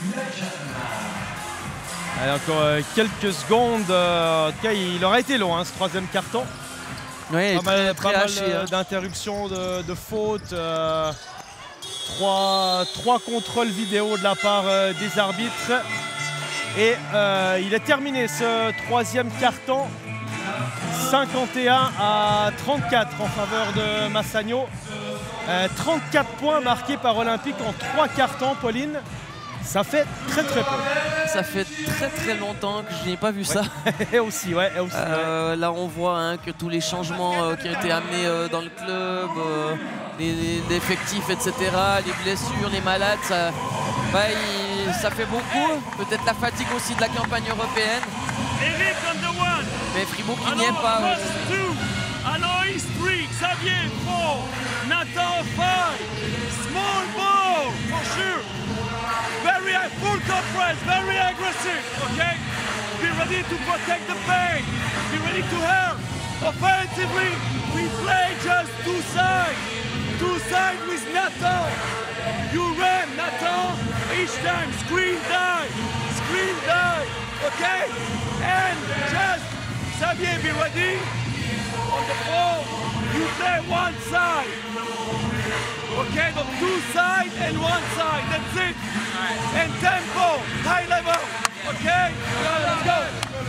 Allez, encore euh, quelques secondes. Euh, en tout cas, il aurait été long hein, ce troisième carton. Ouais, pas mal, très, très pas haché, mal hein. d'interruptions, de, de fautes. Euh, trois, trois contrôles vidéo de la part euh, des arbitres. Et euh, il est terminé ce troisième carton. cinquante et un à trente-quatre en faveur de Massagno. Euh, trente-quatre points marqués par Olympique en trois cartons, Pauline. Ça fait très très peu. Ça fait très très longtemps que je n'ai pas vu ouais. ça. Et aussi, ouais. Et aussi, euh, ouais. Là, on voit hein, que tous les changements euh, qui ont été amenés euh, dans le club, euh, les, les effectifs, et cetera, les blessures, les malades, ça, bah, il, ça fait beaucoup. Peut-être la fatigue aussi de la campagne européenne. Mais Fribourg qui n'y est pas. Alois three, Xavier four, Nathan five, small ball for sure. Very full court press, very aggressive, okay? Be ready to protect the paint, be ready to help. Offensively, we play just two sides. Two sides with Nathan. You run, Nathan, each time, screen die, screen die, okay? And just, Xavier, be ready. On the floor, you play one side. Okay, the two sides and one side, that's it. Right. And tempo, high level. Okay, let's go.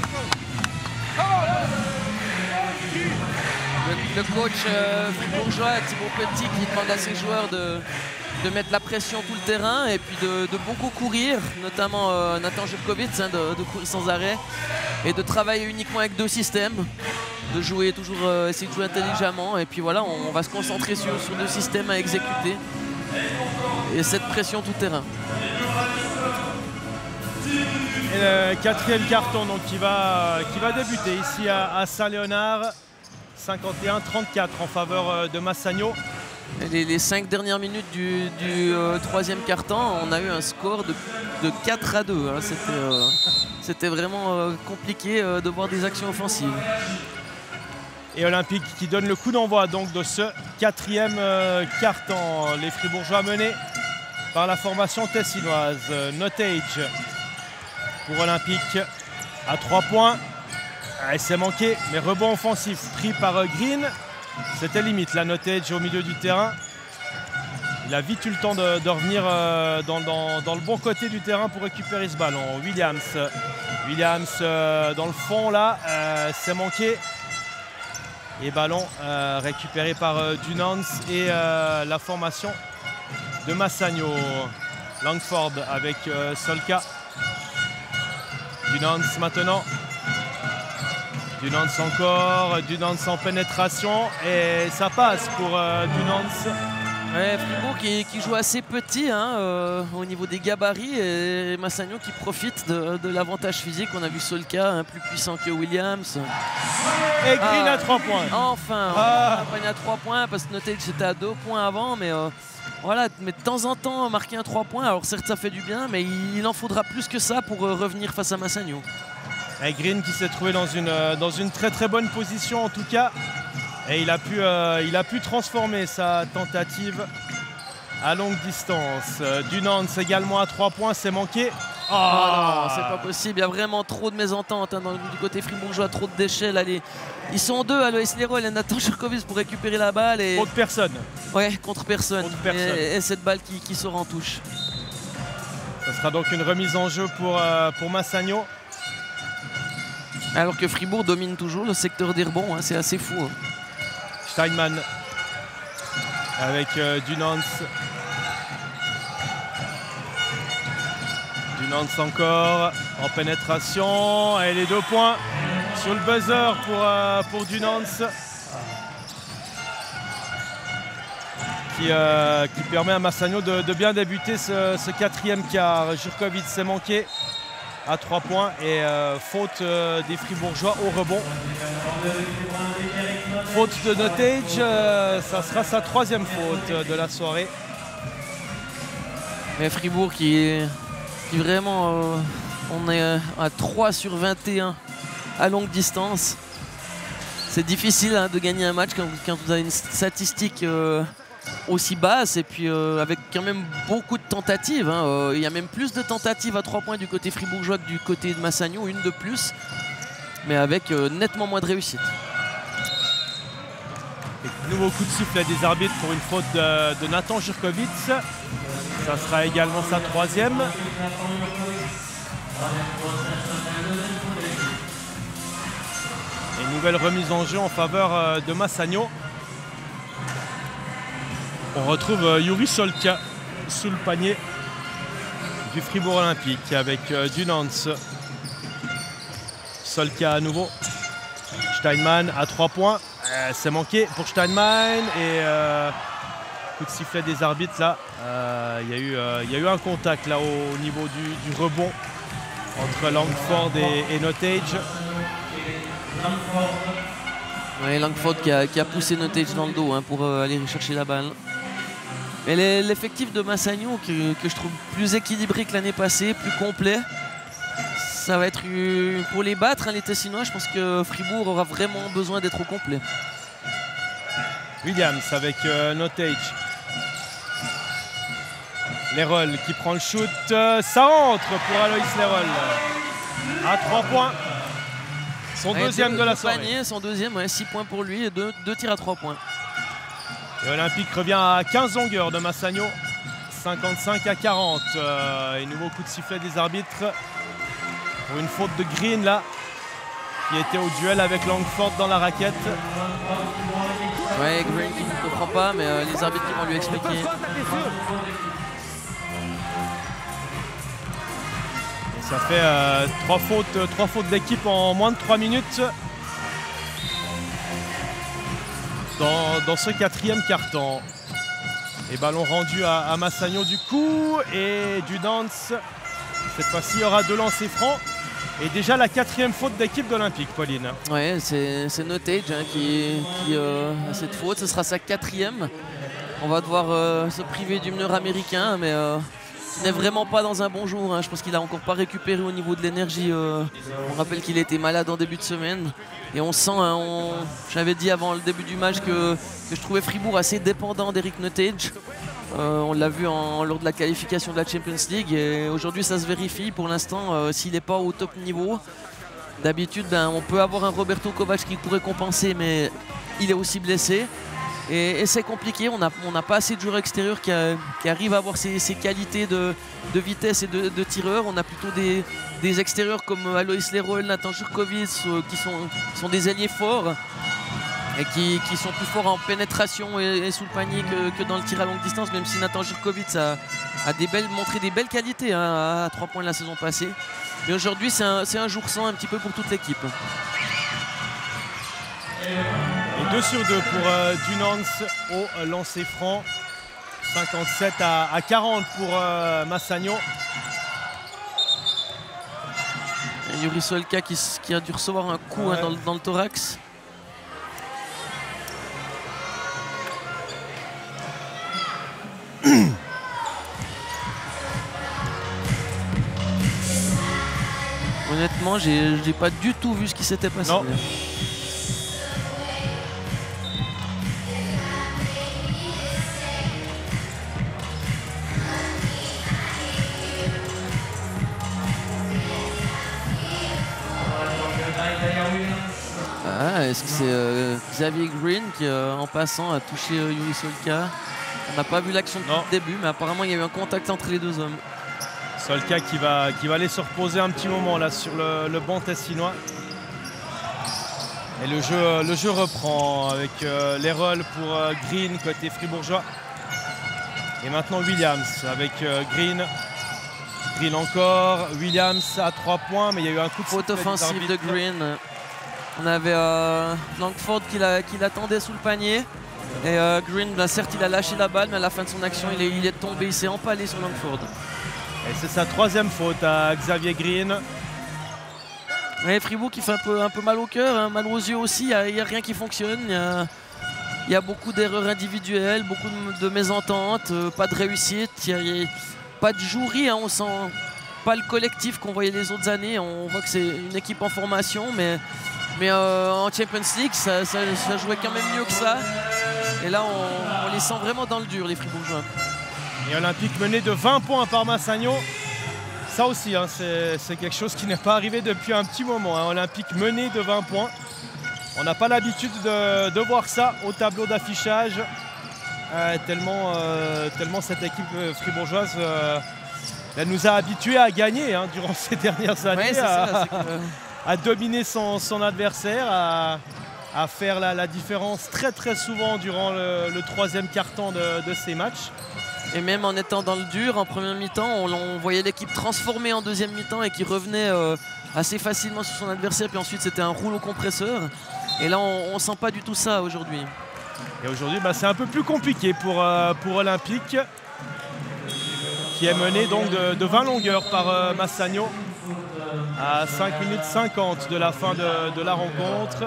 Le, le coach euh, fribourgeois, Thibaut Petit, qui demande à ses joueurs de, de mettre la pression tout le terrain et puis de, de beaucoup courir, notamment euh, Nathan Jurkovic, hein, de, de courir sans arrêt et de travailler uniquement avec deux systèmes. De jouer toujours, euh, essayer de jouer intelligemment et puis voilà, on, on va se concentrer sur, sur deux systèmes à exécuter et cette pression tout terrain. Et le quatrième carton donc, qui, va, qui va débuter ici à, à Saint-Léonard, cinquante et un à trente-quatre en faveur de Massagno. Les, les cinq dernières minutes du, du euh, troisième quart-temps, on a eu un score de, de quatre à deux. Hein. C'était euh, c'était vraiment euh, compliqué euh, de voir des actions offensives. Et Olympique qui donne le coup d'envoi donc de ce quatrième euh, quart-temps. Les Fribourgeois menés par la formation tessinoise. Notage pour Olympique à trois points. Ah, c'est manqué, mais rebond offensif pris par euh, Green. C'était limite la Notage au milieu du terrain. Il a vite eu le temps de, de revenir euh, dans, dans, dans le bon côté du terrain pour récupérer ce ballon. Williams, Williams euh, dans le fond là, euh, c'est manqué. Et ballon euh, récupéré par euh, Dunans et euh, la formation de Massagno. Langford avec euh, Solka. Dunans maintenant. Dunans encore, Dunans en pénétration et ça passe pour euh, Dunans. Ouais, Fribourg qui, qui joue assez petit hein, euh, au niveau des gabarits et Massagno qui profite de, de l'avantage physique. On a vu Solka un plus puissant que Williams. Et Green ah, à trois points. Enfin, ah. on a à trois points parce que Notage c'était à deux points avant. Mais euh, voilà, mais de temps en temps marquer un trois points, alors certes ça fait du bien, mais il, il en faudra plus que ça pour euh, revenir face à Massagno. Et Green qui s'est trouvé dans une, dans une très très bonne position en tout cas. Et il a pu, euh, il a pu transformer sa tentative à longue distance. Dunans également à trois points, c'est manqué. Oh, oh non, c'est pas possible, il y a vraiment trop de mésententes hein, dans, du côté fribourgeois, trop de déchets. Là, les... Ils sont deux, Alois Leroy et Nathan Jurkovic pour récupérer la balle. Et... Contre personne. Ouais, contre personne. Contre personne. Et, et cette balle qui, qui sort en touche. Ça sera donc une remise en jeu pour, euh, pour Massagno. Alors que Fribourg domine toujours le secteur des rebonds, hein, c'est assez fou. Hein. Steinman avec euh, Dunans. Dunans encore en pénétration et les deux points sur le buzzer pour, euh, pour Dunans qui, euh, qui permet à Massagno de, de bien débuter ce, ce quatrième quart. Jurkovic s'est manqué à trois points et euh, faute euh, des Fribourgeois au rebond. Faute de Notage, euh, ça sera sa troisième faute de la soirée. Mais Fribourg qui, qui vraiment, euh, on est à trois sur vingt et un à longue distance. C'est difficile hein, de gagner un match quand, quand vous avez une statistique euh, aussi basse et puis euh, avec quand même beaucoup de tentatives. Hein. Euh, il y a même plus de tentatives à trois points du côté fribourgeois que du côté de Massagno, une de plus, mais avec euh, nettement moins de réussite. Et nouveau coup de sifflet des arbitres pour une faute de, de Nathan Jurkovic. Ça sera également sa troisième. Et nouvelle remise en jeu en faveur de Massagno. On retrouve Yuri Solka sous le panier du Fribourg Olympique avec Dunans. Solka à nouveau. Steinman à trois points. Euh, c'est manqué pour Steinman et euh, coup de sifflet des arbitres là. Euh, il y a eu, euh, il y a eu un contact là au, au niveau du, du rebond entre Langford et, et Notage. Ouais, Langford qui a, qui a poussé Notage dans le dos hein, pour euh, aller chercher la balle. Et l'effectif de Massagno que, que je trouve plus équilibré que l'année passée, plus complet. Ça va être euh, pour les battre hein, les Tessinois. Je pense que Fribourg aura vraiment besoin d'être au complet. Williams avec euh, Notage. Leroll qui prend le shoot. Euh, ça entre pour Alois Leroll. À trois points. Son ouais, deuxième deux, de la deux soirée. Panier, son deuxième, ouais, six points pour lui et deux, deux tirs à trois points. Et Olympique revient à quinze longueurs de Massagno. cinquante-cinq à quarante. Euh, et nouveau coup de sifflet des arbitres. Pour une faute de Green là. Qui était au duel avec Langford dans la raquette. Ouais, Green qui ne comprend pas, mais euh, les arbitres vont lui expliquer. Et ça fait euh, trois fautes, trois fautes d'équipe en moins de trois minutes. Dans, dans ce quatrième quart-temps. Et ballon rendu à, à Massagno du coup. Et Dunans. Cette fois-ci, il y aura deux lancers francs. Et déjà la quatrième faute d'équipe d'Olympique, Pauline. Ouais, c'est Notage hein, qui, qui euh, a cette faute. Ce sera sa quatrième. on va devoir euh, se priver du meneur américain, mais euh, il n'est vraiment pas dans un bon jour. Hein. Je pense qu'il n'a encore pas récupéré au niveau de l'énergie. Euh, on rappelle qu'il était malade en début de semaine. Et on sent, hein, on... j'avais dit avant le début du match que, que je trouvais Fribourg assez dépendant d'Eric Nottage. Euh, on l'a vu en, lors de la qualification de la Champions League. Et aujourd'hui, ça se vérifie. Pour l'instant, euh, s'il n'est pas au top niveau, d'habitude, ben, on peut avoir un Roberto Kovac qui pourrait compenser, mais il est aussi blessé. Et, et c'est compliqué, on n'a on n'a pas assez de joueurs extérieurs qui, a, qui arrivent à avoir ces, ces qualités de, de vitesse et de, de tireur. On a plutôt des, des extérieurs comme Alois Leroy, Nathan Jurkovic, euh, qui, sont, qui sont des alliés forts et qui, qui sont plus forts en pénétration et, et sous le panier que, que dans le tir à longue distance, même si Nathan Jurkovic a, a des belles, montré des belles qualités hein, à trois points la saison passée. Mais aujourd'hui, c'est un, un jour sans un petit peu pour toute l'équipe. Et deux sur deux pour euh, Dunans au lancer franc. cinquante-sept à quarante pour euh, Massagno. Et Yuri Solka qui, qui a dû recevoir un coup ouais. hein, dans, le, dans le thorax. Honnêtement, j'ai j'ai pas du tout vu ce qui s'était passé. Non. Ah, est-ce que c'est euh, Xavier Green qui, euh, en passant, a touché euh, Yuri Solka? On n'a pas vu l'action depuis le début, mais apparemment il y a eu un contact entre les deux hommes. Solka qui va, qui va aller se reposer un petit moment là sur le, le banc tessinois. Et le jeu, le jeu reprend avec euh, les rôles pour euh, Green côté fribourgeois. Et maintenant Williams avec euh, Green. Green encore, Williams à trois points, mais il y a eu un coup de faute offensive de Green. On avait euh, Langford qui l'attendait sous le panier. Et euh, Green, ben, certes, il a lâché la balle, mais à la fin de son action, il est, il est tombé, il s'est empalé sur Langford. Et c'est sa troisième faute à Xavier Green. Et Fribourg qui fait un peu, un peu mal au cœur, hein, mal aux yeux aussi, il n'y a, a rien qui fonctionne. Il y a, il y a beaucoup d'erreurs individuelles, beaucoup de, de mésententes, euh, pas de réussite, il y a, pas de jouerie, hein, on sent pas le collectif qu'on voyait les autres années. On voit que c'est une équipe en formation, mais, mais euh, en Champions League, ça, ça, ça jouait quand même mieux que ça. Et là, on, on les sent vraiment dans le dur, les Fribourgeois. Et Olympique mené de vingt points par Massagno. Ça aussi, hein, c'est quelque chose qui n'est pas arrivé depuis un petit moment. Hein. Olympique mené de vingt points. On n'a pas l'habitude de, de voir ça au tableau d'affichage. Euh, tellement, euh, tellement cette équipe fribourgeoise euh, elle nous a habitués à gagner hein, durant ces dernières années, ouais, à, ça, que... à dominer son, son adversaire, à, à faire la, la différence très très souvent durant le, le troisième quart-temps de, de ces matchs. Et même en étant dans le dur, en première mi-temps, on, on voyait l'équipe transformée en deuxième mi-temps et qui revenait euh, assez facilement sur son adversaire. Puis ensuite, c'était un rouleau compresseur. Et là, on ne sent pas du tout ça aujourd'hui. Et aujourd'hui, bah, c'est un peu plus compliqué pour, euh, pour Olympique, qui est mené donc de, de vingt longueurs par euh, Massagno à cinq minutes cinquante de la fin de, de la rencontre.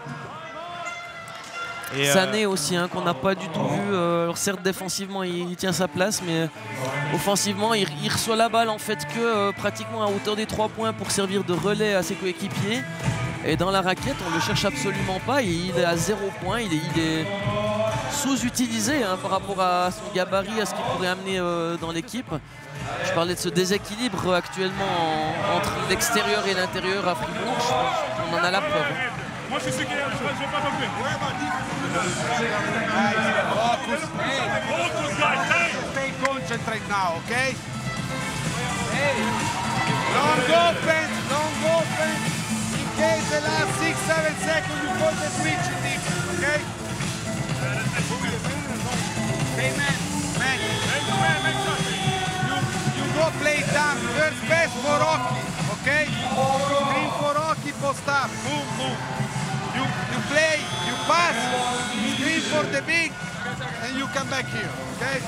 Et Sané euh... aussi, hein, qu'on n'a pas du tout vu. Euh, alors certes, défensivement, il, il tient sa place, mais offensivement, il, il reçoit la balle en fait que euh, pratiquement à hauteur des trois points pour servir de relais à ses coéquipiers. Et dans la raquette, on ne le cherche absolument pas. Il est à zéro point. Il est, il est sous-utilisé hein, par rapport à son gabarit, à ce qu'il pourrait amener euh, dans l'équipe. Je parlais de ce déséquilibre actuellement en, entre l'extérieur et l'intérieur à Fribourg. On en a la preuve. Moi, je suis sûr qu'il ne vais pas tomber. Stay concentrate now, okay? Hey, long offense, long offense. In case the last six, seven seconds you put the switch in this, okay? Hey, man, man. You, you go play down. First best for hockey, okay? Screen for hockey, post up. Boom, boom. You, you play, you pass, screen for the big, and you come back here, okay?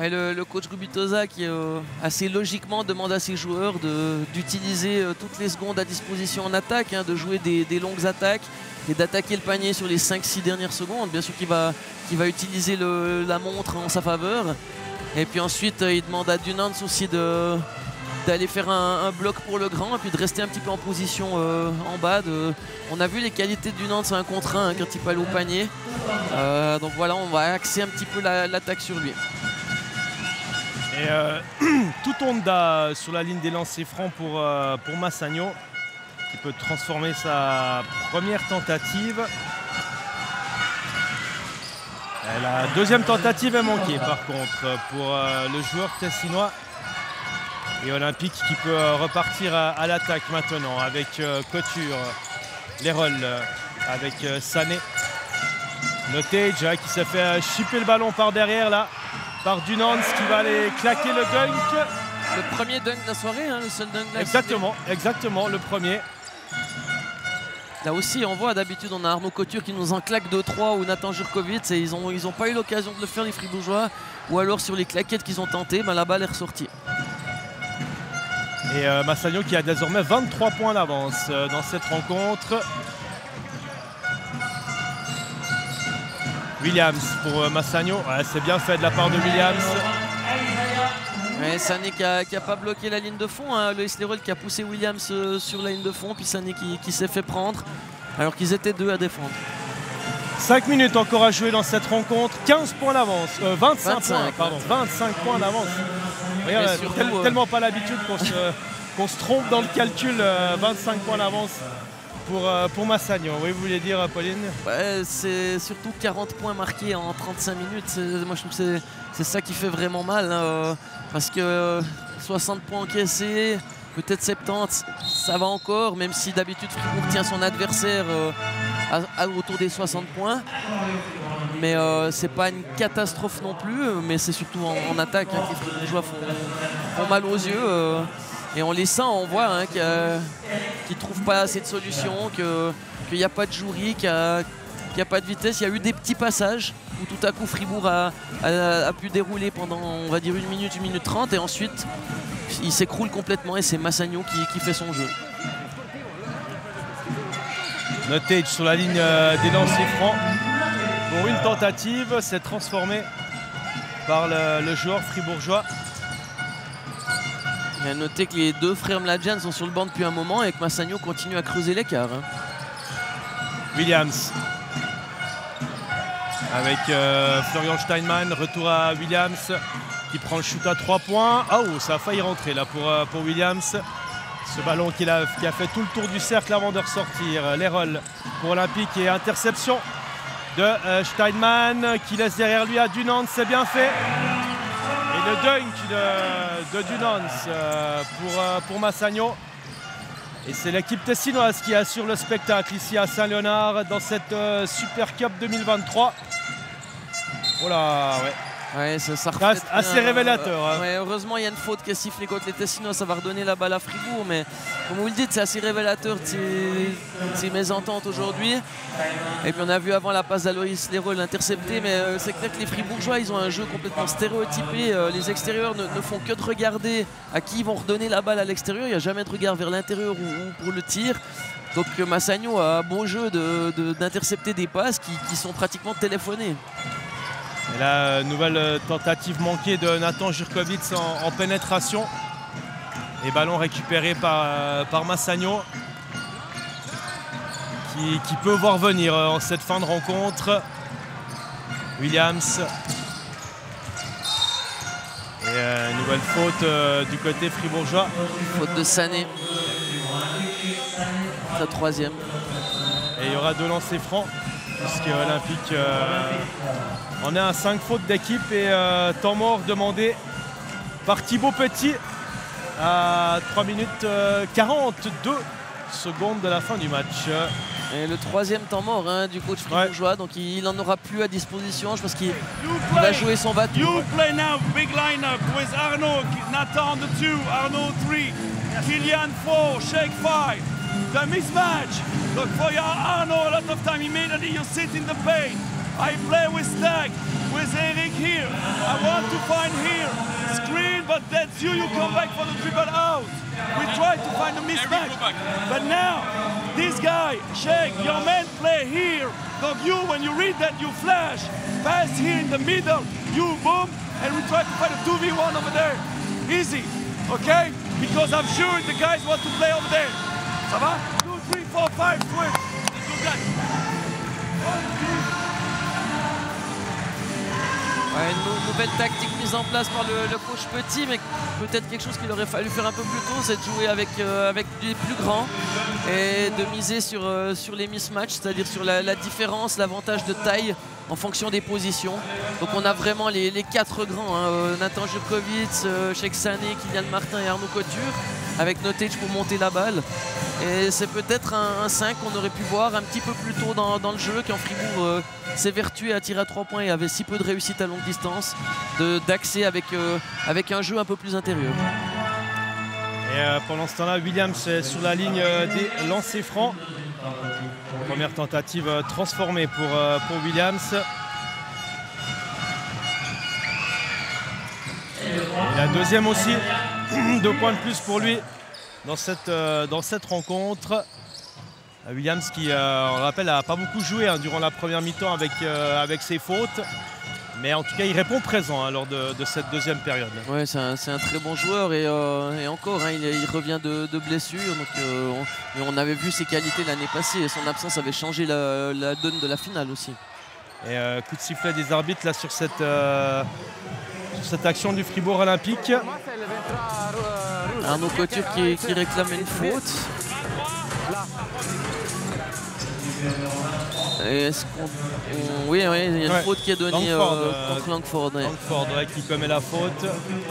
Ouais, le, le coach Gubitoza qui euh, assez logiquement demande à ses joueurs d'utiliser euh, toutes les secondes à disposition en attaque, hein, de jouer des, des longues attaques et d'attaquer le panier sur les cinq six dernières secondes. Bien sûr qu'il va, qu'il va utiliser le, la montre en sa faveur. Et puis ensuite euh, il demande à Dunans aussi de d'aller faire un, un bloc pour le grand et puis de rester un petit peu en position euh, en bas. De... On a vu les qualités de Dunans un contre un hein, quand il peut aller au panier. Euh, donc voilà, on va axer un petit peu l'attaque la, sur lui. Et euh, tout Honda sur la ligne des lancers francs pour, euh, pour Massagno, qui peut transformer sa première tentative. Et la deuxième tentative est manquée par contre pour euh, le joueur tessinois. Et Olympique qui peut euh, repartir à, à l'attaque maintenant avec euh, Couture, Leroll, euh, avec euh, Sané. Notage hein, qui s'est fait euh, chipper le ballon par derrière là. Par Dunans qui va aller claquer le dunk. Le premier dunk de la soirée, hein, le seul dunk de la Exactement, soirée. exactement, le premier. Là aussi, on voit d'habitude, on a Arnaud Couture qui nous en claque deux trois ou Nathan Jurkovic. Et ils n'ont ils ont pas eu l'occasion de le faire, les Fribourgeois. Ou alors sur les claquettes qu'ils ont tenté, ben, la balle est ressortie. Et euh, Massagno qui a désormais vingt-trois points d'avance euh, dans cette rencontre. Williams pour euh, Massagno, ouais, c'est bien fait de la part de Williams. Ouais, Sané qui n'a pas bloqué la ligne de fond, hein. Loïs Leroll qui a poussé Williams euh, sur la ligne de fond, puis Sané qui, qui s'est fait prendre alors qu'ils étaient deux à défendre. cinq minutes encore à jouer dans cette rencontre, quinze points d'avance, euh, vingt-cinq, vingt-cinq points, pardon, vingt-cinq points d'avance. Tel, euh... Tellement pas l'habitude qu'on se, qu'on se trompe dans le calcul, euh, vingt-cinq points d'avance. Pour, euh, pour Massagno, oui, vous voulez dire, Pauline? Ouais, c'est surtout quarante points marqués en trente-cinq minutes. Moi, je trouve que c'est ça qui fait vraiment mal. Hein, parce que euh, soixante points encaissés, peut-être soixante-dix, ça va encore, même si d'habitude Fribourg tient son adversaire euh, à, à, autour des soixante points. Mais euh, c'est pas une catastrophe non plus, mais c'est surtout en, en attaque hein, que les Fribourgeois font, font mal aux yeux. Euh, Et en les sent, on voit hein, qu'ils ne trouvent pas assez de solutions, qu'il n'y a pas de jouerie, qu'il n'y a, a pas de vitesse. Il y a eu des petits passages où tout à coup Fribourg a, a, a pu dérouler pendant, on va dire, une minute, une minute trente. Et ensuite, il s'écroule complètement et c'est Massagno qui, qui fait son jeu. Notage sur la ligne des lancers francs. Pour une tentative, c'est transformé par le, le joueur fribourgeois. Il a noté que les deux frères Mladjan sont sur le banc depuis un moment et que Massagno continue à creuser l'écart. Hein. Williams. Avec euh, Florian Steinmann, retour à Williams qui prend le shoot à trois points. Ah oh, ça a failli rentrer là pour, euh, pour Williams. Ce ballon qui a, qui a fait tout le tour du cercle avant de ressortir. Leroll pour Olympique et interception de euh, Steinmann qui laisse derrière lui à Dunans, c'est bien fait. Et le dunk de, de Dunans euh, pour, euh, pour Massagno. Et c'est l'équipe tessinoise qui assure le spectacle ici à Saint-Léonard dans cette euh, Super Cup deux mille vingt-trois. Oh là, ouais. Ouais, ça, ça reflète assez bien, révélateur. Euh, hein. ouais, heureusement, il y a une faute qui est sifflée contre les Tessinois, ça va redonner la balle à Fribourg. Mais comme vous le dites, c'est assez révélateur de ces, ces mésententes aujourd'hui. Et puis on a vu avant la passe d'Aloïs Leroll interceptée, mais euh, c'est clair que les Fribourgeois, ils ont un jeu complètement stéréotypé. Euh, les extérieurs ne, ne font que de regarder à qui ils vont redonner la balle à l'extérieur. Il n'y a jamais de regard vers l'intérieur ou, ou pour le tir. Donc Massagno a un bon jeu d'intercepter de, de, des passes qui, qui sont pratiquement téléphonées. Et la nouvelle tentative manquée de Nathan Jurkovic en, en pénétration. Et ballon récupéré par, euh, par Massagno. Qui, qui peut voir venir en cette fin de rencontre. Williams. Et euh, une nouvelle faute euh, du côté fribourgeois. Faute de Sané. La troisième. Et il y aura deux lancers francs. Puisque Olympique euh, on est à cinq fautes d'équipe et euh, temps mort demandé par Thibaut Petit à trois minutes euh, quarante-deux secondes de la fin du match. Et le troisième temps mort hein, du coach fribourgeois, ouais. Donc il n'en aura plus à disposition. Je pense qu'il va jouer son bateau. You play now big lineup with Arnaud, Nathan on the two, Arnaud three, Kylian four, Sheikh five. The mismatch. Look for your Arnaud a lot of time. Immediately you sit in the paint. I play with Stag, with Eric here. I want to find here. Screen, but that's you. You come back for the dribble out. We try to find a mismatch. But now, this guy, Sheikh, your man play here. So you, when you read that, you flash. Pass here in the middle. You boom. And we try to find a two v one over there. Easy. Okay? Because I'm sure the guys want to play over there. Ça va? two, three, four, five, switch. Ouais, une nou- nouvelle tactique mise en place par le, le coach Petit, mais peut-être quelque chose qu'il aurait fallu faire un peu plus tôt, c'est de jouer avec, euh, avec des plus grands et de miser sur, euh, sur les mismatchs, c'est-à-dire sur la, la différence, l'avantage de taille en fonction des positions. Donc on a vraiment les, les quatre grands, hein, euh, Nathan Jurkovic, euh, Sheikh Sané, Kylian Martin et Arnaud Couture, avec Notage pour monter la balle. Et c'est peut-être un, un cinq qu'on aurait pu voir un petit peu plus tôt dans, dans le jeu, quand Fribourg euh, s'évertuait à tirer à trois points et avait si peu de réussite à longue distance, d'accès avec, euh, avec un jeu un peu plus intérieur. Et euh, pendant ce temps-là, Williams est sur la ligne euh, des lancers francs. Première tentative euh, transformée pour, euh, pour Williams. Et la deuxième aussi, deux points de plus pour lui dans cette, euh, dans cette rencontre. Williams qui, euh, on le rappelle, n'a pas beaucoup joué hein, durant la première mi-temps avec, euh, avec ses fautes. Mais en tout cas, il répond présent hein, lors de, de cette deuxième période. Ouais, c'est un, un très bon joueur et, euh, et encore, hein, il, il revient de, de blessure. Donc, euh, on, et on avait vu ses qualités l'année passée et son absence avait changé la, la donne de la finale aussi. Et euh, coup de sifflet des arbitres là sur cette, euh, sur cette action du Fribourg Olympique. Arnaud Couture qui, qui réclame une faute. Est-ce qu'on... on- Oui, oui, il y a une Ouais. faute qui est donnée Langford, euh, euh, contre Langford. Ouais. Langford ouais, qui commet la faute.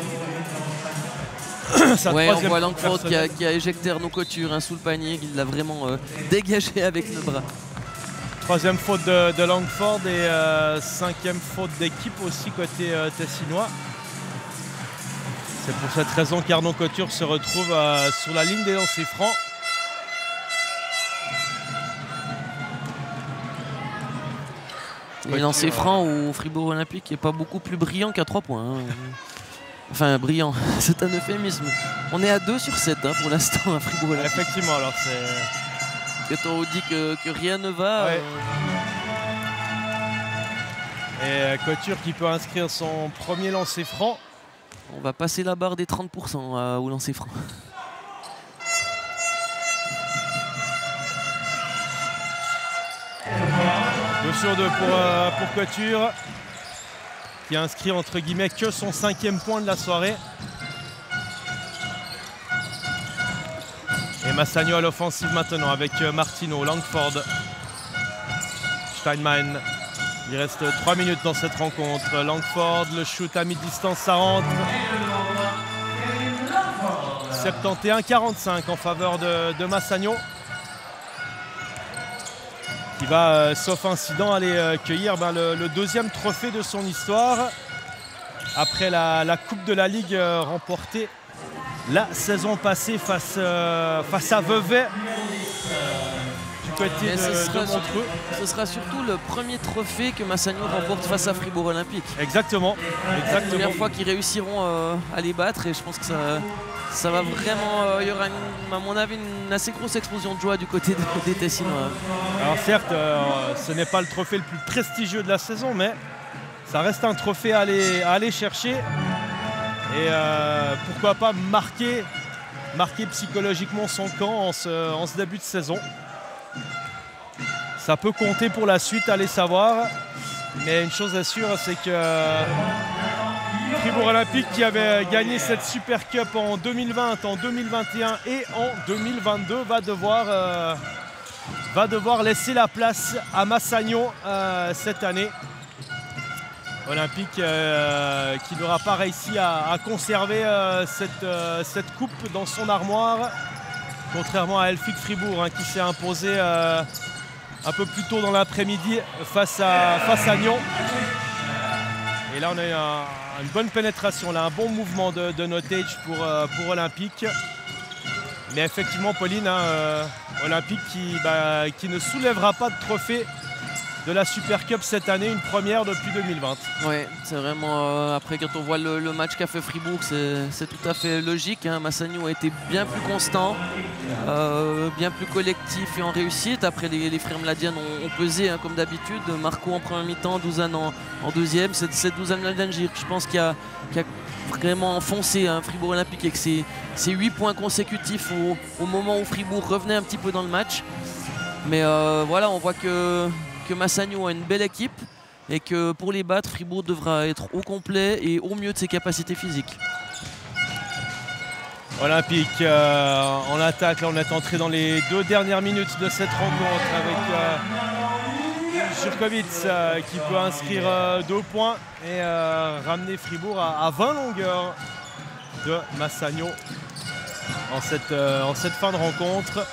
Sa Ouais, on troisième voit faute Langford qui a, personnelle. qui a éjecté Arnaud Couture hein, sous le panier, il l'a vraiment euh, dégagé avec le bras. Troisième faute de, de Langford et euh, cinquième faute d'équipe aussi côté euh, tessinois. C'est pour cette raison qu'Arnaud Couture se retrouve euh, sur la ligne des lancers francs. Les lancers francs au Fribourg Olympique n'est pas beaucoup plus brillant qu'à trois points. hein. Enfin, brillant, c'est un euphémisme. On est à deux sur sept hein, pour l'instant à Fribourg Olympique. Effectivement, alors c'est... Quand on dit que, que rien ne va... Ouais. euh, Et euh, Couture qui peut inscrire son premier lancer franc. On va passer la barre des trente pour cent euh, au lancer franc. deux sur deux pour, euh, pour Couture, qui a inscrit entre guillemets que son cinquième point de la soirée. Et Massagno à l'offensive maintenant avec euh, Martino, Langford, Steinmann. Il reste trois minutes dans cette rencontre. Langford, le shoot à mi-distance, ça rentre. soixante et onze à quarante-cinq en faveur de, de Massagno, qui va, euh, sauf incident, aller euh, cueillir ben, le, le deuxième trophée de son histoire après la, la Coupe de la Ligue euh, remportée la saison passée face, euh, face à Vevey du côté Et de, ce, de sera sur- Montreux. ce sera surtout le premier trophée que Massagno remporte face à Fribourg Olympique. Exactement. La Exactement. première fois qu'ils réussiront euh, à les battre et je pense que ça, ça va vraiment, euh, il y aura une- à mon avis une assez grosse explosion de joie du côté de- des Tessinois. Alors certes, euh, ce n'est pas le trophée le plus prestigieux de la saison, mais ça reste un trophée à aller, à aller chercher. Et euh, pourquoi pas marquer, marquer psychologiquement son camp en ce, en ce début de saison. Ça peut compter pour la suite, allez savoir. Mais une chose est sûre, c'est que Fribourg Olympique, qui avait gagné cette Super Cup en deux mille vingt, en deux mille vingt et un et en deux mille vingt-deux, va devoir, euh, va devoir laisser la place à Massagno euh, cette année. Olympique euh, qui n'aura pas réussi à, à conserver euh, cette, euh, cette coupe dans son armoire, contrairement à Elfic Fribourg hein, qui s'est imposé euh, un peu plus tôt dans l'après-midi face à, face à Nyon. Et là on a eu un, une bonne pénétration, là, un bon mouvement de, de Notage pour, euh, pour Olympique. Mais effectivement Pauline, hein, euh, Olympique qui, bah, qui ne soulèvera pas de trophée de la Super Cup cette année, une première depuis deux mille vingt. Oui, c'est vraiment, euh, après quand on voit le, le match qu'a fait Fribourg, c'est tout à fait logique. Hein. Massagno a été bien plus constant, euh, bien plus collectif et en réussite. Après les, les frères Mladian ont, ont pesé hein, comme d'habitude. Marco en première mi-temps, Douzan en, en deuxième. C'est Douzan Mladian, je pense qu'il a, qu a vraiment enfoncé hein, Fribourg Olympique avec ses, ses huit points consécutifs au, au moment où Fribourg revenait un petit peu dans le match. Mais euh, voilà, on voit que que Massagno a une belle équipe et que pour les battre, Fribourg devra être au complet et au mieux de ses capacités physiques. Olympique euh, en attaque, là on est entré dans les deux dernières minutes de cette rencontre avec euh, Jurkovic euh, qui peut inscrire euh, deux points et euh, ramener Fribourg à, à vingt longueurs de Massagno en cette, euh, en cette fin de rencontre.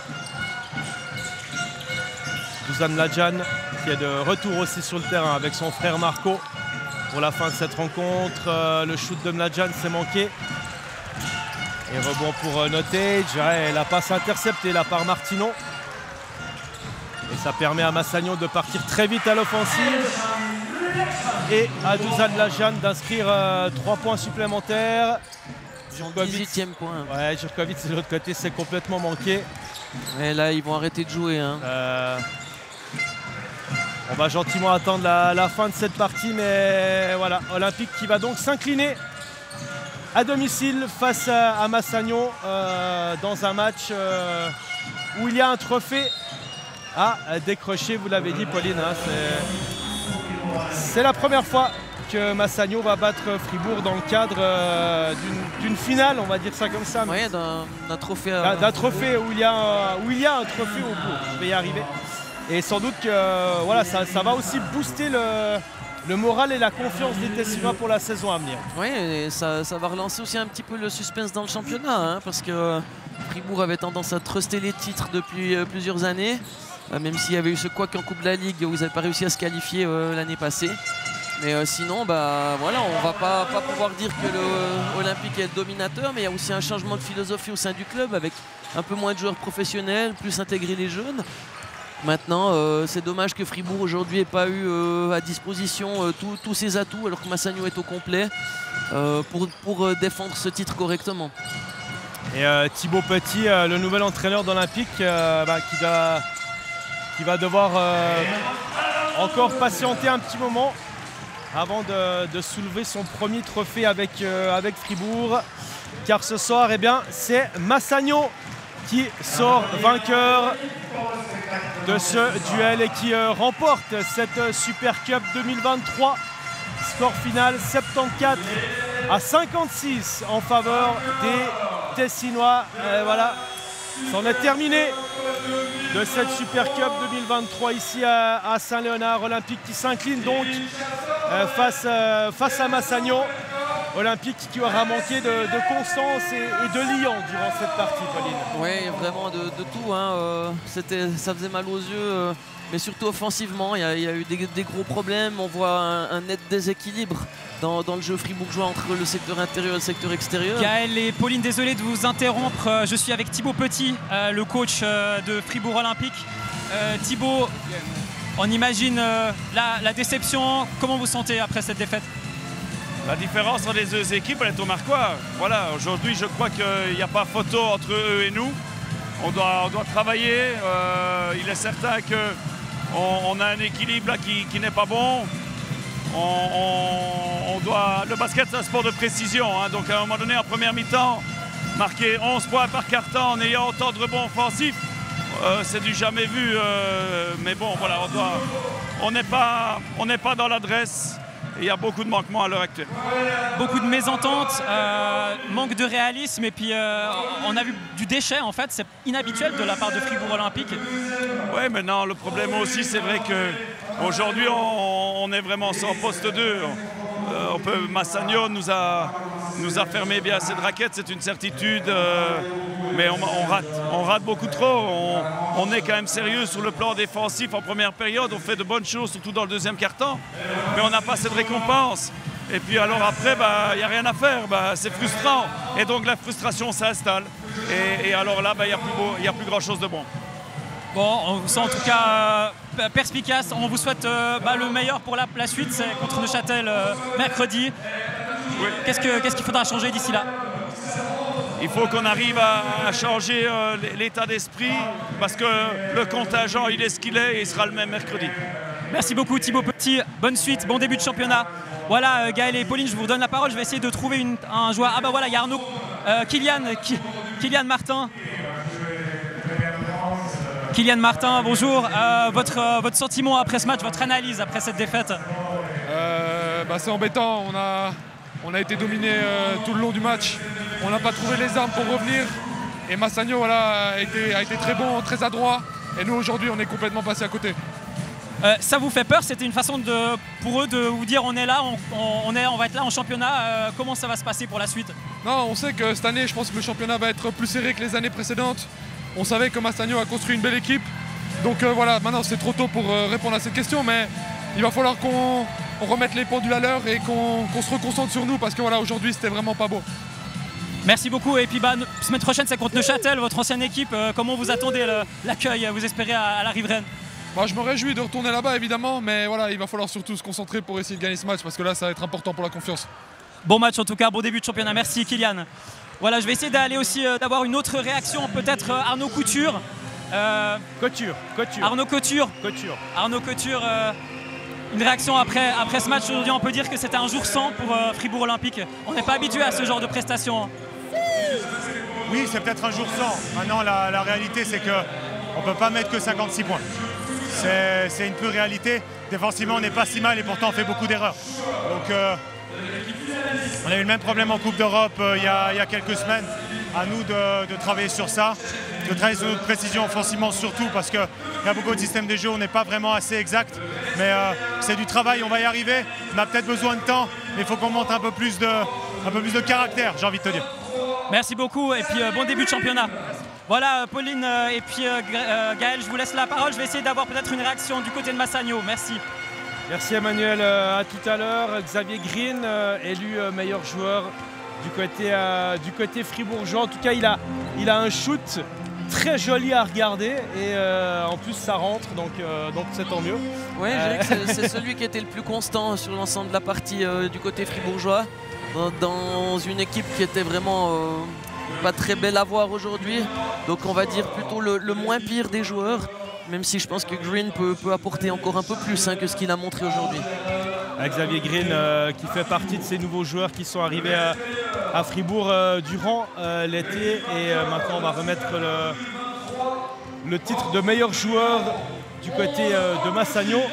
Douzan Mladian qui est de retour aussi sur le terrain avec son frère Marco pour la fin de cette rencontre. Euh, le shoot de Mladian s'est manqué. Et rebond pour euh, Notage. Ouais, la passe interceptée là par Martino. Et ça permet à Massagno de partir très vite à l'offensive. Et à Douzan Mladian d'inscrire euh, trois points supplémentaires. dix-huitième point. Ouais, Jurkovic de l'autre côté, c'est complètement manqué. Et là, ils vont arrêter de jouer. Hein. Euh... On va gentiment attendre la, la fin de cette partie, mais voilà, Olympique qui va donc s'incliner à domicile face à, à Massagno euh, dans un match euh, où il y a un trophée à décrocher, vous l'avez dit Pauline. Hein, c'est la première fois que Massagno va battre Fribourg dans le cadre euh, d'une finale, on va dire ça comme ça. Oui, d'un trophée. D'un euh, trophée où il, y a, où il y a un trophée au bout, je vais y arriver. Et sans doute que euh, voilà, ça, ça va aussi booster le, le moral et la confiance des Tessinois pour la saison à venir. Oui, et ça, ça va relancer aussi un petit peu le suspense dans le championnat, hein, parce que Fribourg avait tendance à truster les titres depuis euh, plusieurs années, euh, même s'il y avait eu ce couac en Coupe de la Ligue où ils n'avaient pas réussi à se qualifier euh, l'année passée. Mais euh, sinon, bah, voilà, on ne va pas, pas pouvoir dire que l'Olympique est dominateur, mais il y a aussi un changement de philosophie au sein du club avec un peu moins de joueurs professionnels, plus intégrer les jeunes. Maintenant, euh, c'est dommage que Fribourg aujourd'hui n'ait pas eu euh, à disposition euh, tous ses atouts alors que Massagno est au complet euh, pour, pour euh, défendre ce titre correctement. Et euh, Thibaut Petit, euh, le nouvel entraîneur d'Olympique, euh, bah, qui, va, qui va devoir euh, encore patienter un petit moment avant de, de soulever son premier trophée avec, euh, avec Fribourg. Car ce soir, eh bien, c'est Massagno qui sort vainqueur de ce duel et qui euh, remporte cette euh, Super Cup deux mille vingt-trois. Score final soixante-quatorze à cinquante-six en faveur des Tessinois. Et voilà, c'en est terminé de cette Super Cup deux mille vingt-trois ici à, à Saint-Léonard. Olympique qui s'incline donc euh, face, euh, face à Massagno. Olympique qui aura manqué de, de constance et, et de liant durant cette partie, Pauline. Oui, vraiment de, de tout. Hein. Euh, ça faisait mal aux yeux, euh, mais surtout offensivement. Il y a, il y a eu des, des gros problèmes. On voit un, un net déséquilibre dans, dans le jeu fribourgeois entre le secteur intérieur et le secteur extérieur. Gaël et Pauline, désolé de vous interrompre. Je suis avec Thibaut Petit, euh, le coach euh, de Fribourg Olympique. Euh, Thibaut, on imagine euh, la, la déception. Comment vous sentez après cette défaite ? La différence entre les deux équipes, elle est au marquoir. Voilà, aujourd'hui, je crois qu'il n'y a pas photo entre eux et nous. On doit, on doit travailler. Euh, il est certain qu'on on a un équilibre là qui, qui n'est pas bon. On, on, on doit, le basket, c'est un sport de précision. Hein, donc, à un moment donné, en première mi-temps, marquer onze points par quart-temps en ayant autant de rebonds offensifs, euh, c'est du jamais vu. Euh, mais bon, voilà, on doit, on n'est pas, on n'est pas dans l'adresse. Il y a beaucoup de manquements à l'heure actuelle. Beaucoup de mésententes, euh, manque de réalisme et puis euh, on a vu du déchet en fait, c'est inhabituel de la part de Fribourg Olympique. Oui, maintenant le problème aussi c'est vrai qu'aujourd'hui on, on est vraiment sans poste deux. Euh, on peut, Massagno nous a, nous a fermé bien cette raquette, c'est une certitude, euh, mais on, on, rate, on rate beaucoup trop. On, on est quand même sérieux sur le plan défensif en première période, on fait de bonnes choses, surtout dans le deuxième quart-temps, mais on n'a pas cette récompense. Et puis alors après, il bah, n'y a rien à faire, bah, c'est frustrant. Et donc la frustration s'installe. Et, et alors là, il bah, n'y a, a plus grand-chose de bon. Bon, on vous sent en tout cas perspicace. On vous souhaite euh, bah, le meilleur pour la, la suite, c'est contre Neuchâtel euh, mercredi. Oui. Qu'est-ce que, qu'est-ce qu'il faudra changer d'ici là? Il faut qu'on arrive à, à changer euh, l'état d'esprit parce que le contingent, il est ce qu'il est et il sera le même mercredi. Merci beaucoup Thibaut Petit, bonne suite, bon début de championnat. Voilà euh, Gaël et Pauline, je vous redonne la parole, je vais essayer de trouver une, un joueur. Ah bah voilà, il y a Arnaud, euh, Kylian, Ki, Kylian Martin. Kylian Martin, bonjour. Euh, votre, euh, votre sentiment après ce match, votre analyse après cette défaite? euh, bah, C'est embêtant, on a, on a été dominé euh, tout le long du match. On n'a pas trouvé les armes pour revenir. Et Massagno voilà, a, été, a été très bon, très adroit. Et nous aujourd'hui, on est complètement passé à côté. Euh, ça vous fait peur? C'était une façon de, pour eux de vous dire on est là, on, on, est, on va être là en championnat. Euh, comment ça va se passer pour la suite? Non, on sait que cette année, je pense que le championnat va être plus serré que les années précédentes. On savait que Massagno a construit une belle équipe. Donc euh, voilà, maintenant c'est trop tôt pour euh, répondre à cette question. Mais il va falloir qu'on remette les pendules à l'heure et qu'on qu'on se reconcentre sur nous. Parce que voilà, aujourd'hui, c'était vraiment pas beau. Merci beaucoup. Et puis bah, semaine prochaine, c'est contre Neuchâtel, votre ancienne équipe. Euh, comment vous attendez l'accueil? Vous espérez à, à la riveraine? Bah, je me réjouis de retourner là-bas évidemment, mais voilà, il va falloir surtout se concentrer pour essayer de gagner ce match parce que là ça va être important pour la confiance. Bon match en tout cas, bon début de championnat, merci Kylian. Voilà, je vais essayer d'aller aussi euh, d'avoir une autre réaction, peut-être euh, Arnaud Couture. Euh, Couture, Couture. Arnaud Couture. Couture. Arnaud Couture, euh, une réaction après, après ce match aujourd'hui, on peut dire que c'était un jour sans pour euh, Fribourg Olympique. On n'est pas habitué à ce genre de prestations. Oui, c'est peut-être un jour sans. Maintenant, la, la réalité, c'est qu'on ne peut pas mettre que cinquante-six points. C'est une pure réalité. Défensivement, on n'est pas si mal et pourtant on fait beaucoup d'erreurs. Donc, euh, on a eu le même problème en Coupe d'Europe euh, il, il y a quelques semaines. À nous de, de travailler sur ça, de travailler sur notre précision offensivement surtout parce qu'il y a beaucoup de systèmes de jeu, on n'est pas vraiment assez exact. Mais euh, c'est du travail, on va y arriver. On a peut-être besoin de temps, mais il faut qu'on monte un peu plus de, un peu plus de caractère, j'ai envie de te dire. Merci beaucoup et puis euh, bon début de championnat. Voilà, Pauline euh, et puis euh, Gaël, je vous laisse la parole. Je vais essayer d'avoir peut-être une réaction du côté de Massagno. Merci. Merci Emmanuel, euh, à tout à l'heure. Xavier Green, euh, élu euh, meilleur joueur du côté, euh, du côté fribourgeois. En tout cas, il a, il a un shoot très joli à regarder et euh, en plus ça rentre, donc euh, donc c'est tant mieux. Oui, euh... c'est celui qui était le plus constant sur l'ensemble de la partie euh, du côté fribourgeois. Dans, dans une équipe qui était vraiment... Euh, pas très belle à voir aujourd'hui, donc on va dire plutôt le, le moins pire des joueurs, même si je pense que Green peut, peut apporter encore un peu plus hein, que ce qu'il a montré aujourd'hui. Xavier Green euh, qui fait partie de ces nouveaux joueurs qui sont arrivés à, à Fribourg euh, durant euh, l'été et euh, maintenant on va remettre le, le titre de meilleur joueur du côté euh, de Massagno.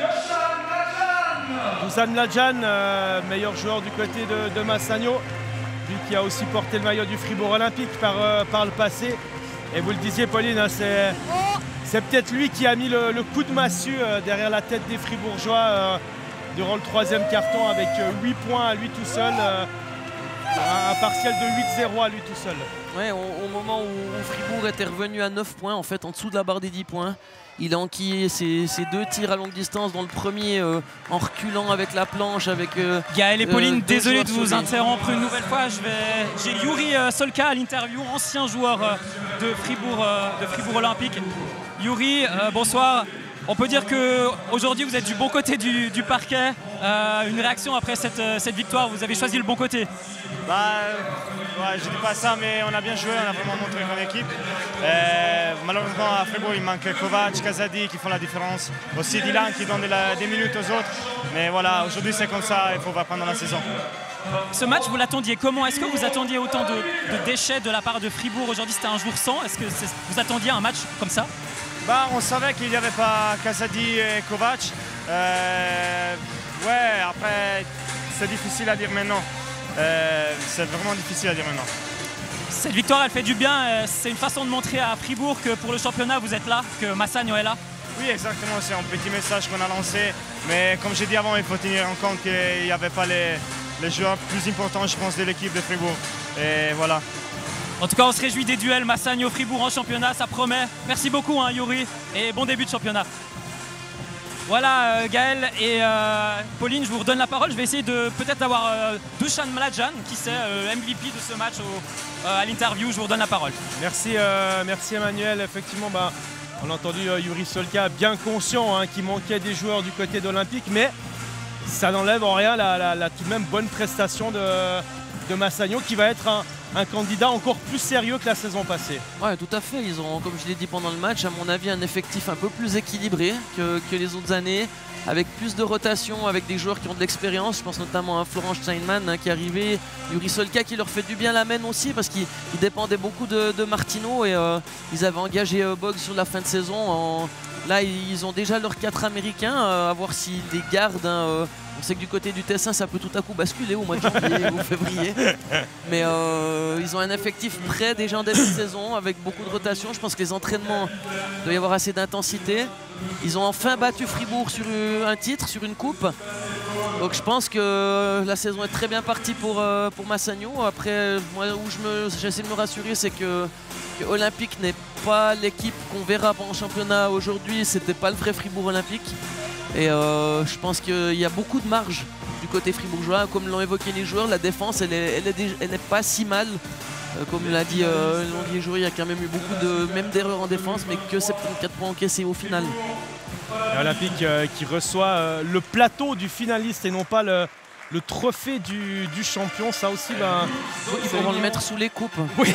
Dusan Mladjan, euh, meilleur joueur du côté de, de Massagno. Lui qui a aussi porté le maillot du Fribourg Olympique par, euh, par le passé. Et vous le disiez Pauline, hein, c'est peut-être lui qui a mis le, le coup de massue euh, derrière la tête des Fribourgeois euh, durant le troisième carton avec euh, huit points à lui tout seul. Euh, un, un partiel de huit zéro à lui tout seul. Ouais, au, au moment où, où Fribourg était revenu à neuf points, en fait en dessous de la barre des dix points, il a enquillé ses, ses deux tirs à longue distance, dans le premier euh, en reculant avec la planche. Avec euh, Gaël et Pauline, euh, désolé de vous interrompre une nouvelle fois. J'ai Yuri euh, Solka à l'interview, ancien joueur euh, de, Fribourg, euh, de Fribourg Olympique. Yuri, euh, bonsoir. On peut dire qu'aujourd'hui vous êtes du bon côté du, du parquet. Euh, une réaction après cette, cette victoire, vous avez choisi le bon côté. Bah, ouais, je dis pas ça, mais on a bien joué, on a vraiment montré comme équipe. Euh, malheureusement à Fribourg il manque Kovac, Kazadi qui font la différence. Aussi Dylan qui donne de la, des minutes aux autres. Mais voilà, aujourd'hui c'est comme ça, il faut voir pendant la saison. Ce match, vous l'attendiez comment? Est-ce que vous attendiez autant de, de déchets de la part de Fribourg? Aujourd'hui c'était un jour sans. Est-ce que est, vous attendiez un match comme ça? Bah, on savait qu'il n'y avait pas Kazadi et Kovac. Euh, ouais, après, c'est difficile à dire maintenant. Euh, c'est vraiment difficile à dire maintenant. Cette victoire, elle fait du bien. C'est une façon de montrer à Fribourg que pour le championnat, vous êtes là, que Massagno est là. Oui, exactement. C'est un petit message qu'on a lancé. Mais comme j'ai dit avant, il faut tenir en compte qu'il n'y avait pas les, les joueurs plus importants, je pense, de l'équipe de Fribourg. Et voilà. En tout cas, on se réjouit des duels Massagno-Fribourg en championnat, ça promet. Merci beaucoup, hein, Yuri, et bon début de championnat. Voilà, euh, Gaël et euh, Pauline, je vous redonne la parole. Je vais essayer de peut-être d'avoir euh, Dusan Mladjan, qui c'est euh, M V P de ce match au, euh, à l'interview. Je vous redonne la parole. Merci, euh, merci Emmanuel. Effectivement, bah, On a entendu euh, Yuri Solka bien conscient hein, qu'il manquait des joueurs du côté d'Olympique, mais ça n'enlève en rien la, la, la tout de même bonne prestation de, de Massagno qui va être un, un candidat encore plus sérieux que la saison passée. Ouais, tout à fait. Ils ont, comme je l'ai dit pendant le match, à mon avis, un effectif un peu plus équilibré que, que les autres années, avec plus de rotation, avec des joueurs qui ont de l'expérience. Je pense notamment à Florent Steinmann hein, qui est arrivé, Yuri Solka qui leur fait du bien la main aussi parce qu'ils dépendaient beaucoup de, de Martino et euh, ils avaient engagé euh, Bog sur la fin de saison. En... Là, ils ont déjà leurs quatre Américains, euh, à voir s'ils les gardent. Hein, euh, on sait que du côté du Tessin, ça peut tout à coup basculer au mois de janvier ou février. Mais euh, ils ont un effectif prêt déjà en début de saison avec beaucoup de rotation. Je pense que les entraînements, il doit y avoir assez d'intensité. Ils ont enfin battu Fribourg sur un titre, sur une coupe. Donc je pense que la saison est très bien partie pour, euh, pour Massagno. Après, moi, où je me, j'essaie de me rassurer, c'est que, que Olympique n'est pas l'équipe qu'on verra pendant le championnat aujourd'hui. C'était pas le vrai Fribourg Olympique. Et euh, je pense qu'il y a beaucoup de marge du côté fribourgeois. Comme l'ont évoqué les joueurs, la défense, elle n'est elle est, elle est pas si mal. Euh, comme l'a dit euh, les joueurs, il y a quand même eu beaucoup de, même d'erreurs en défense, mais que soixante-quatorze points encaissés au final. Olympique euh, qui reçoit euh, le plateau du finaliste et non pas le, le trophée du, du champion. Ça aussi, ben, ils vont le mettre sous les coupes. Oui,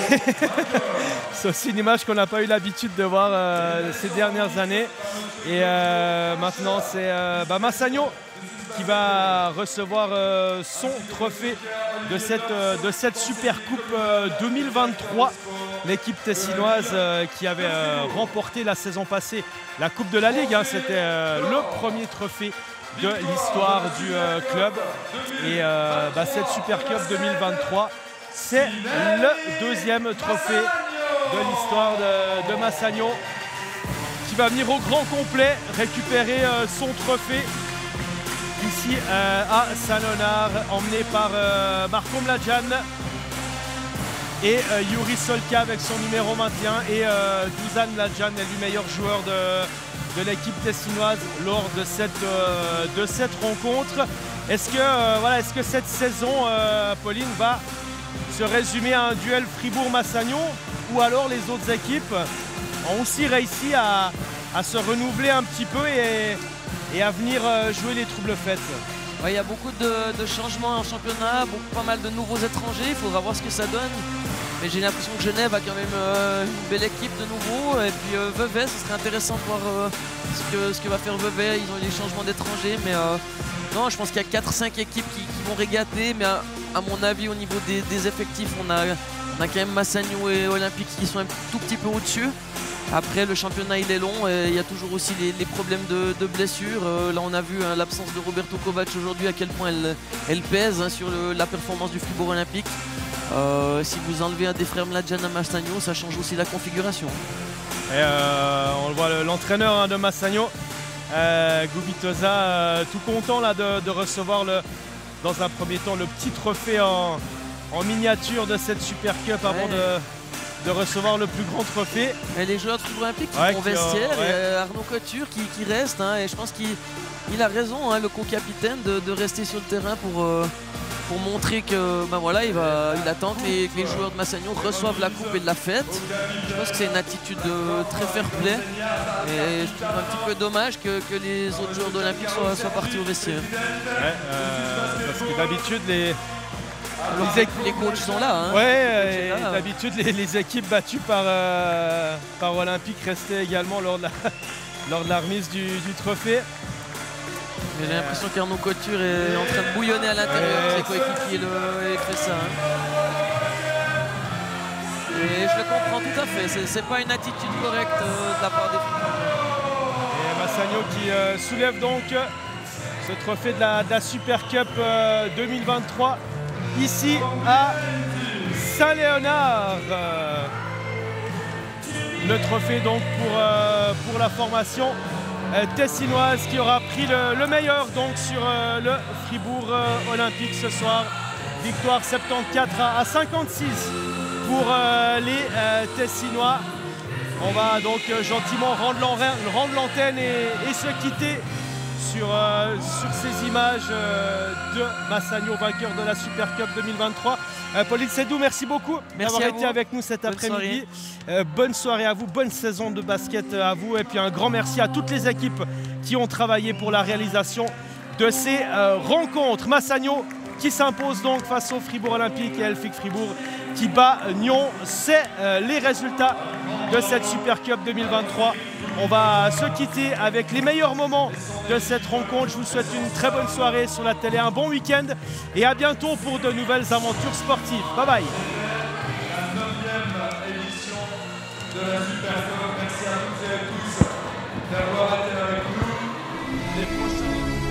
c'est aussi une image qu'on n'a pas eu l'habitude de voir euh, ces dernières années. Et euh, maintenant, c'est euh, ben, Massagno qui va recevoir euh, son trophée de cette, euh, de cette Super Coupe euh, deux mille vingt-trois. L'équipe tessinoise euh, qui avait euh, remporté la saison passée la Coupe de la Ligue. Hein, c'était euh, le premier trophée de l'histoire du euh, club. Et euh, bah, cette Super Cup deux mille vingt-trois, c'est le deuxième trophée de l'histoire de, de Massagno qui va venir au grand complet récupérer euh, son trophée ici euh, à Saint-Léonard, emmené par euh, Marco Mladjan et euh, Yuri Solka avec son numéro vingt et un et euh, Dusan Mladjan, élu meilleur joueur de, de l'équipe tessinoise lors de cette, euh, de cette rencontre. Est-ce que, euh, voilà, est-ce que cette saison, euh, Pauline, va se résumer à un duel Fribourg-Massagno ou alors les autres équipes ont aussi réussi à, à se renouveler un petit peu et et à venir jouer les troubles fêtes? Il ouais, y a beaucoup de, de changements en championnat, beaucoup, pas mal de nouveaux étrangers, il faudra voir ce que ça donne. Mais j'ai l'impression que Genève a quand même euh, une belle équipe de nouveau. Et puis euh, Vevey, ce serait intéressant de voir euh, ce, que, ce que va faire Vevey. Ils ont eu des changements d'étrangers, mais euh, non, je pense qu'il y a quatre cinq équipes qui, qui vont régater. Mais à, à mon avis, au niveau des, des effectifs, on a, on a quand même Massagno et Olympique qui sont un tout petit peu au-dessus. Après, le championnat il est long et il y a toujours aussi les, les problèmes de, de blessures. Euh, là, on a vu hein, l'absence de Roberto Kovac aujourd'hui, à quel point elle, elle pèse hein, sur le, la performance du Fribourg Olympique. Euh, si vous enlevez un des frères Mladjan à Massagno, ça change aussi la configuration. Et euh, on le voit, l'entraîneur hein, de Massagno, euh, Gubitoza, euh, tout content là, de, de recevoir le, dans un premier temps le petit trophée en, en miniature de cette Super Cup avant ouais. de... de recevoir le plus grand trophée. Et les joueurs de Fribourg Olympique qui ouais, vont vestiaire, ouais. et euh, Arnaud Couture qui, qui reste, hein, et je pense qu'il il a raison, hein, le co-capitaine, de, de rester sur le terrain pour, euh, pour montrer que ben voilà, il, va, il attend que les, que les joueurs de Massagno reçoivent la coupe et de la fête. Je pense que c'est une attitude euh, très fair-play, et je trouve un petit peu dommage que, que les autres joueurs d'Olympique soient, soient partis au vestiaire. Ouais, euh, parce que d'habitude, les... Les, équipes... les coachs sont là. Hein. Ouais, là, d'habitude les, les équipes battues par, euh, par Olympique restaient également lors de la, lors de la remise du, du trophée. J'ai l'impression qu'Arnaud Couture est en train de bouillonner à l'intérieur, ouais, ses coéquipiers le fait ça. Hein. Et je le comprends tout à fait, c'est pas une attitude correcte euh, de la part des Fribourgeois. Et Massagno qui euh, soulève donc ce trophée de la, de la Super Cup euh, deux mille vingt-trois. Ici à Saint-Léonard. Euh, le trophée donc pour, euh, pour la formation euh, tessinoise qui aura pris le, le meilleur donc sur euh, le Fribourg euh, Olympique ce soir. Victoire soixante-quatorze à cinquante-six pour euh, les euh, Tessinois. On va donc euh, gentiment rendre l'antenne et, et se quitter sur, euh, sur ces images euh, de Massagno, vainqueur de la Super Cup deux mille vingt-trois. Euh, Pauline Sédou, merci beaucoup d'avoir été avec nous cet après-midi. Euh, bonne soirée à vous, bonne saison de basket à vous. Et puis un grand merci à toutes les équipes qui ont travaillé pour la réalisation de ces euh, rencontres. Massagno qui s'impose donc face au Fribourg Olympique et Elfic Fribourg qui bat Nyon. C'est euh, les résultats de cette Super Cup deux mille vingt-trois. On va se quitter avec les meilleurs moments de cette rencontre. Je vous souhaite une très bonne soirée sur la télé, un bon week-end et à bientôt pour de nouvelles aventures sportives. Bye bye. La neuvième édition de la Super Cup. Merci à toutes et à tous d'avoir été avec nous. Les prochains...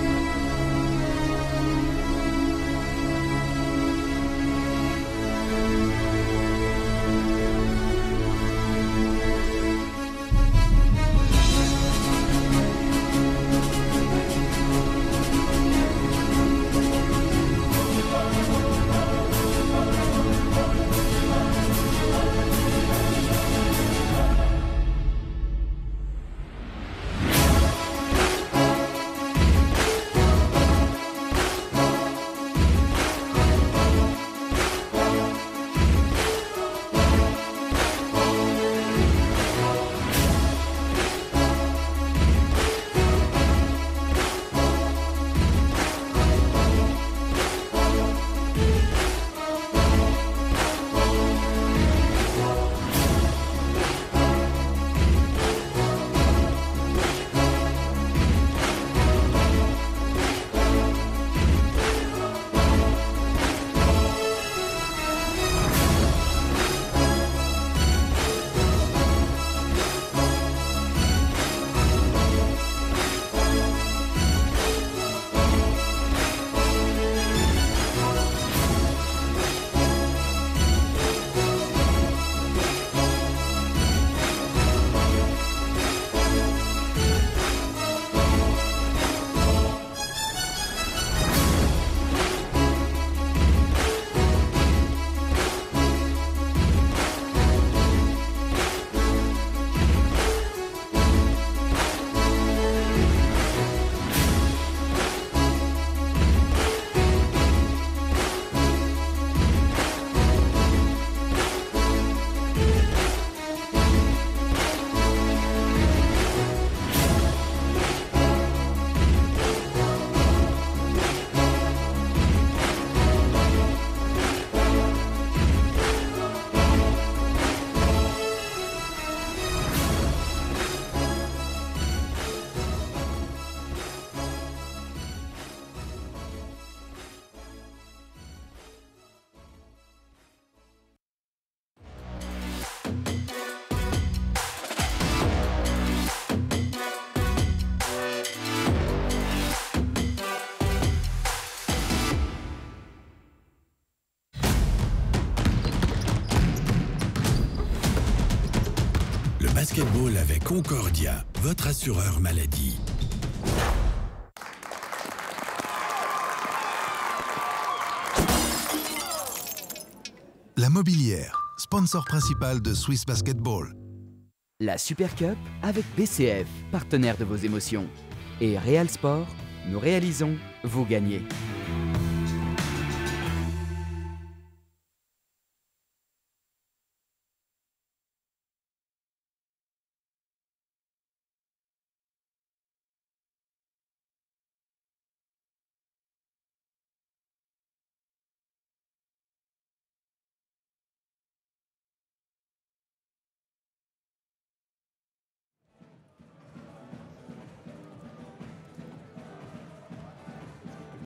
Basketball avec Concordia, votre assureur maladie. La Mobilière, sponsor principal de Swiss Basketball. La Super Cup avec B C F, partenaire de vos émotions. Et Real Sport, nous réalisons, vous gagnez.